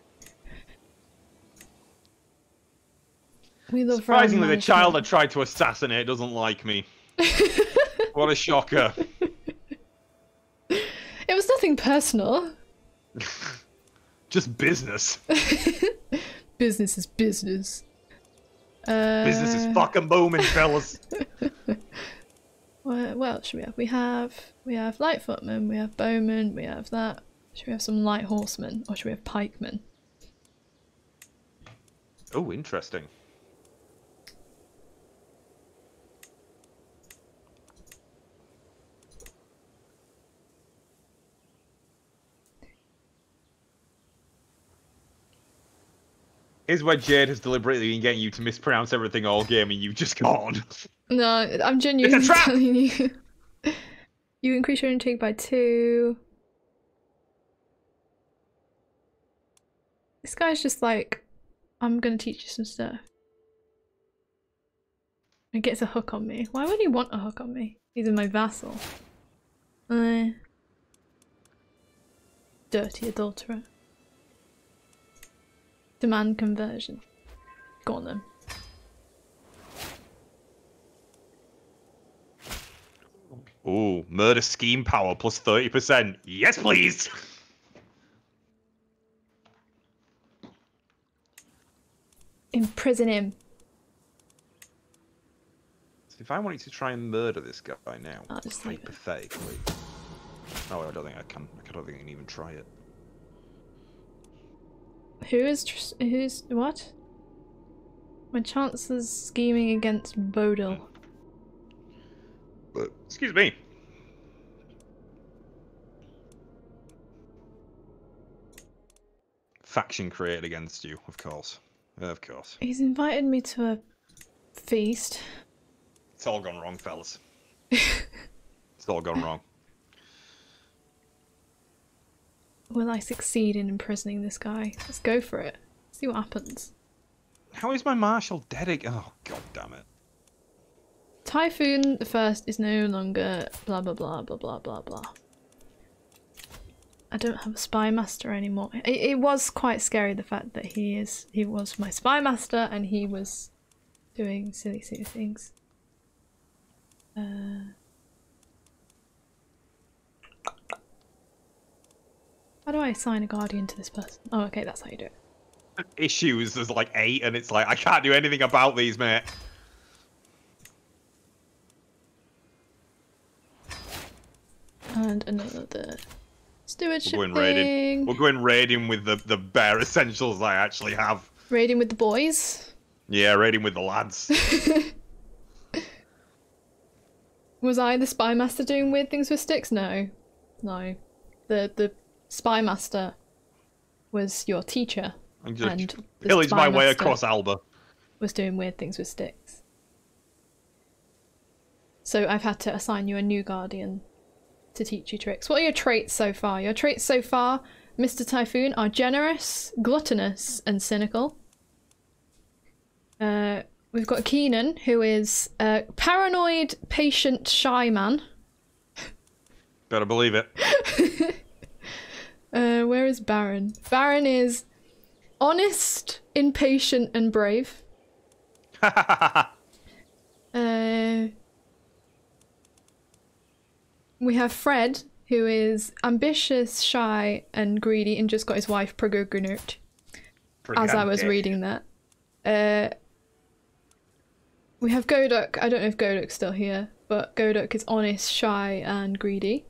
We love Surprisingly, the child I tried to assassinate doesn't like me. What a shocker. It was nothing personal. Just business. Business is business. Uh, business is fucking booming, fellas. What, what else should we have? We have we have light footmen, we have bowmen, we have that. Should we have some light horsemen, or should we have pikemen? Oh, interesting. Here's where Jade has deliberately been getting you to mispronounce everything all game and you've just gone. No, I'm genuinely telling you. You increase your intake by two. This guy's just like, I'm gonna teach you some stuff. He gets a hook on me. Why would he want a hook on me? He's my vassal. Uh, dirty adulterer. Demand conversion. Go on then. Ooh, murder scheme power plus thirty percent. Yes, please! Imprison him. So if I wanted to try and murder this guy now, I'll just hypothetically... No, I don't think I can. I don't think I can even try it. Who is tr who's what? My chances scheming against Bodil. Uh, excuse me. Faction created against you, of course. Of course. He's invited me to a feast. It's all gone wrong, fellas. It's all gone wrong. Will I succeed in imprisoning this guy? Let's go for it. See what happens. How is my marshal dead again? Oh, god damn it. Typhoon the First is no longer blah blah blah blah blah blah blah. I don't have a spy master anymore. It, it was quite scary, the fact that he is he was my spy master and he was doing silly silly things. Uh, how do I assign a guardian to this person? Oh, okay, that's how you do it. Issues, there's like eight, and it's like, I can't do anything about these, mate. And another stewardship We're going thing. raiding. We're going raiding with the, the bare essentials I actually have. Raiding with the boys? Yeah, raiding with the lads. Was I the spy master doing weird things with sticks? No. No. The the spy master was your teacher. I'm just and pillage my way across Alba. Was doing weird things with sticks. So I've had to assign you a new guardian to teach you tricks. What are your traits so far? Your traits so far, Mister Typhoon, are generous, gluttonous, and cynical. Uh, we've got Keenan, who is a paranoid, patient, shy man. Better believe it. uh, where is Baron? Baron is honest, impatient, and brave. uh, we have Fred, who is ambitious, shy, and greedy, and just got his wife pregnant. As I was reading that. Uh, we have Godok. I don't know if Godok's still here, but Godok is honest, shy, and greedy.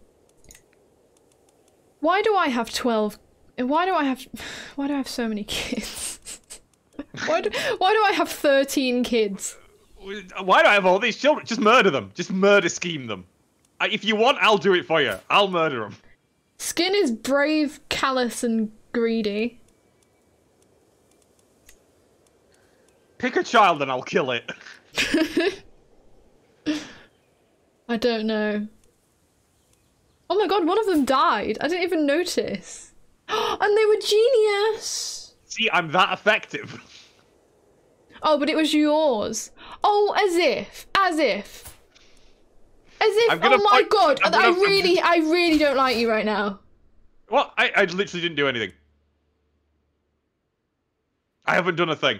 Why do I have twelve? Why do I have? Why do I have so many kids? why do Why do I have thirteen kids? Why do I have all these children? Just murder them. Just murder scheme them. If you want, I'll do it for you. I'll murder them. Skin is brave, callous, and greedy. Pick a child and I'll kill it. I don't know. Oh my god, one of them died. I didn't even notice. And they were genius. See, I'm that effective. Oh, but it was yours. Oh, as if. As if. As if, oh my point, god, gonna, I really, I really don't like you right now. What? I, I literally didn't do anything. I haven't done a thing.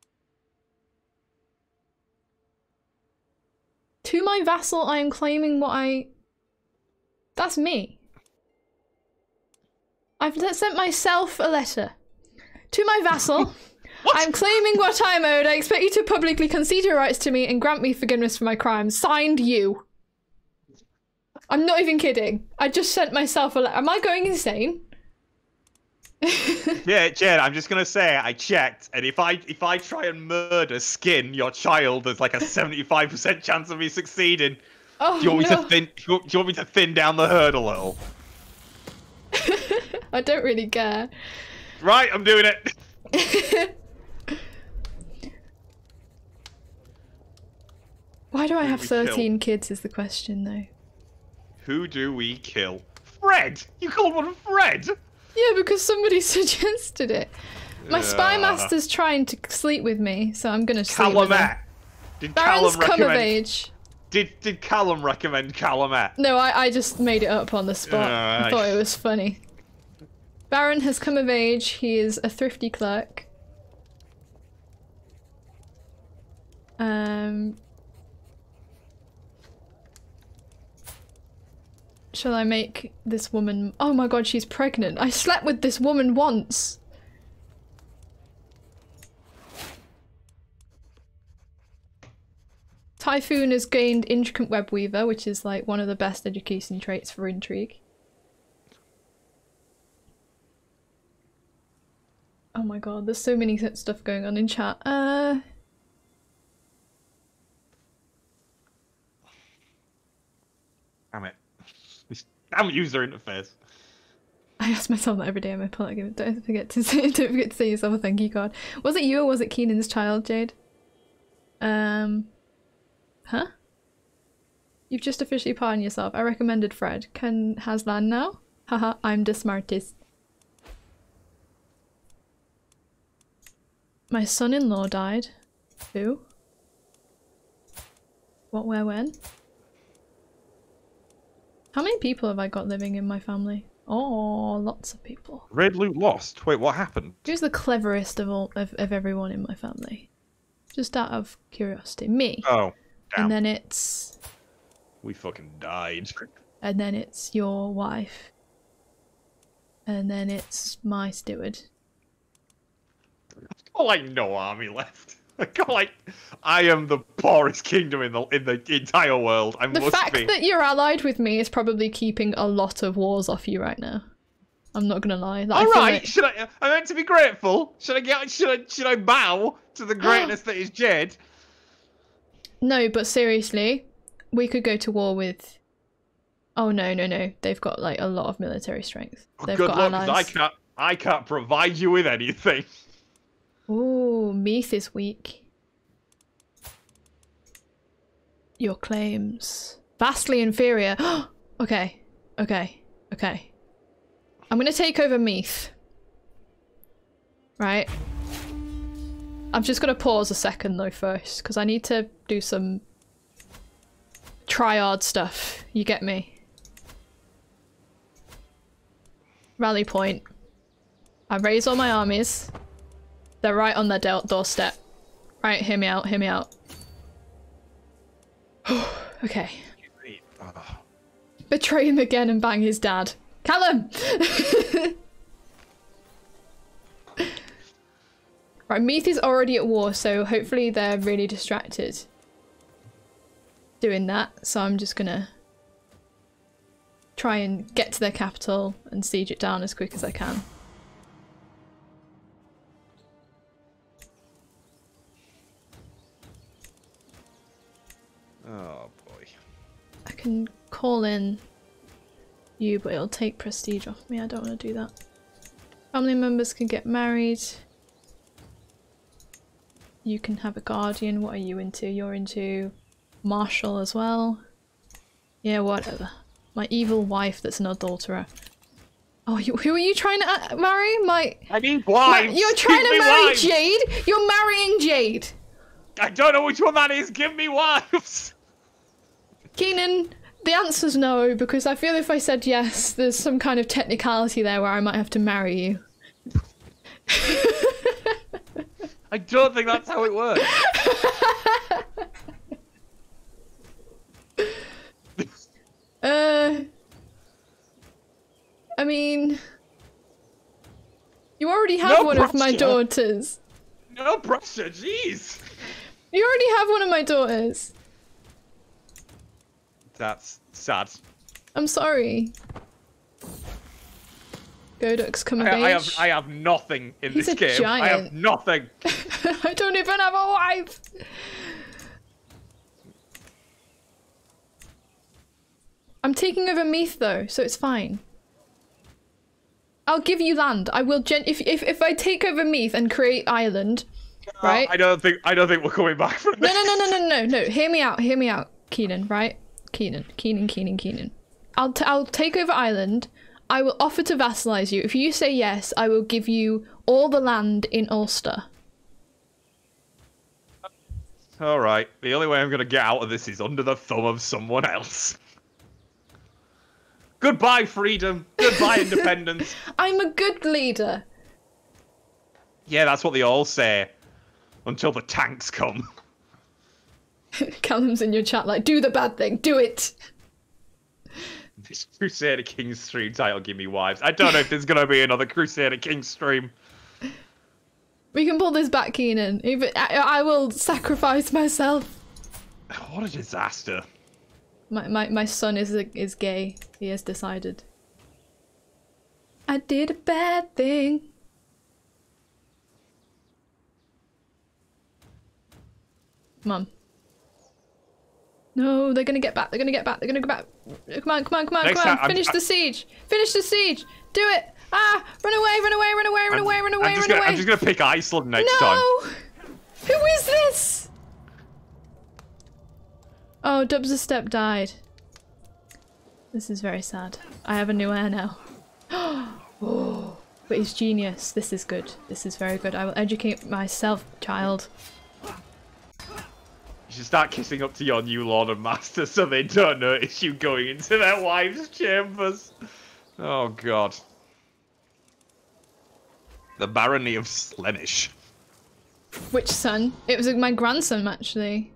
To my vassal, I am claiming what I... That's me. I've sent myself a letter. To my vassal, I'm claiming what I'm owed. I expect you to publicly concede your rights to me and grant me forgiveness for my crimes. Signed, you. I'm not even kidding. I just sent myself a letter. Am I going insane? Yeah, Jen, I'm just gonna say I checked, and if I if I try and murder Skin, your child, there's like a seventy-five percent chance of me succeeding. Oh, do you want no. me to thin? Do you, do you want me to thin down the herd a little? I don't really care. Right, I'm doing it. Why do I have thirteen kids? Is the question though. Who do we kill? Fred! You called one Fred? Yeah, because somebody suggested it. My uh, spy master's trying to sleep with me, so I'm gonna sleep with him. Did Baron's Callum come recommend... of age. Did Did Callum recommend Calumet? No, I, I just made it up on the spot. Uh, I thought it was funny. Baron has come of age. He is a thrifty clerk. Um... Shall I make this woman... Oh my god, she's pregnant. I slept with this woman once. Typhoon has gained Intricate Web Weaver, which is like one of the best education traits for intrigue. Oh my god, there's so many stuff going on in chat. Uh... Damn it. Damn user interface. I ask myself that every day on my pull game. Don't forget to say don't forget to say yourself a thank you card. Was it you or was it Keenan's child, Jade? Um Huh? You've just officially pardoned yourself. I recommended Fred. Can has land now? Haha, I'm the smartest. My son-in-law died. Who? What, where, when? How many people have I got living in my family? Oh, lots of people. Red loot lost. Wait, what happened? Who's the cleverest of all of, of everyone in my family? Just out of curiosity. Me. Oh, damn. And then it's... We fucking died. And then it's your wife. And then it's my steward. I've got like no army left. I got like I am the poorest kingdom in the in the entire world. I the must fact be. that you're allied with me is probably keeping a lot of wars off you right now. I'm not gonna lie. Like, All right, like... should I? I meant to be grateful. Should I get? Should I? Should I bow to the greatness that is Jade? No, but seriously, we could go to war with. Oh no no no! They've got like a lot of military strength. They've Good got luck, allies. 'cause I can't. I can't provide you with anything. Ooh, Meath is weak. Your claims vastly inferior. okay, okay, okay. I'm gonna take over Meath. Right. I'm just gonna pause a second though first, because I need to do some triad stuff. You get me? Rally point. I raise all my armies. They're right on their doorstep. Right, hear me out, hear me out. Okay. Betray him again and bang his dad. Callum! Right, Meath is already at war, so hopefully they're really distracted doing that. So I'm just gonna try and get to their capital and siege it down as quick as I can. Oh boy. I can call in you, but it'll take prestige off me. I don't want to do that. Family members can get married. You can have a guardian. What are you into? You're into martial as well. Yeah, whatever. My evil wife that's an adulterer. Oh, you, who are you trying to uh, marry? My- I need wives! You're trying Give to me marry wives! Jade? You're marrying Jade! I don't know which one that is! Give me wives! Keenan, the answer's no, because I feel if I said yes, there's some kind of technicality there where I might have to marry you. I don't think that's how it works. uh... I mean... You already have No one of my pressure. daughters. No pressure, jeez! You already have one of my daughters. That's sad. I'm sorry. Goduk's come of I, age. I have I have nothing in He's this a game. giant. I have nothing. I don't even have a wife! I'm taking over Meath though, so it's fine. I'll give you land. I will gen- if, if, if I take over Meath and create Ireland, right? Uh, I don't think I don't think we're coming back from this. No, no, no, no, no, no, no. Hear me out, hear me out, Keenan, right? Keenan, Keenan, Keenan, Keenan. I'll, t I'll take over Ireland. I will offer to vassalize you. If you say yes, I will give you all the land in Ulster. Alright, the only way I'm gonna get out of this is under the thumb of someone else. Goodbye, freedom. Goodbye, independence. I'm a good leader. Yeah, that's what they all say. Until the tanks come. Callum's in your chat like, do the bad thing, do it. This Crusader Kings stream title, give me wives. I don't know if there's gonna be another Crusader Kings stream. We can pull this back, Keenan. Even I, I will sacrifice myself. What a disaster. My my my son is a, is gay. He has decided. I did a bad thing. Mum. No, they're gonna get back. They're gonna get back. They're gonna go back. Come on, come on, come on, Next come on. time, I'm- Finish I'm- the siege. Finish the siege. Do it. Ah! Run away! Run away! Run away! Run I'm- away! Run away! I'm just Run gonna, away! I'm just gonna pick Iceland next time. No! Who is this? Oh, Dubs a Step died. This is very sad. I have a new heir now. Oh, but he's genius. This is good. This is very good. I will educate myself, child. You should start kissing up to your new lord and master so they don't notice you going into their wives' chambers. Oh god. The Barony of Slenish. Which son? It was my grandson, actually.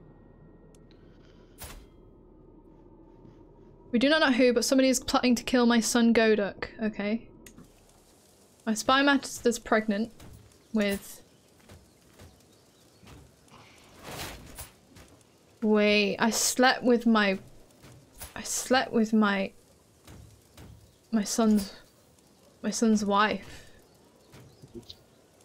We do not know who, but somebody is plotting to kill my son Goduk. Okay. My spy master's pregnant with... Wait, I slept with my... I slept with my... My son's... My son's wife.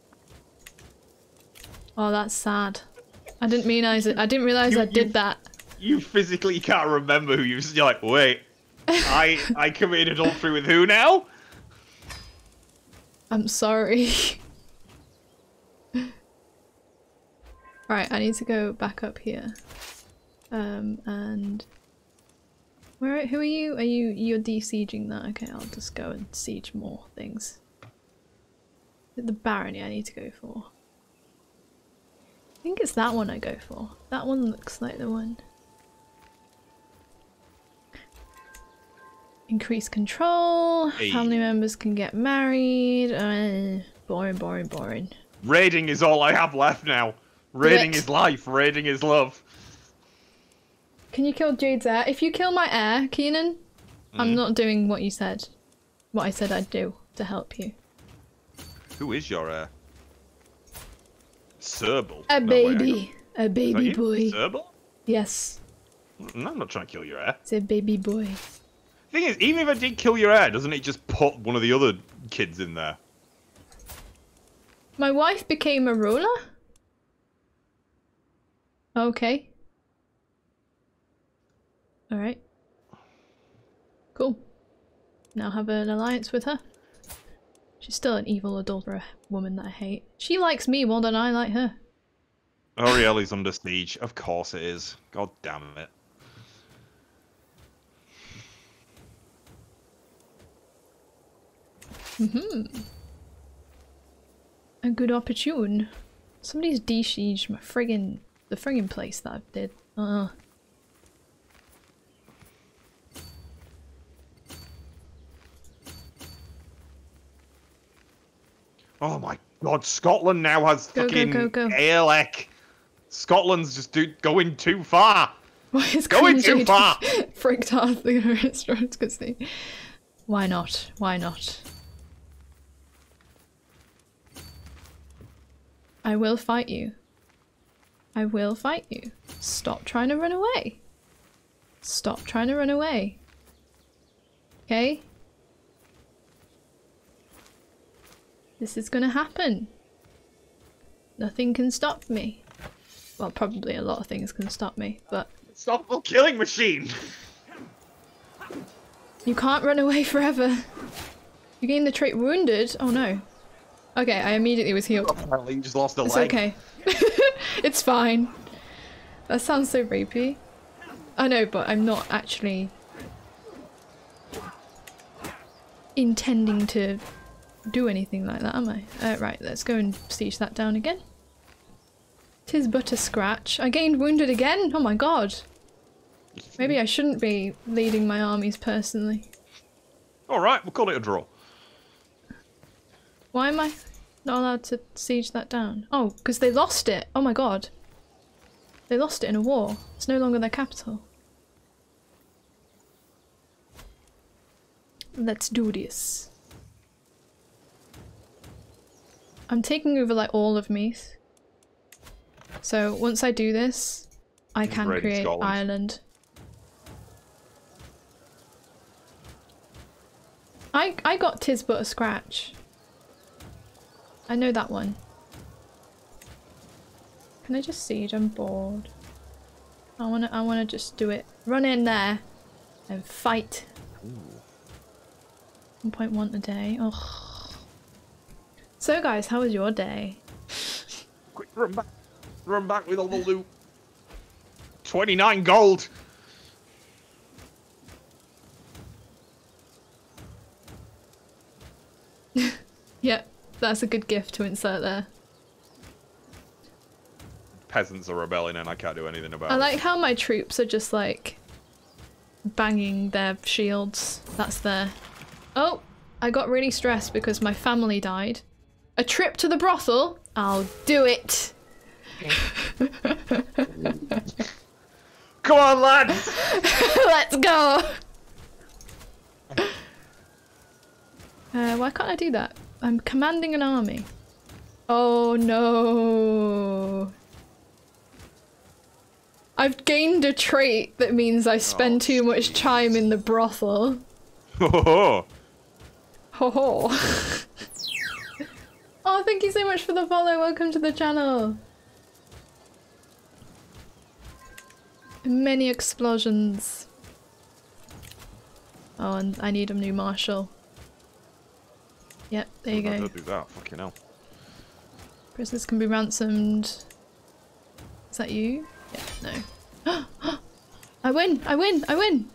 Oh, that's sad. I didn't mean I, I didn't realize You- I did you- that. you physically can't remember who you. You're like, wait, I I committed adultery with who now? I'm sorry. Right, I need to go back up here. Um, and where? Who are you? Are you you're de-sieging that? Okay, I'll just go and siege more things. The barony I need to go for. I think it's that one I go for. That one looks like the one. Increase control. Hey. Family members can get married. Uh, boring, boring, boring. Raiding is all I have left now. Raiding is life. Raiding is love. Can you kill Jade's heir? If you kill my heir, Keenan, mm. I'm not doing what you said. What I said I'd do to help you. Who is your heir? Serbil. A No, baby. wait, a baby boy. Serbil? Yes. No, I'm not trying to kill your heir. It's a baby boy. Thing is, even if I did kill your heir, doesn't it just put one of the other kids in there? My wife became a ruler? Okay. Alright. Cool. Now have an alliance with her. She's still an evil adulterer woman that I hate. She likes me more than I like her. Aurieli's under siege. Of course it is. God damn it. Mm-hmm. A good opportune. Somebody's de-sieged my friggin' the friggin' place that I did. Uh. Oh my god, Scotland now has go, fucking go, go, go. Gaelic. Scotland's just do going too far. Why is going too far? Freaked out the restaurants because they. Why not? Why not? I will fight you. I will fight you. Stop trying to run away. Stop trying to run away. Okay? This is gonna happen. Nothing can stop me. Well, probably a lot of things can stop me, but... Unstoppable killing machine! You can't run away forever. You gain the trait wounded? Oh no. Okay, I immediately was healed. Apparently you just lost a It's leg. okay. It's fine. That sounds so rapey. I know, but I'm not actually intending to do anything like that, am I? Uh, right, let's go and siege that down again. Tis but a scratch. I gained wounded again? Oh my god. Maybe I shouldn't be leading my armies personally. Alright, we'll call it a draw. Why am I not allowed to siege that down? Oh, because they lost it. Oh my god. They lost it in a war. It's no longer their capital. Let's do this. I'm taking over like all of Meath. So once I do this, I He's can create Scotland. Ireland. I I got Tis But a Scratch. I know that one. Can I just siege? I'm bored. I wanna I wanna just do it. Run in there and fight. one point one a day. Ugh. So guys, how was your day? Quick, run back. Run back with all the loot. twenty-nine gold. Yep, that's a good gift to insert there. Peasants are rebelling and I can't do anything about it. I like how my troops are just like banging their shields. That's their... Oh, I got really stressed because my family died. A trip to the brothel? I'll do it. Come on, lads! Let's go! Uh, why can't I do that? I'm commanding an army. Oh no. I've gained a trait that means I spend oh, too much time in the brothel. Ho ho ho! Ho ho! Oh, thank you so much for the follow. Welcome to the channel. Many explosions. Oh, and I need a new marshal. Yep, there you go. Do that, fucking hell. Prisoners can be ransomed. Is that you? Yeah, no. I win! I win! I win!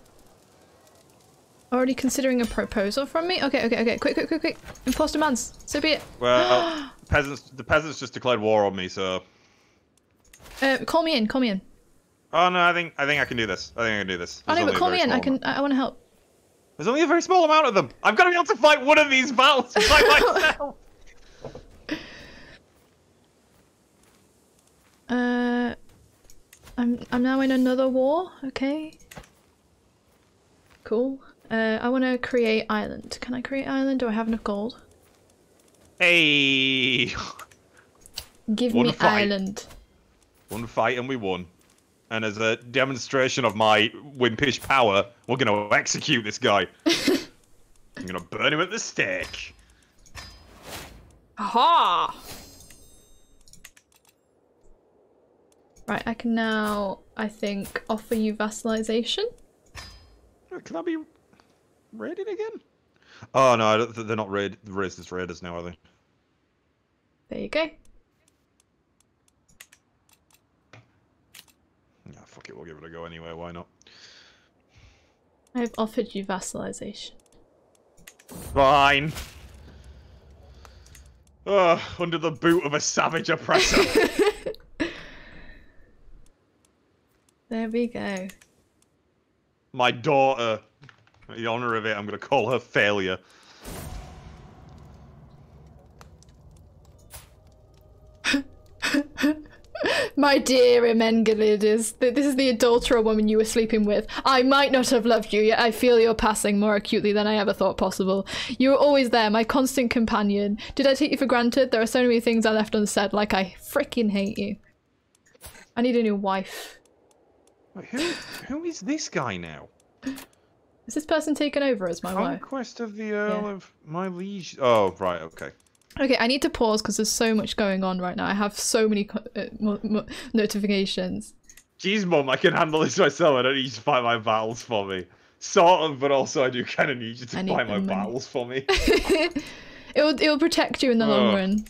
Already considering a proposal from me? Okay, okay, okay. Quick, quick, quick, quick. Enforce demands. So be it. Well, peasants. The peasants just declared war on me, so. Uh, call me in. Call me in. Oh no, I think I think I can do this. I think I can do this. There's oh no, but call me in. I can. Amount. I, I want to help. There's only a very small amount of them. I've got to be able to fight one of these battles by myself. Uh, I'm I'm now in another war. Okay. Cool. Uh, I want to create island. Can I create island? Do I have enough gold? Hey. Give me island. One fight and we won. And as a demonstration of my wimpish power, we're going to execute this guy. I'm going to burn him at the stake. Aha! Right, I can now, I think, offer you vassalization. Can I be raided again? Oh no, I don't, they're not raid, raised as raiders now, are they? There you go. Yeah, fuck it, we'll give it a go anyway, why not? I've offered you vassalization. Fine. Oh, under the boot of a savage oppressor. There we go. My daughter, in the honour of it, I'm going to call her failure. My dear Ermengarde, this is the adulterer woman you were sleeping with. I might not have loved you, yet I feel your passing more acutely than I ever thought possible. You were always there, my constant companion. Did I take you for granted? There are so many things I left unsaid, like I freaking hate you. I need a new wife. Wait, who, who is this guy now? Is this person taken over as my wife? Conquest of the Earl yeah. of my liege. Oh, right, okay. Okay, I need to pause because there's so much going on right now. I have so many uh, notifications. Jeez, Mum, I can handle this myself. I don't need you to fight my battles for me. Sort of, but also I do kind of need you to fight my money. battles for me. it will it will protect you in the oh. long run.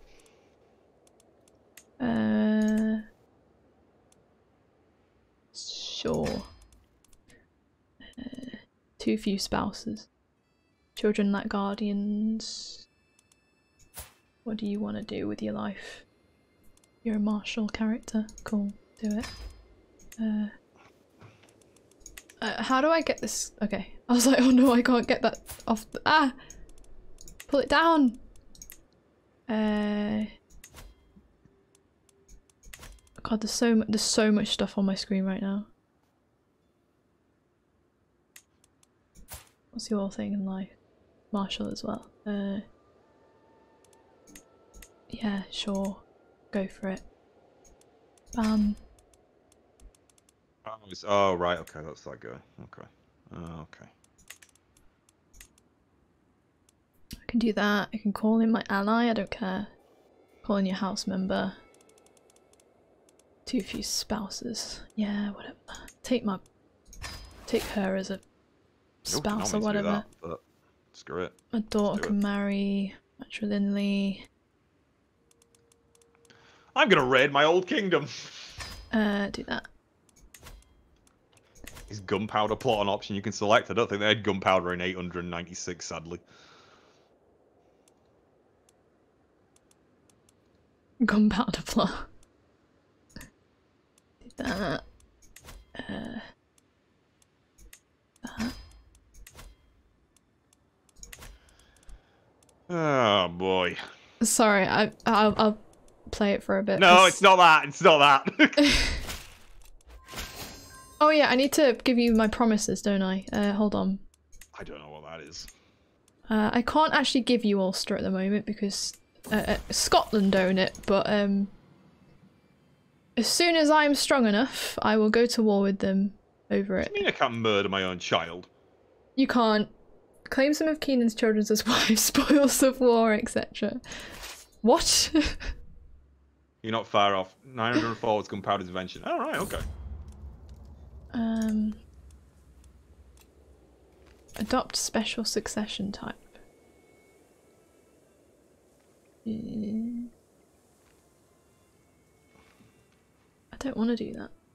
Uh, sure. Uh, too few spouses. Children like guardians. What do you want to do with your life? You're a martial character. Cool. Do it. Uh, uh, how do I get this? Okay. I was like, oh no, I can't get that off. The ah! Pull it down! Uh... God, there's so, there's so much stuff on my screen right now. What's your thing in life? Martial as well. Uh... Yeah, sure. Go for it. Bam. Oh, it's, oh right, okay, that's that guy. Okay. Oh, okay. I can do that. I can call in my ally, I don't care. Call in your house member. Too few spouses. Yeah, whatever. Take my... Take her as a spouse nope, or whatever. That, but screw it. My daughter can it. marry matrilineally. I'm gonna raid my old kingdom. Uh, do that. Is gunpowder plot an option you can select? I don't think they had gunpowder in eight hundred ninety-six, sadly. Gunpowder plot. Do that. Uh, that. Oh boy. Sorry, I I'll. I'll play it for a bit. No, cause... it's not that. It's not that. Oh yeah, I need to give you my promises, don't I? Uh, hold on. I don't know what that is. Uh, I can't actually give you Ulster at the moment because uh, uh, Scotland own it, but um, as soon as I'm strong enough, I will go to war with them over it. What do you mean I can't murder my own child? You can't. Claim some of Keenan's children as wives, spoils of war, et cetera. What? You're not far off. nine hundred four was gunpowder's invention. Oh, right, okay. Um, adopt special succession type. Mm. I don't want to do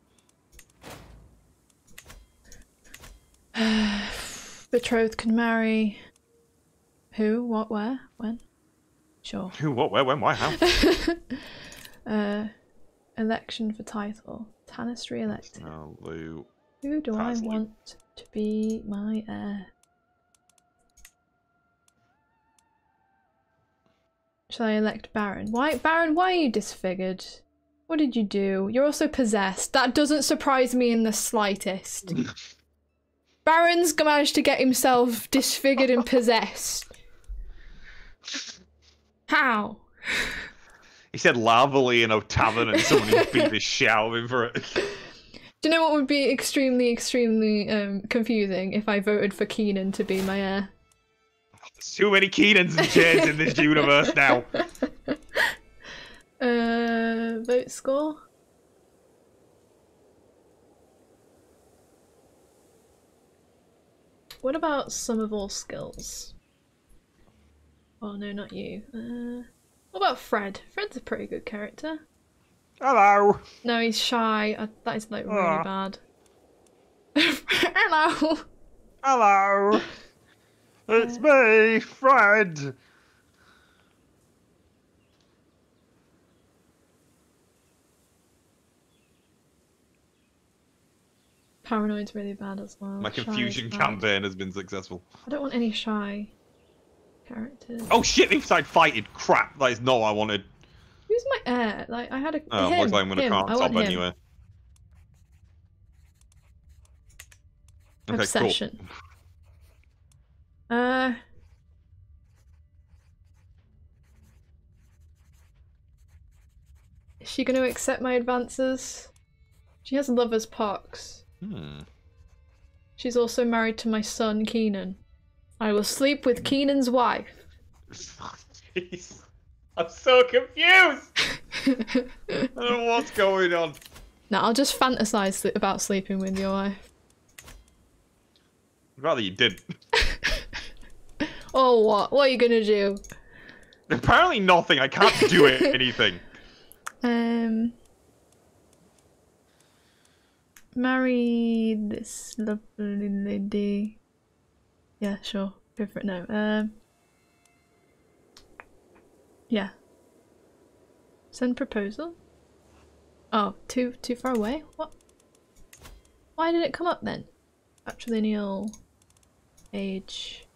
that. Betrothed can marry. Who? What? Where? When? Sure. Who? What? Where? When? Why? How? uh, election for title. Tanis re-elected. No, Lou. Who do Tanis I Lou. want to be my heir? Shall I elect Baron? Why, Baron? Why are you disfigured? What did you do? You're also possessed. That doesn't surprise me in the slightest. Baron's managed to get himself disfigured and possessed. How? He said lavally in a tavern and someone beat the shit out of him for it. Do you know what would be extremely, extremely um, confusing if I voted for Keenan to be my heir? There's too many Keenans and Janes in this universe now. Uh, vote score? What about sum of all skills? Oh no, not you. Uh, what about Fred? Fred's a pretty good character. Hello. No, he's shy. Uh, that is like really Ah. bad. Hello. Hello. It's me, Fred. Paranoid's really bad as well. My Shy is confusion bad. campaign has been successful. I don't want any shy characters. Oh shit, they've started fighting. Crap, that is not what I wanted. Who's my heir? Like I had a Oh, him. looks like I'm gonna him. can't I top want him. anyway. Okay, Obsession. cool. Uh. Is she going to accept my advances? She has lover's pox. Hmm. She's also married to my son, Keenan. I will sleep with Keenan's wife. Jeez. I'm so confused! I don't know what's going on. No, I'll just fantasize th- about sleeping with your wife. I'd rather you didn't. Oh, what? What are you gonna do? Apparently nothing. I can't do it, anything. Um... Marry this lovely lady. Yeah, sure. Go for it now. Um... Yeah. Send proposal? Oh, too too far away? What? Why did it come up then? Patrilineal age.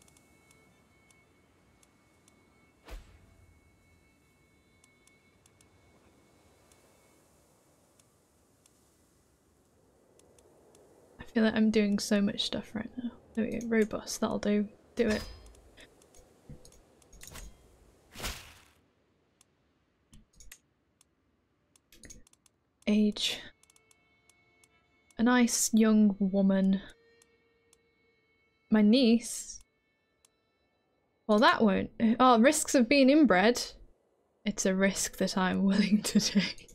I feel like I'm doing so much stuff right now. There we go. Robust, that'll do. Do it. Age. A nice young woman. My niece? Well, that won't. Oh, risks of being inbred. It's a risk that I'm willing to take.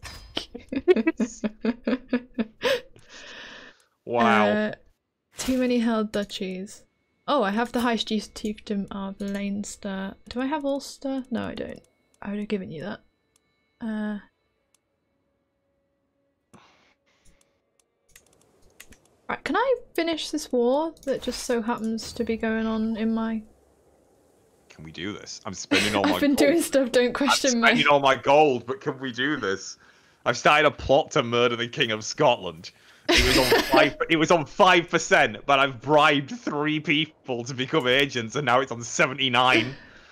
Wow. Uh, too many held duchies. Oh, I have the High Chiefdom of Leinster. Do I have Ulster? No, I don't. I would have given you that. Uh... Right, can I finish this war that just so happens to be going on in my... Can we do this? I'm spending all my I've been gold. doing stuff, don't I'm question me. spending all my gold, but can we do this? I've started a plot to murder the King of Scotland. It was on five. It was on five percent, but I've bribed three people to become agents, and now it's on seventy-nine.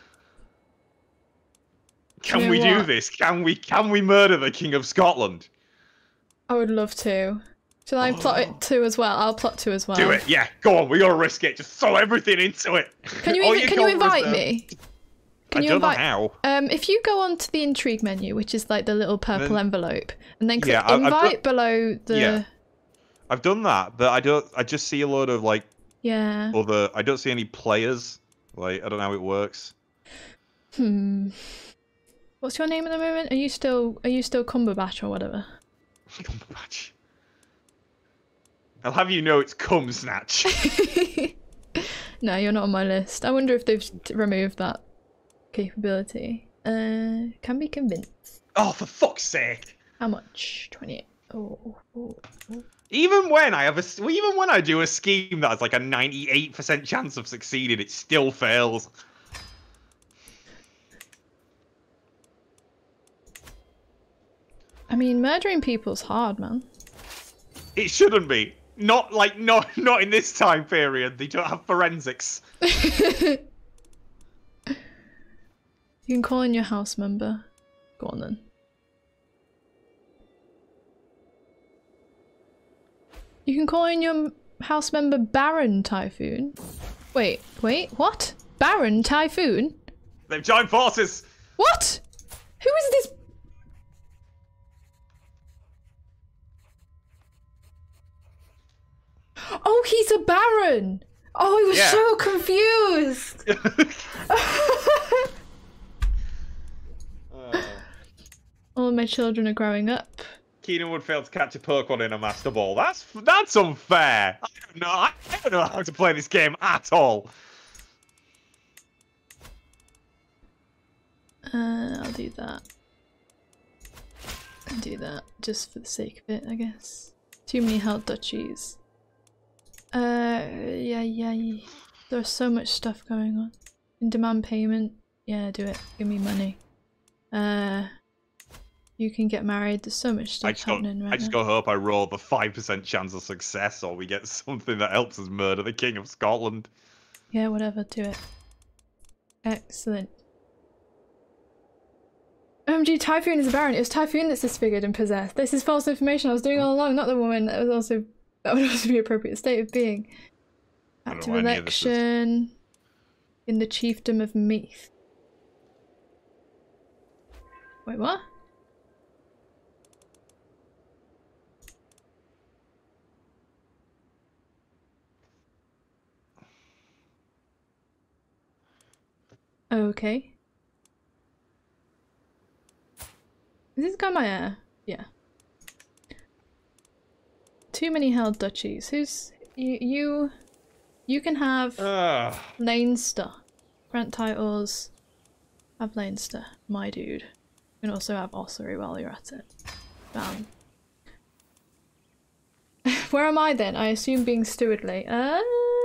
Can You know we do what? this? Can we? Can we murder the King of Scotland? I would love to. Shall I plot it too as well? I'll plot two as well. Do it, yeah. Go on, we gotta risk it. Just throw everything into it. Can you, All inv- your can you gold invite reserve. me? Can I you don't invite? know how. Um, if you go onto the intrigue menu, which is like the little purple Then- envelope, and then click Yeah, I- I've invite got- below the. Yeah. I've done that, but I don't. I just see a load of like Yeah. other. I don't see any players. Like I don't know how it works. Hmm. What's your name at the moment? Are you still Are you still Cumberbatch or whatever? Cumberbatch. I'll have you know it's cum snatch. No, you're not on my list. I wonder if they've t- removed that capability. Uh, can be convinced. Oh, for fuck's sake! How much? twenty-eight. Oh, oh, oh. Even when I have a, even when I do a scheme that has like a ninety-eight percent chance of succeeding, it still fails. I mean, murdering people's hard, man. It shouldn't be. Not like not not in this time period. They don't have forensics. You can call in your house member. Go on then. You can call in your house member Baron Typhoon. Wait, wait, what? Baron Typhoon? They've joined forces. What? Who is this? Oh, he's a Baron! Oh, I was Yeah. so confused! uh, All of my children are growing up. Keenan would fail to catch a Pokemon in a Master Ball. That's that's unfair. I don't know. I don't know how to play this game at all. Uh, I'll do that. I'll do that just for the sake of it, I guess. Too many held duchies. Uh, yeah, yeah, yeah. There's so much stuff going on. In demand payment. Yeah, do it. Give me money. Uh, you can get married. There's so much stuff I just happening go, right I just now. go hope I roll the five percent chance of success, or we get something that helps us murder the King of Scotland. Yeah, whatever. Do it. Excellent. O M G, Typhoon is a Baron. It was Typhoon that's disfigured and possessed. This is false information I was doing all along, not the woman. That was also that would also be appropriate state of being. I don't Active know why any of this is- election in the chiefdom of Meath. Wait, what? Okay. Is this guy my heir? Yeah. Too many held duchies. Who's you? You, you can have Ugh. Leinster. Grant titles. Have Leinster, my dude. You can also have Ossory while you're at it. Bam. Where am I then? I assume being stewardly. Uh.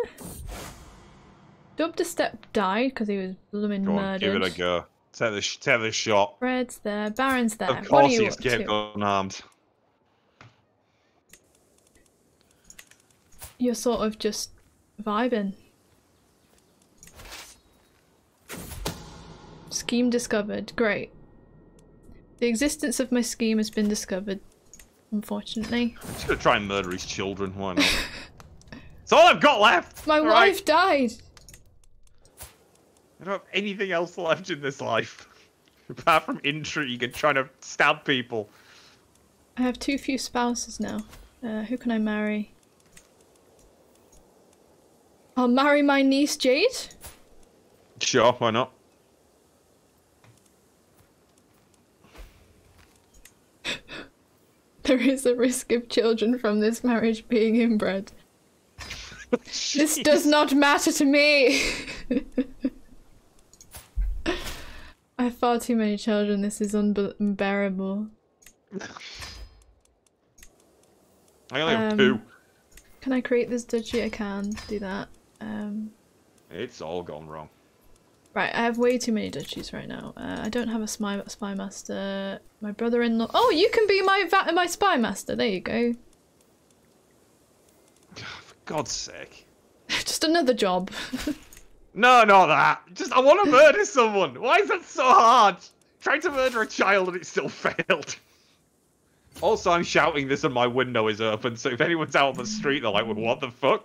Dub the Step died because he was blooming Go on, murdered. give it a go. Take the sh take the shot. Fred's there. Baron's there. Of What are course, you he up escaped to? unharmed. You're sort of just vibing. Scheme discovered. Great. The existence of my scheme has been discovered, unfortunately. I'm just gonna try and murder his children. Why not? It's all I've got left. My all wife right? died! I don't have anything else left in this life. Apart from intrigue and trying to stab people. I have too few spouses now. Uh, who can I marry? I'll marry my niece Jade? Sure, why not? There is a risk of children from this marriage being inbred. This does not matter to me! I have far too many children, this is unbe unbearable. I only have Um, two. Can I create this duchy? I can do that. Um, It's all gone wrong. right, I have way too many duchies right now. Uh, I don't have a spy, spy master. My brother-in-law. Oh, you can be my va my spy master. There you go. For God's sake. Just another job. No, not that. Just, I want to murder someone. Why is that so hard? Trying to murder a child and it still failed. Also, I'm shouting this and my window is open, so if anyone's out on the street, they're like, well, what the fuck?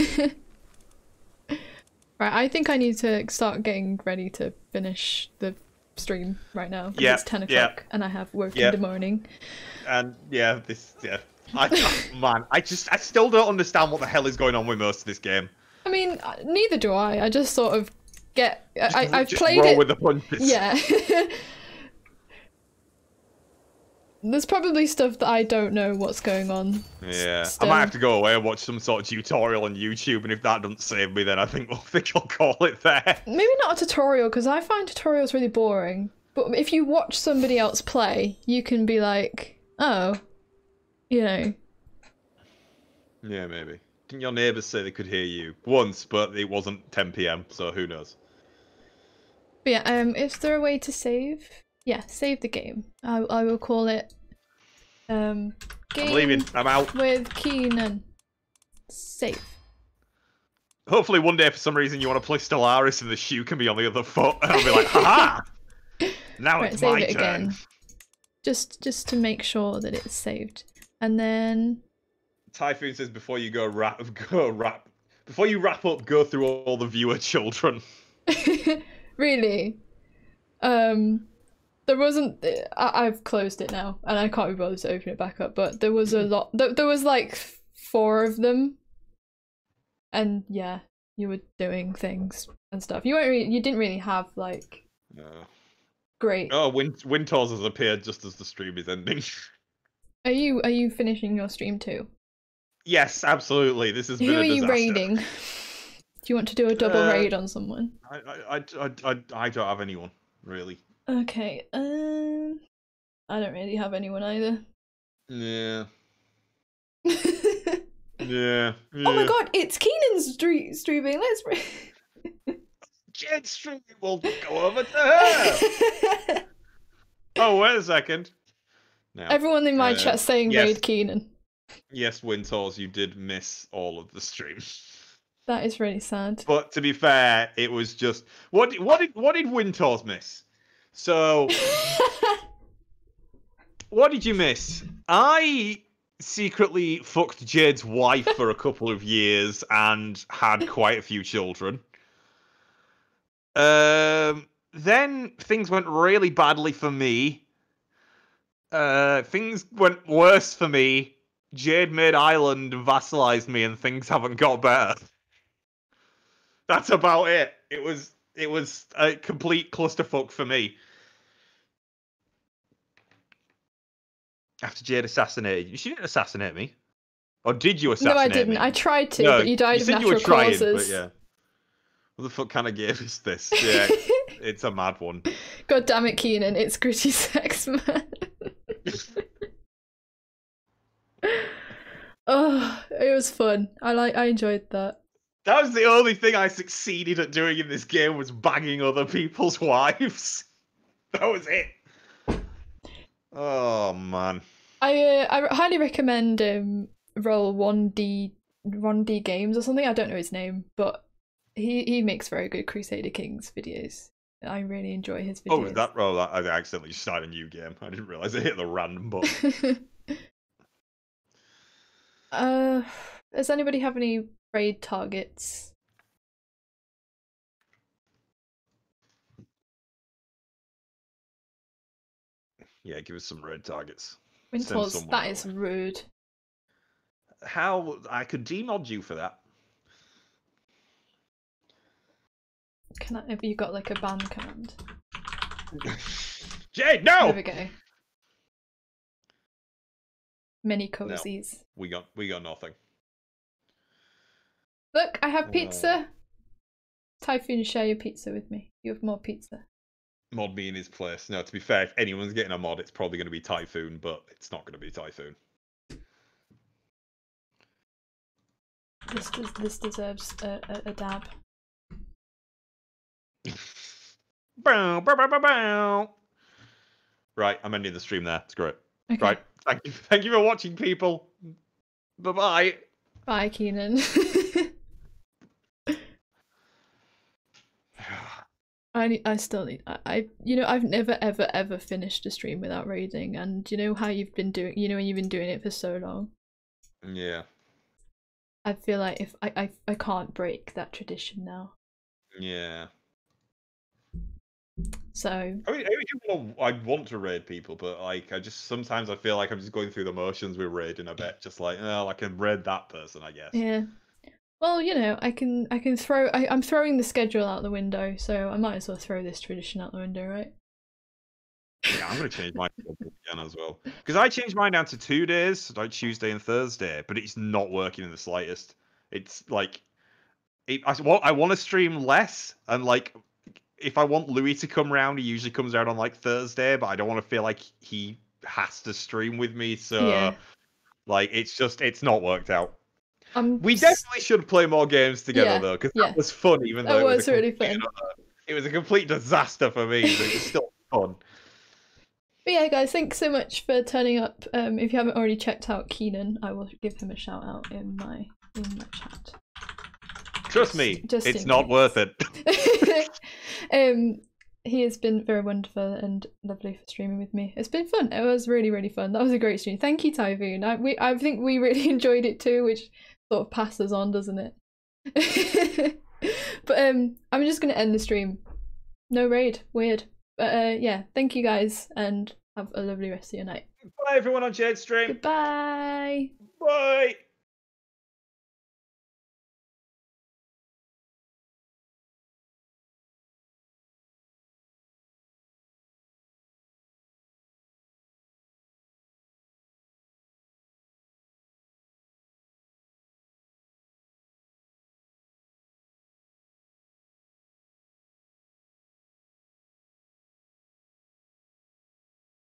Right, I think I need to start getting ready to finish the stream right now. 'Cause Yeah, it's ten yeah. o'clock and I have work Yeah. in the morning. And, yeah, this, yeah. I, oh, man, I just, I still don't understand what the hell is going on with most of this game. I mean, uh, neither do I. I just sort of get. I, I've just played roll it. with the punches. Yeah. There's probably stuff that I don't know what's going on. Yeah, still. I might have to go away and watch some sort of tutorial on YouTube, and if that doesn't save me, then I think, I think I'll call it there. Maybe not a tutorial, because I find tutorials really boring. But if you watch somebody else play, you can be like, oh, you know. Yeah, maybe. Didn't your neighbours say they could hear you? Once, but it wasn't ten p m, so who knows? But yeah, um, is there a way to save? Yeah, save the game. I I will call it um game I'm leaving. I'm out. with Keenan. Save. Hopefully one day for some reason you want to play Stellaris and the shoe can be on the other foot and I'll be like, haha! Now right, it's save my it turn. Again. Just just to make sure that it's saved. And then Typhoon says before you go wrap go wrap before you wrap up, go through all the viewer children. Really? Um There wasn't. I, I've closed it now, and I can't be bothered to open it back up. But there was a lot. There, there was like four of them, and yeah, you were doing things and stuff. You weren't. Really, you didn't really have like No. great. Oh, Win Winters has appeared just as the stream is ending. Are you? Are you finishing your stream too? Yes, absolutely. This has been Who a are you disaster. raiding? Do you want to do a double Uh, raid on someone? I, I, I, I, I, I don't have anyone really. Okay. Um, I don't really have anyone either. Yeah. Yeah. Oh my yeah. god! It's Keenan's stre- streaming. Let's. Jen stream will go over to her. Oh, wait a second. Now, Everyone in my uh, chat saying yes. raid Keenan. Yes, Winters, you did miss all of the stream. That is really sad. But to be fair, it was just what what did what did Winters miss? So what did you miss? I secretly fucked Jade's wife for a couple of years and had quite a few children. Um, then things went really badly for me. Uh, things went worse for me. Jade made Island and vassalized me, and things haven't got better. That's about it. It was it was a complete clusterfuck for me. After Jade assassinated you, she didn't assassinate me, or did you assassinate me? No, I didn't. Me? I tried to, no, but you died you of said natural you were trying, causes. But yeah, what the fuck kind of game is this? Yeah, it's a mad one. God damn it, Keenan! It's Gritty Sex Man. Oh, it was fun. I like. I enjoyed that. That was the only thing I succeeded at doing in this game was banging other people's wives. That was it. Oh man. I uh, I highly recommend um Roll one D one D Games or something. I don't know his name, but he he makes very good Crusader Kings videos. I really enjoy his videos. Oh, was that? Oh, that, I accidentally started a new game. I didn't realize I hit the random button. uh, does anybody have any raid targets? Yeah, give us some raid targets. Winters, that is rude. How I could demod you for that? Can I? Have you got like a ban command? Jade, no! There we go. Many cozies. No, we got we got nothing. Look, I have pizza. Oh. Typhoon, share your pizza with me. You have more pizza. Mod me in his place. No, to be fair, if anyone's getting a mod, it's probably going to be Typhoon, but it's not going to be Typhoon. This does this deserves a, a, a dab. Bow, bow, bow, bow, bow. Right, I'm ending the stream there. It's great. Okay. Right, thank you, thank you for watching, people. Bye bye. Bye, Keenan. I need, I still need. I, I you know I've never ever ever finished a stream without raiding, and you know how you've been doing. You know when you've been doing it for so long. Yeah. I feel like if I I I can't break that tradition now. Yeah. So I mean, I, mean, I want to raid people, but like, I just sometimes I feel like I'm just going through the motions with raiding a bit, just like, oh, I can raid that person, I guess. yeah. Well, you know, I can I can throw. I, I'm throwing the schedule out the window, so I might as well throw this tradition out the window, right? Yeah, I'm gonna change mine again as well because I changed mine down to two days, like Tuesday and Thursday, but it's not working in the slightest. It's like, it, I want I want to stream less, and like if I want Louis to come round, he usually comes out on like Thursday, but I don't want to feel like he has to stream with me, so Yeah. like it's just it's not worked out. I'm We definitely should play more games together Yeah, though, because yeah. that was fun, even That though it was, was a really complete, fun. uh, it was a complete disaster for me, but it was still fun. But yeah, guys, thanks so much for turning up. Um, if you haven't already checked out Keenan, I will give him a shout out in my in my chat. Trust me, Just it's in not case. worth it. um, he has been very wonderful and lovely for streaming with me. It's been fun. It was really, really fun. That was a great stream. Thank you, Typhoon. I we I think we really enjoyed it too, which sort of passes on, doesn't it? But um, I'm just gonna end the stream. No raid. Weird. But uh, yeah, thank you guys, and have a lovely rest of your night. Bye everyone on Jade Stream. Goodbye. Bye.